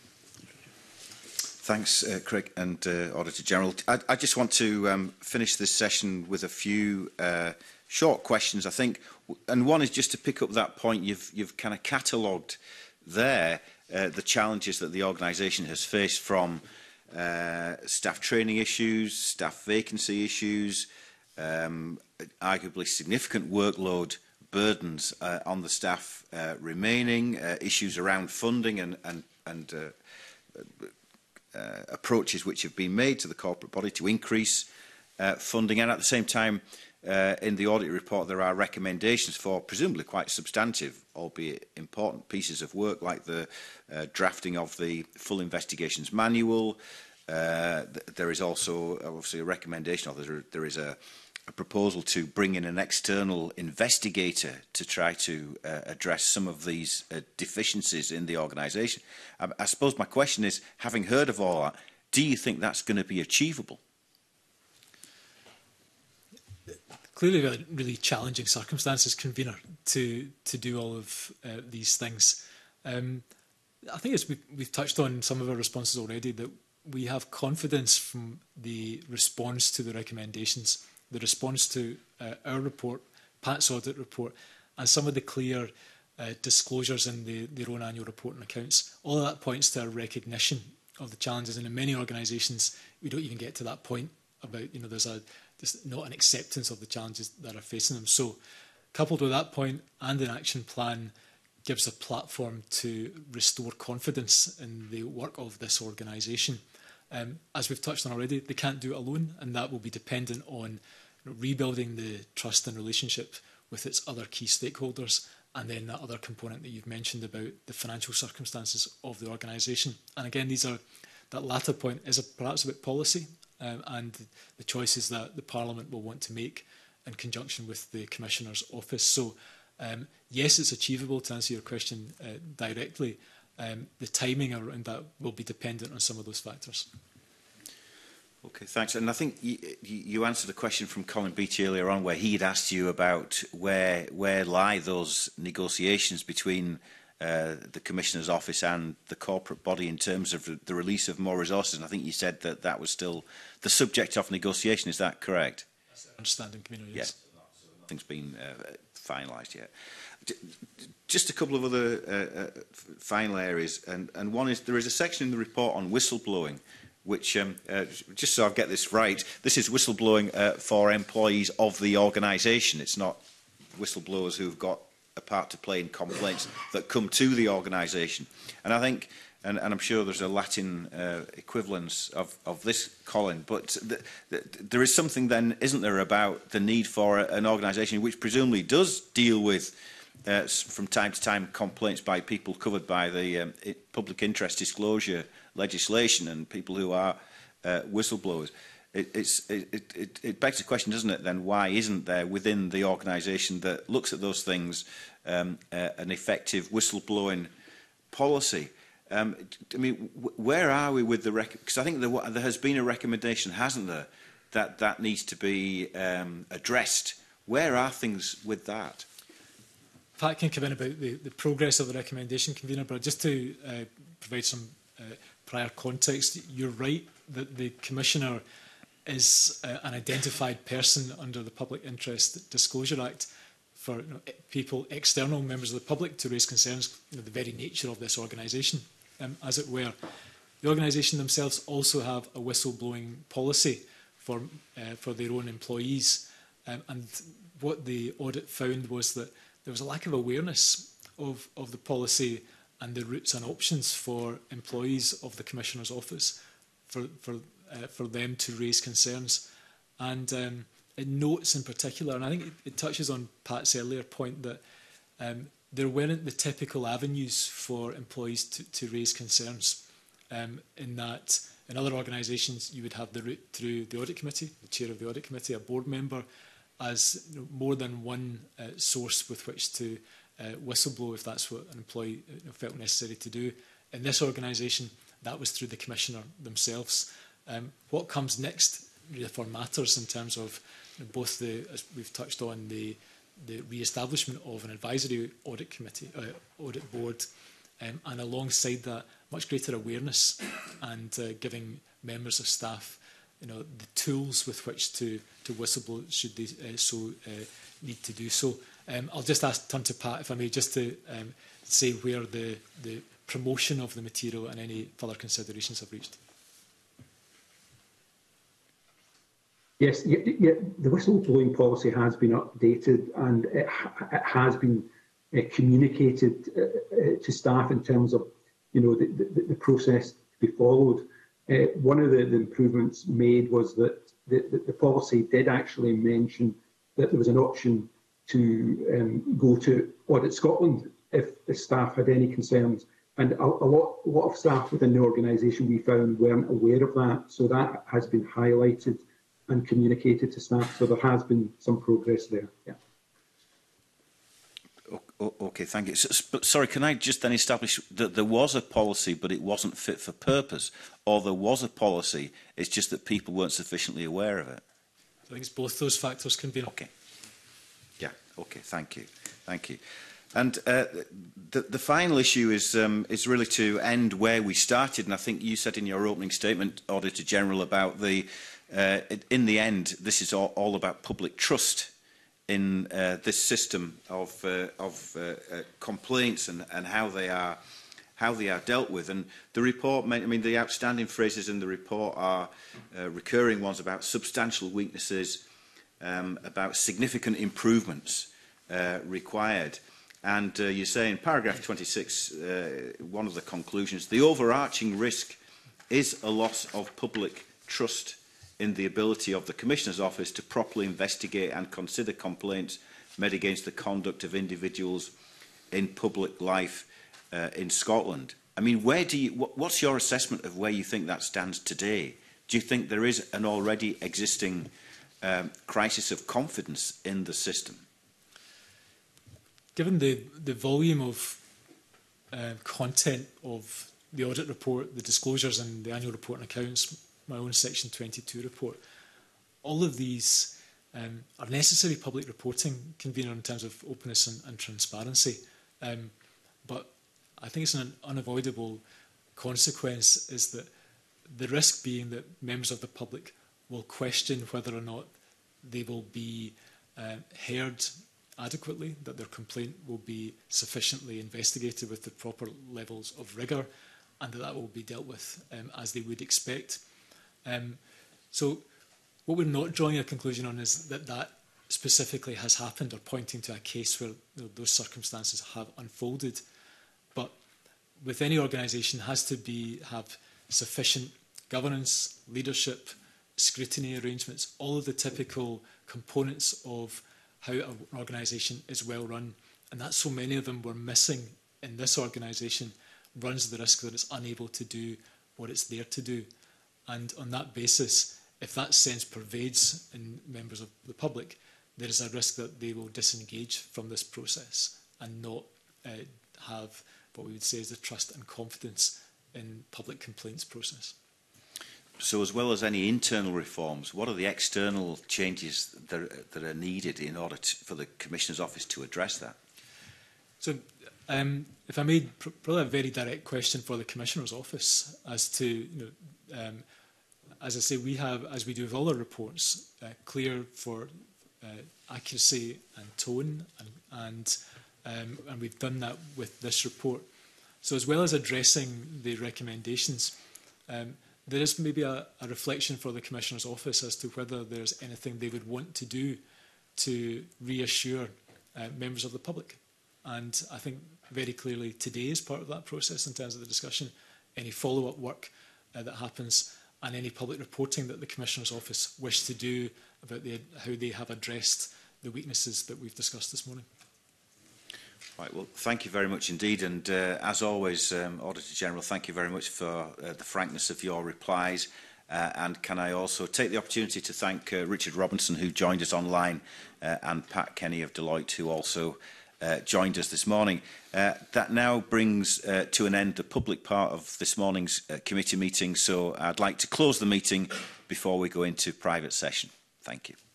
Thanks, uh, Craig and uh, Auditor General. I, I just want to um, finish this session with a few uh, short questions, I think. And one is just to pick up that point you've, you've kind of catalogued there, uh, the challenges that the organisation has faced from uh, staff training issues, staff vacancy issues, um, arguably significant workload burdens uh, on the staff uh, remaining, uh, issues around funding and, and, and uh, uh, approaches which have been made to the corporate body to increase uh, funding. And at the same time, uh, in the audit report, there are recommendations for presumably quite substantive, albeit important pieces of work, like the uh, drafting of the full investigations manual. Uh, th there is also obviously a recommendation, or there, there is a a proposal to bring in an external investigator to try to uh, address some of these uh, deficiencies in the organisation. I, I suppose my question is, having heard of all that, do you think that's going to be achievable? Clearly, a really challenging circumstances, convener, to to do all of uh, these things. Um, I think as we, we've touched on some of our responses already, that we have confidence from the response to the recommendations, the response to uh, our report, Pat's audit report, and some of the clear uh, disclosures in the, their own annual report and accounts. All of that points to a recognition of the challenges, and in many organisations, we don't even get to that point about, you know, there's a there's not an acceptance of the challenges that are facing them. So, coupled with that point and an action plan, gives a platform to restore confidence in the work of this organisation. Um, as we've touched on already, they can't do it alone, and that will be dependent on rebuilding the trust and relationship with its other key stakeholders, and then that other component that you've mentioned about the financial circumstances of the organisation. And again, these are that latter point is a, perhaps about policy um, and the choices that the Parliament will want to make in conjunction with the Commissioner's Office. So, um, yes, it's achievable, to answer your question uh, directly. Um, the timing around that will be dependent on some of those factors. Okay, thanks. And I think you, you answered a question from Colin Beattie earlier on, where he had asked you about where where lie those negotiations between uh, the Commissioner's Office and the corporate body in terms of the release of more resources. And I think you said that that was still the subject of negotiation. Is that correct? That's our understanding, Commissioner, yes. Yes. Nothing's been uh, finalised yet. Just a couple of other uh, uh, final areas, and, and one is there is a section in the report on whistleblowing, which, um, uh, just so I get this right, this is whistleblowing uh, for employees of the organisation. It's not whistleblowers who've got a part to play in complaints that come to the organisation. And I think, and, and I'm sure there's a Latin uh, equivalence of, of this, Colin, but th th there is something then, isn't there, about the need for a, an organisation which presumably does deal with Uh, from time to time complaints by people covered by the um, it, public interest disclosure legislation, and people who are uh, whistleblowers. It, it's, it, it, it begs the question, doesn't it, then, why isn't there within the organisation that looks at those things um, uh, an effective whistleblowing policy? Um, I mean, where are we with the... Because I think there, there has been a recommendation, hasn't there, that that needs to be um, addressed. Where are things with that? Pat can come in about the, the progress of the recommendation, Convener, but just to uh, provide some uh, prior context, you're right that the Commissioner is uh, an identified person under the Public Interest Disclosure Act for you know, people, external members of the public, to raise concerns, you know, the very nature of this organisation, um, as it were. The organisation themselves also have a whistleblowing policy for, uh, for their own employees. Um, and what the audit found was that there was a lack of awareness of, of the policy and the routes and options for employees of the Commissioner's office for, for, uh, for them to raise concerns. And um, it notes in particular, and I think it, it touches on Pat's earlier point, that um, there weren't the typical avenues for employees to, to raise concerns, um, in that in other organisations you would have the route through the Audit Committee, the chair of the Audit Committee, a board member, as you know, more than one uh, source with which to uh, whistleblow if that's what an employee uh, felt necessary to do. In this organisation, that was through the Commissioner themselves. Um, what comes next therefore matters in terms of you know, both the, as we've touched on, the, the re-establishment of an advisory audit committee, uh, audit board, um, and alongside that, much greater awareness and uh, giving members of staff you know, the tools with which to, to whistleblow should they uh, so uh, need to do so. Um, I'll just ask, turn to Pat, if I may, just to um, say where the, the promotion of the material and any further considerations have reached. Yes, yeah, yeah, the whistleblowing policy has been updated and it, ha it has been uh, communicated uh, uh, to staff in terms of you know, the, the, the process to be followed. Uh, one of the, the improvements made was that the, the, the policy did actually mention that there was an option to um, go to Audit Scotland if the staff had any concerns. And a, a, lot, a lot of staff within the organisation we found weren't aware of that. So that has been highlighted and communicated to staff. So there has been some progress there. Yeah. Okay, thank you. So, but sorry, can I just then establish that there was a policy, but it wasn't fit for purpose, or there was a policy, it's just that people weren't sufficiently aware of it? I think it's both those factors can be. Okay. Yeah. Okay. Thank you. Thank you. And uh, the, the final issue is um, is really to end where we started. And I think you said in your opening statement, Auditor General, about the uh, in the end, this is all, all about public trust in uh, this system of, uh, of uh, uh, complaints and, and how they are how they are dealt with. And the report, I mean, the outstanding phrases in the report are uh, recurring ones about substantial weaknesses, um, about significant improvements uh, required. And uh, you say in paragraph twenty-six, uh, one of the conclusions, the overarching risk is a loss of public trust in the ability of the Commissioner's Office to properly investigate and consider complaints made against the conduct of individuals in public life uh, in Scotland. I mean, where do you, what, what's your assessment of where you think that stands today? Do you think there is an already existing um, crisis of confidence in the system? Given the, the volume of uh, content of the audit report, the disclosures and the annual report and accounts, my own Section twenty-two report, all of these um, are necessary public reporting, Convener, in terms of openness and, and transparency. Um, but I think it's an unavoidable consequence is that the risk being that members of the public will question whether or not they will be uh, heard adequately, that their complaint will be sufficiently investigated with the proper levels of rigour, and that that will be dealt with um, as they would expect. Um, so what we're not drawing a conclusion on is that that specifically has happened or pointing to a case where you know, those circumstances have unfolded. But with any organisation has to be have sufficient governance, leadership, scrutiny arrangements, all of the typical components of how an organisation is well run. And that so many of them were missing in this organisation runs the risk that it's unable to do what it's there to do. And on that basis, if that sense pervades in members of the public, there is a risk that they will disengage from this process and not uh, have what we would say is the trust and confidence in public complaints process. So as well as any internal reforms, what are the external changes that are, that are needed in order to, for the Commissioner's Office to address that? So um, if I made pr probably a very direct question for the Commissioner's Office as to, you know, um, as I say, we have, as we do with all our reports, uh, clear for uh, accuracy and tone, and, and, um, and we've done that with this report. So as well as addressing the recommendations, um, there is maybe a, a reflection for the Commissioner's Office as to whether there's anything they would want to do to reassure uh, members of the public. And I think very clearly today is part of that process in terms of the discussion, any follow-up work uh, that happens, and any public reporting that the Commissioner's Office wish to do about the, how they have addressed the weaknesses that we've discussed this morning. Right, well, thank you very much indeed. And uh, as always, um, Auditor General, thank you very much for uh, the frankness of your replies. Uh, and can I also take the opportunity to thank uh, Richard Robinson, who joined us online, uh, and Pat Kenny of Deloitte, who also uh, joined us this morning. Uh, that now brings uh, to an end the public part of this morning's uh, committee meeting. So I'd like to close the meeting before we go into private session. Thank you.